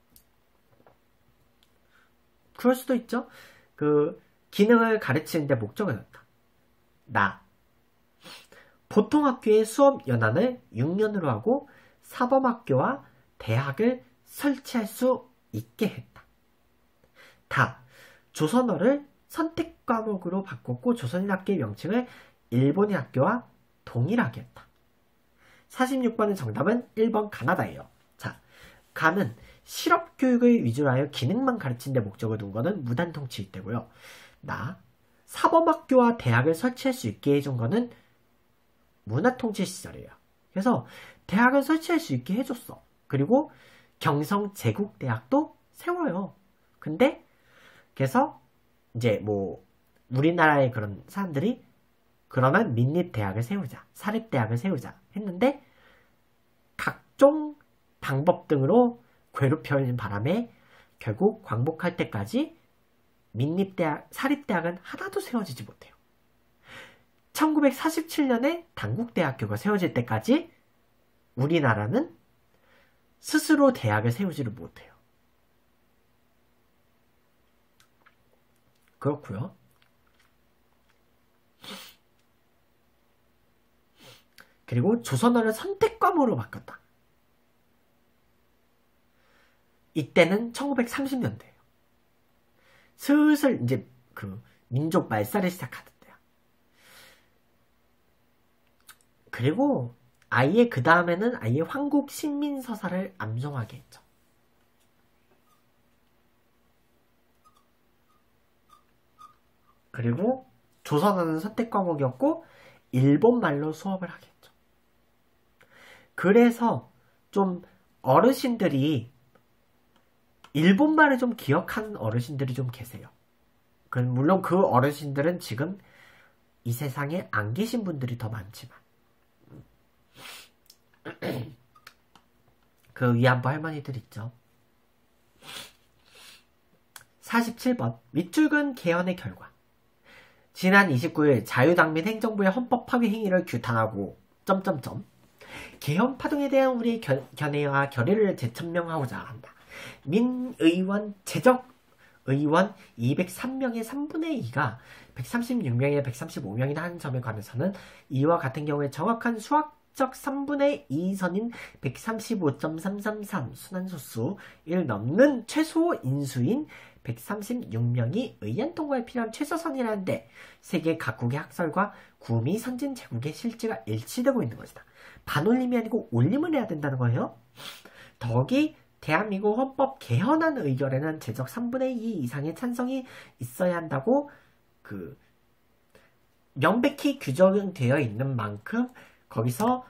그럴 수도 있죠. 그 기능을 가르치는 데 목적을 뒀다. 보통 학교의 수업 연한을 6년으로 하고 사범학교와 대학을 설치할 수 있게 했다. 조선어를 선택 과목으로 바꿨고 조선인 학교의 명칭을 일본인 학교와 동일하게 했다. 46번의 정답은 1번 가나다예요. 자, 가는 실업교육을 위주로 하여 기능만 가르치는 데 목적을 둔 거는 무단통치 때고요. 사범학교와 대학을 설치할 수 있게 해준 거는 문화통치 시절이에요. 그래서 대학을 설치할 수 있게 해줬어. 그리고 경성제국대학도 세워요. 근데 그래서 이제 뭐 우리나라의 그런 사람들이 그러면 민립대학을 세우자, 사립대학을 세우자 했는데 각종 방법 등으로 괴롭혀진 바람에 결국 광복할 때까지 민립대학, 사립대학은 하나도 세워지지 못해요. 1947년에 단국대학교가 세워질 때까지 우리나라는 스스로 대학을 세우지를 못해요. 그렇고요. 그리고 조선어를 선택 과목으로 바꿨다. 이때는 1930년대예요. 슬슬 이제 그 민족 말살을 시작하던 때야. 그리고 아예 그 다음에는 아예 황국 신민서사를 암송하게 했죠. 그리고 조선어는 선택 과목이었고 일본말로 수업을 하게 했죠. 그래서 좀 어르신들이 일본말을 좀 기억하는 어르신들이 좀 계세요. 물론 그 어르신들은 지금 이 세상에 안 계신 분들이 더 많지만 그 위안부 할머니들 있죠. 47번 밑줄근 개헌의 결과. 지난 29일 자유당 및 행정부의 헌법 파괴 행위를 규탄하고 개헌 파동에 대한 우리의 견해와 결의를 재천명하고자 한다. 민의원 제적 의원 203명의 3분의 2가 136명에 135명이나 하는 점에 관해서는 이와 같은 경우에 정확한 수학적 3분의 2선인 135.333 순환소수를 넘는 최소 인수인 136명이 의안 통과에 필요한 최소선이라는데 세계 각국의 학설과 구미 선진 제국의 실제가 일치되고 있는 것이다. 반올림이 아니고 올림을 해야 된다는 거예요. 더욱이 대한민국 헌법 개헌안 의결에는 제적 3분의 2 이상의 찬성이 있어야 한다고 명백히 규정되어 있는 만큼 거기서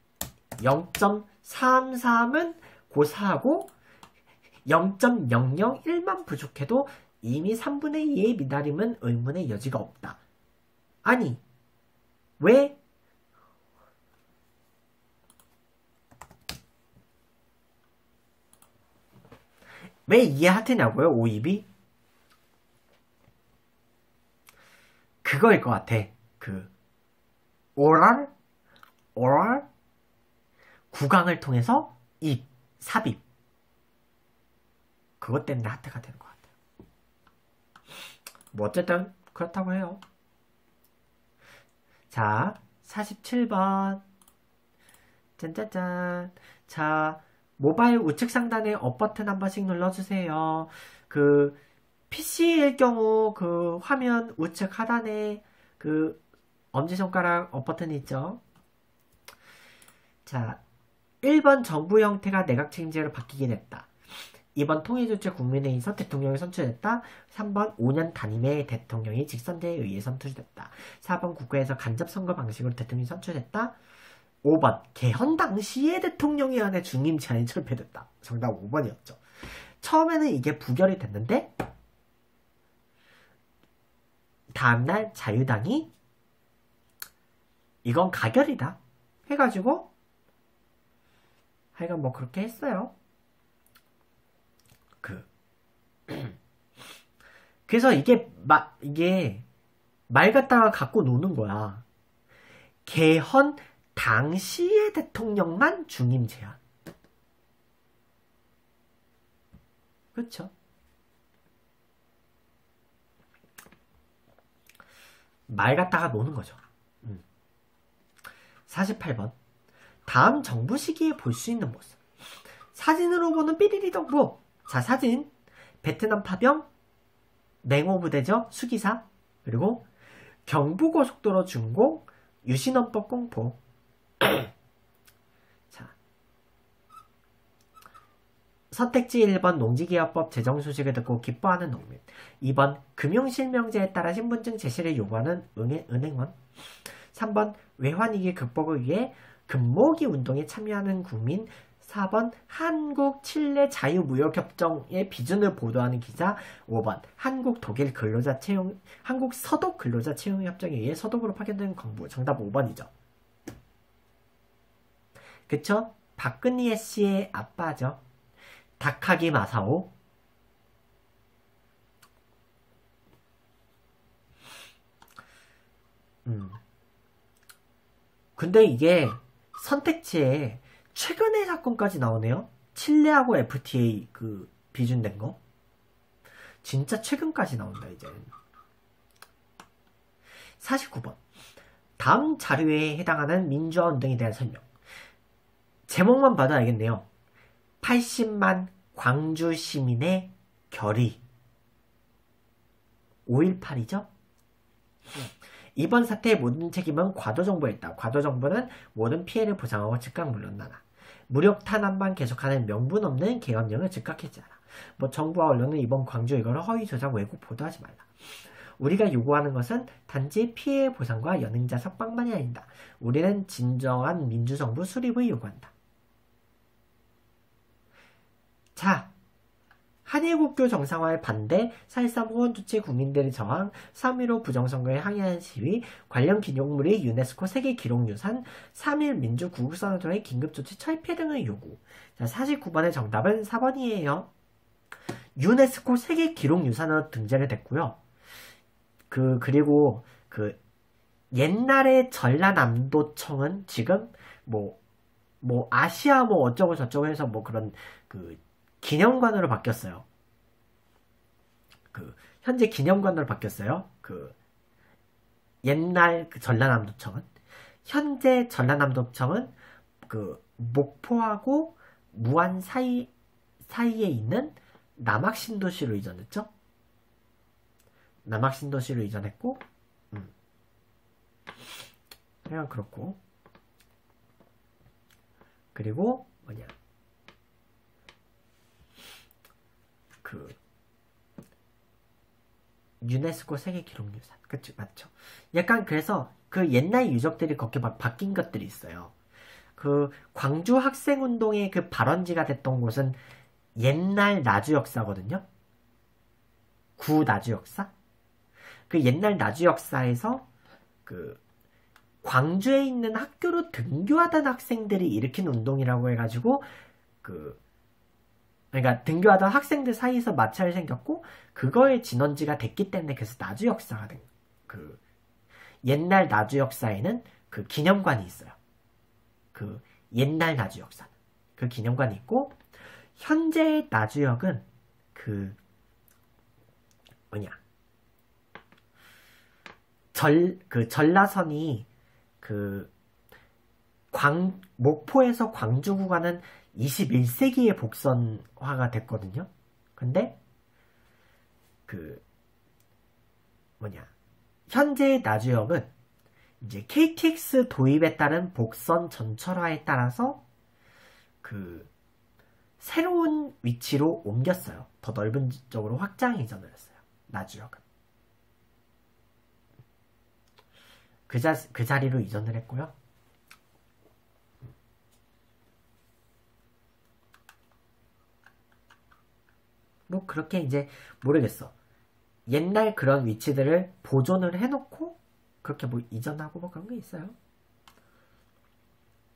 0.33은 고사하고 0.001만 부족해도 이미 3분의 2의 미달임은 의문의 여지가 없다. 아니, 왜 이해하트냐고요? 오입이? 그거일 것 같아. 오랄 구강을 통해서 삽입. 그것 때문에 하트가 되는 것 같아요. 뭐 어쨌든 그렇다고 해요. 자, 47번. 짠짠짠. 자, 모바일 우측 상단에 업 버튼 한 번씩 눌러주세요. PC일 경우 화면 우측 하단에 엄지손가락 업 버튼이 있죠. 자, 1번 정부 형태가 내각 책임제로 바뀌게 됐다. 2번 통일조치 국민회의에서 대통령이 선출됐다. 3번 5년 단임의 대통령이 직선제에 의해 선출됐다. 4번 국회에서 간접선거 방식으로 대통령이 선출됐다. 5번 개헌 당시에 대통령이 안에 중임 제한이 철폐됐다. 정답 5번이었죠. 처음에는 이게 부결이 됐는데 다음날 자유당이 이건 가결이다 해가지고 하여간 뭐 그렇게 했어요. 그래서 이게 말 갖다가 갖고 노는 거야. 개헌 당시의 대통령만 중임 제한. 그렇죠? 말 갖다가 노는 거죠. 48번. 다음 정부 시기에 볼 수 있는 모습. 사진으로 보는 삐리리 정부. 자, 사진. 베트남 파병, 냉호 부대죠. 수기사. 그리고 경부고속도로 준공, 유신헌법 공포. 자, 선택지 1번 농지개혁법 제정 소식을 듣고 기뻐하는 농민. 2번 금융실명제에 따라 신분증 제시를 요구하는 은행원. 3번 외환위기 극복을 위해 금모기 운동에 참여하는 국민. 4번 한국 칠레 자유무역협정의 비준을 보도하는 기자. 5번 한국 서독 근로자 채용 협정에 의해 서독으로 파견된 광부. 정답 5번이죠. 그쵸? 박근혜 씨의 아빠죠. 다카기 마사오. 근데 이게 선택지에 최근의 사건까지 나오네요. 칠레하고 FTA 그 비준된 거. 진짜 최근까지 나온다 이제. 49번. 다음 자료에 해당하는 민주화 운동에 대한 설명. 제목만 봐도 알겠네요. 80만 광주 시민의 결의. 5.18이죠? 이번 사태의 모든 책임은 과도정부에 있다. 과도정부는 모든 피해를 보상하고 즉각 물러나라. 무력 탄압만 계속하는 명분 없는 계엄령을 즉각 해제하라. 뭐 정부와 언론은 이번 광주 이거를 허위 조작 왜곡 보도하지 말라. 우리가 요구하는 것은 단지 피해 보상과 연행자 석방만이 아니다. 우리는 진정한 민주정부 수립을 요구한다. 자, 한일국교 정상화에 반대, 4.13 호원주체 국민들의 저항, 3.15 부정선거에 항의하는 시위, 관련 기념물이 유네스코 세계기록유산, 3.1 민주구국선언도의 긴급조치 철폐 등의 요구. 자, 49번의 정답은 4번이에요. 유네스코 세계기록유산으로 등재가 됐고요. 그리고 옛날에 전라남도청은 지금 아시아 어쩌고 저쩌고 해서 그런 기념관으로 바뀌었어요. 현재 기념관으로 바뀌었어요. 옛날 전라남도청은. 현재 전라남도청은 목포하고 무안 사이에 있는 남학신도시로 이전했죠. 남학신도시로 이전했고, 그냥 그렇고. 그리고 유네스코 세계기록유산. 그쵸, 맞죠. 약간 그래서 옛날 유적들이 그렇게 막 바뀐 것들이 있어요. 광주 학생운동의 발원지가 됐던 곳은 옛날 나주 역사거든요. 구 나주 역사. 옛날 나주 역사에서 광주에 있는 학교로 등교하던 학생들이 일으킨 운동이라고 해가지고 그러니까 등교하던 학생들 사이에서 마찰이 생겼고 그거의 진원지가 됐기 때문에 그래서 나주 역사가 된 옛날 나주 역사에는 기념관이 있어요. 옛날 나주 역사는 기념관이 있고 현재의 나주역은 전라선이 목포에서 광주 구간은 21세기에 복선화가 됐거든요. 근데 현재의 나주역은 이제 KTX 도입에 따른 복선 전철화에 따라서 새로운 위치로 옮겼어요. 더 넓은 쪽으로 확장 이전을 했어요. 나주역은. 그 자리로 이전을 했고요. 그렇게 이제 모르겠어. 옛날 그런 위치들을 보존을 해놓고 그렇게 이전하고 그런 게 있어요.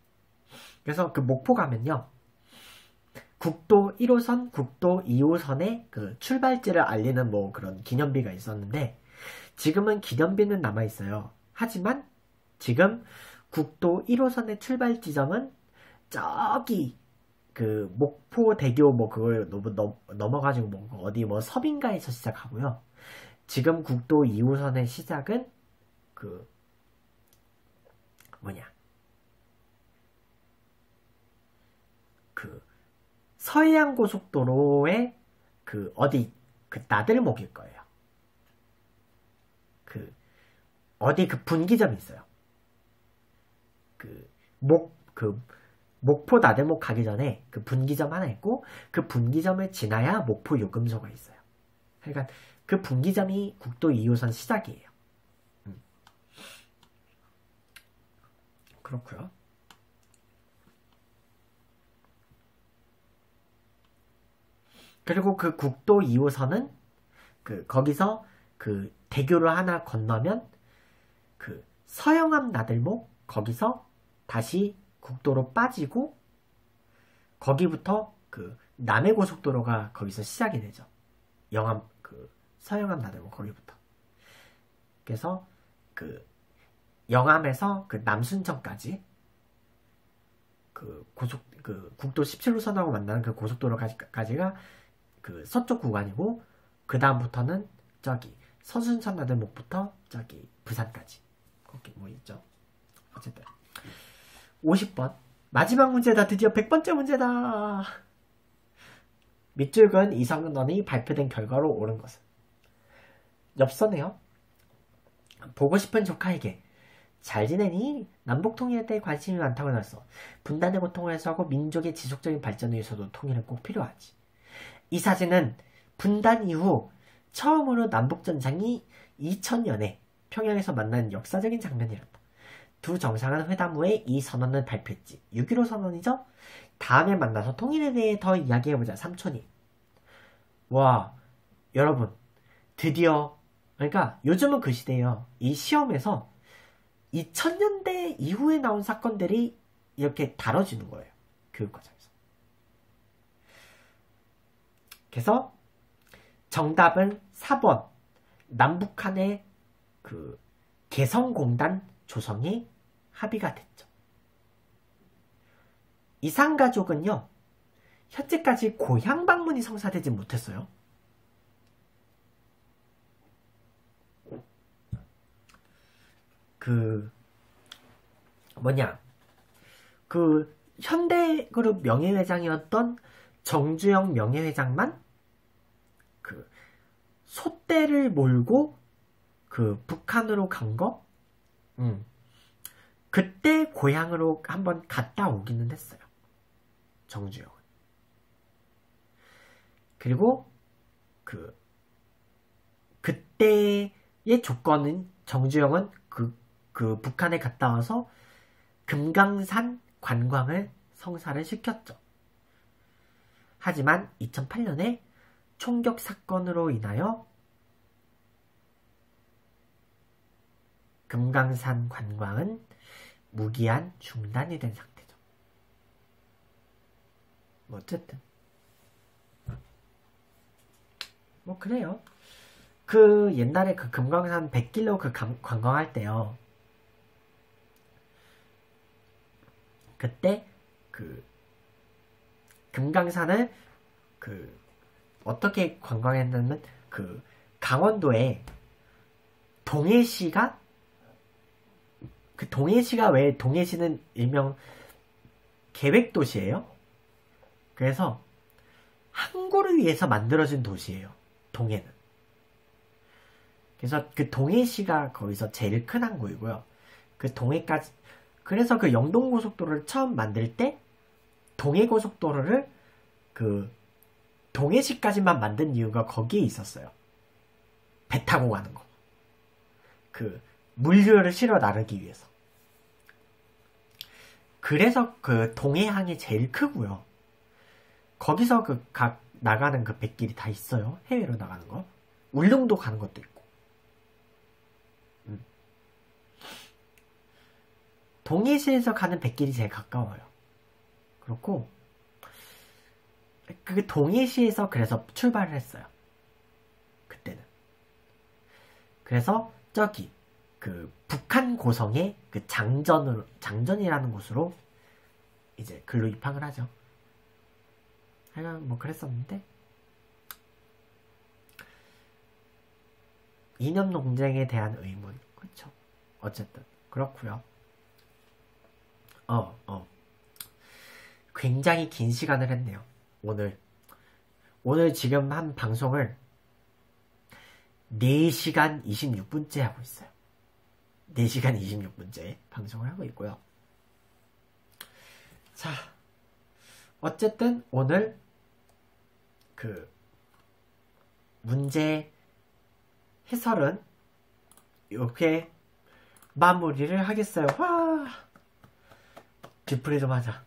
그래서 그 목포 가면요. 국도 1호선, 국도 2호선의 그 출발지를 알리는 뭐 그런 기념비가 있었는데 지금은 기념비는 남아있어요. 하지만 지금 국도 1호선의 출발 지점은 저기 그 목포대교 뭐 그걸 넘어가지고 뭐 어디 뭐 서빙가에서 시작하고요. 지금 국도 2호선의 시작은 그 뭐냐 그 서해안고속도로의 그 어디 그 나들목일 거예요. 그 어디 그 분기점이 있어요. 그 목포 나들목 가기 전에 그 분기점 하나 있고 그 분기점을 지나야 목포 요금소가 있어요. 그러니까 그 분기점이 국도 2호선 시작이에요. 그렇고요. 그리고 그 국도 2호선은 그 거기서 그 대교를 하나 건너면 그 서영암 나들목 거기서 다시 국도로 빠지고 거기부터 그 남해고속도로가 거기서 시작이 되죠. 영암 그 서영암 나들목 거기부터. 그래서 그 영암에서 그 남순천까지 그 국도 17호선하고 만나는 그 고속도로까지가 그 서쪽 구간이고 그 다음부터는 저기 서순천 나들목부터 저기 부산까지 거기 뭐 있죠. 어쨌든 50번 마지막 문제다. 드디어 100번째 문제다. 밑줄 그은 이성은언이 발표된 결과로 옳은 것은 엽서네요. 보고 싶은 조카에게 잘 지내니? 남북통일에 대해 관심이 많다고 나서 분단의 고통을 해소하고 민족의 지속적인 발전을 위해서도 통일은 꼭 필요하지. 이 사진은 분단 이후 처음으로 남북전장이 2000년에 평양에서 만난 역사적인 장면이란다. 두 정상은 회담 후에 이 선언을 발표했지. 6.15 선언이죠? 다음에 만나서 통일에 대해 더 이야기해보자. 삼촌이. 와, 여러분 드디어 그러니까 요즘은 그 시대예요. 이 시험에서 2000년대 이후에 나온 사건들이 이렇게 다뤄지는 거예요. 교육과정에서. 그래서 정답은 4번 남북한의 그 개성공단 조성이 합의가 됐죠. 이산가족은요. 현재까지 고향 방문이 성사되지 못했어요. 그 현대그룹 명예회장이었던 정주영 명예회장만 그 소떼를 몰고 그 북한으로 간 거, 그때 고향으로 한번 갔다 오기는 했어요. 정주영은. 그리고 그때의 조건은 정주영은 그 북한에 갔다 와서 금강산 관광을 성사를 시켰죠. 하지만 2008년에 총격 사건으로 인하여 금강산 관광은 무기한 중단이 된 상태죠. 뭐 어쨌든 뭐 그래요. 그 옛날에 그 금강산 100길로 그 관광할 때요. 그때 그 금강산을 그 어떻게 관광했냐면 그 강원도에 동해시가 그 동해시가 왜 동해시는 일명 계획도시예요. 그래서 항구를 위해서 만들어진 도시예요. 동해는. 그래서 그 동해시가 거기서 제일 큰 항구이고요. 그 동해까지 그래서 그 영동고속도로를 처음 만들 때 동해고속도로를 그 동해시까지만 만든 이유가 거기에 있었어요. 배 타고 가는 거. 그 물류를 실어 나르기 위해서. 그래서 그 동해항이 제일 크고요. 거기서 그 각 나가는 그 배길이 다 있어요. 해외로 나가는 거. 울릉도 가는 것도 있고. 동해시에서 가는 배길이 제일 가까워요. 그렇고 그 동해시에서 그래서 출발을 했어요. 그때는. 그래서 저기 그 북한 고성의 그 장전이라는 곳으로 이제 근로 입학을 하죠. 하여간 뭐 그랬었는데 이념 논쟁에 대한 의문, 그쵸? 어쨌든 그렇고요. 굉장히 긴 시간을 했네요. 오늘 지금 한 방송을 4시간 26분째 하고 있어요. 4시간 26분째 방송을 하고 있고요. 자, 어쨌든 오늘 그 문제 해설은 이렇게 마무리를 하겠어요. 와, 뒷풀이 좀 하자.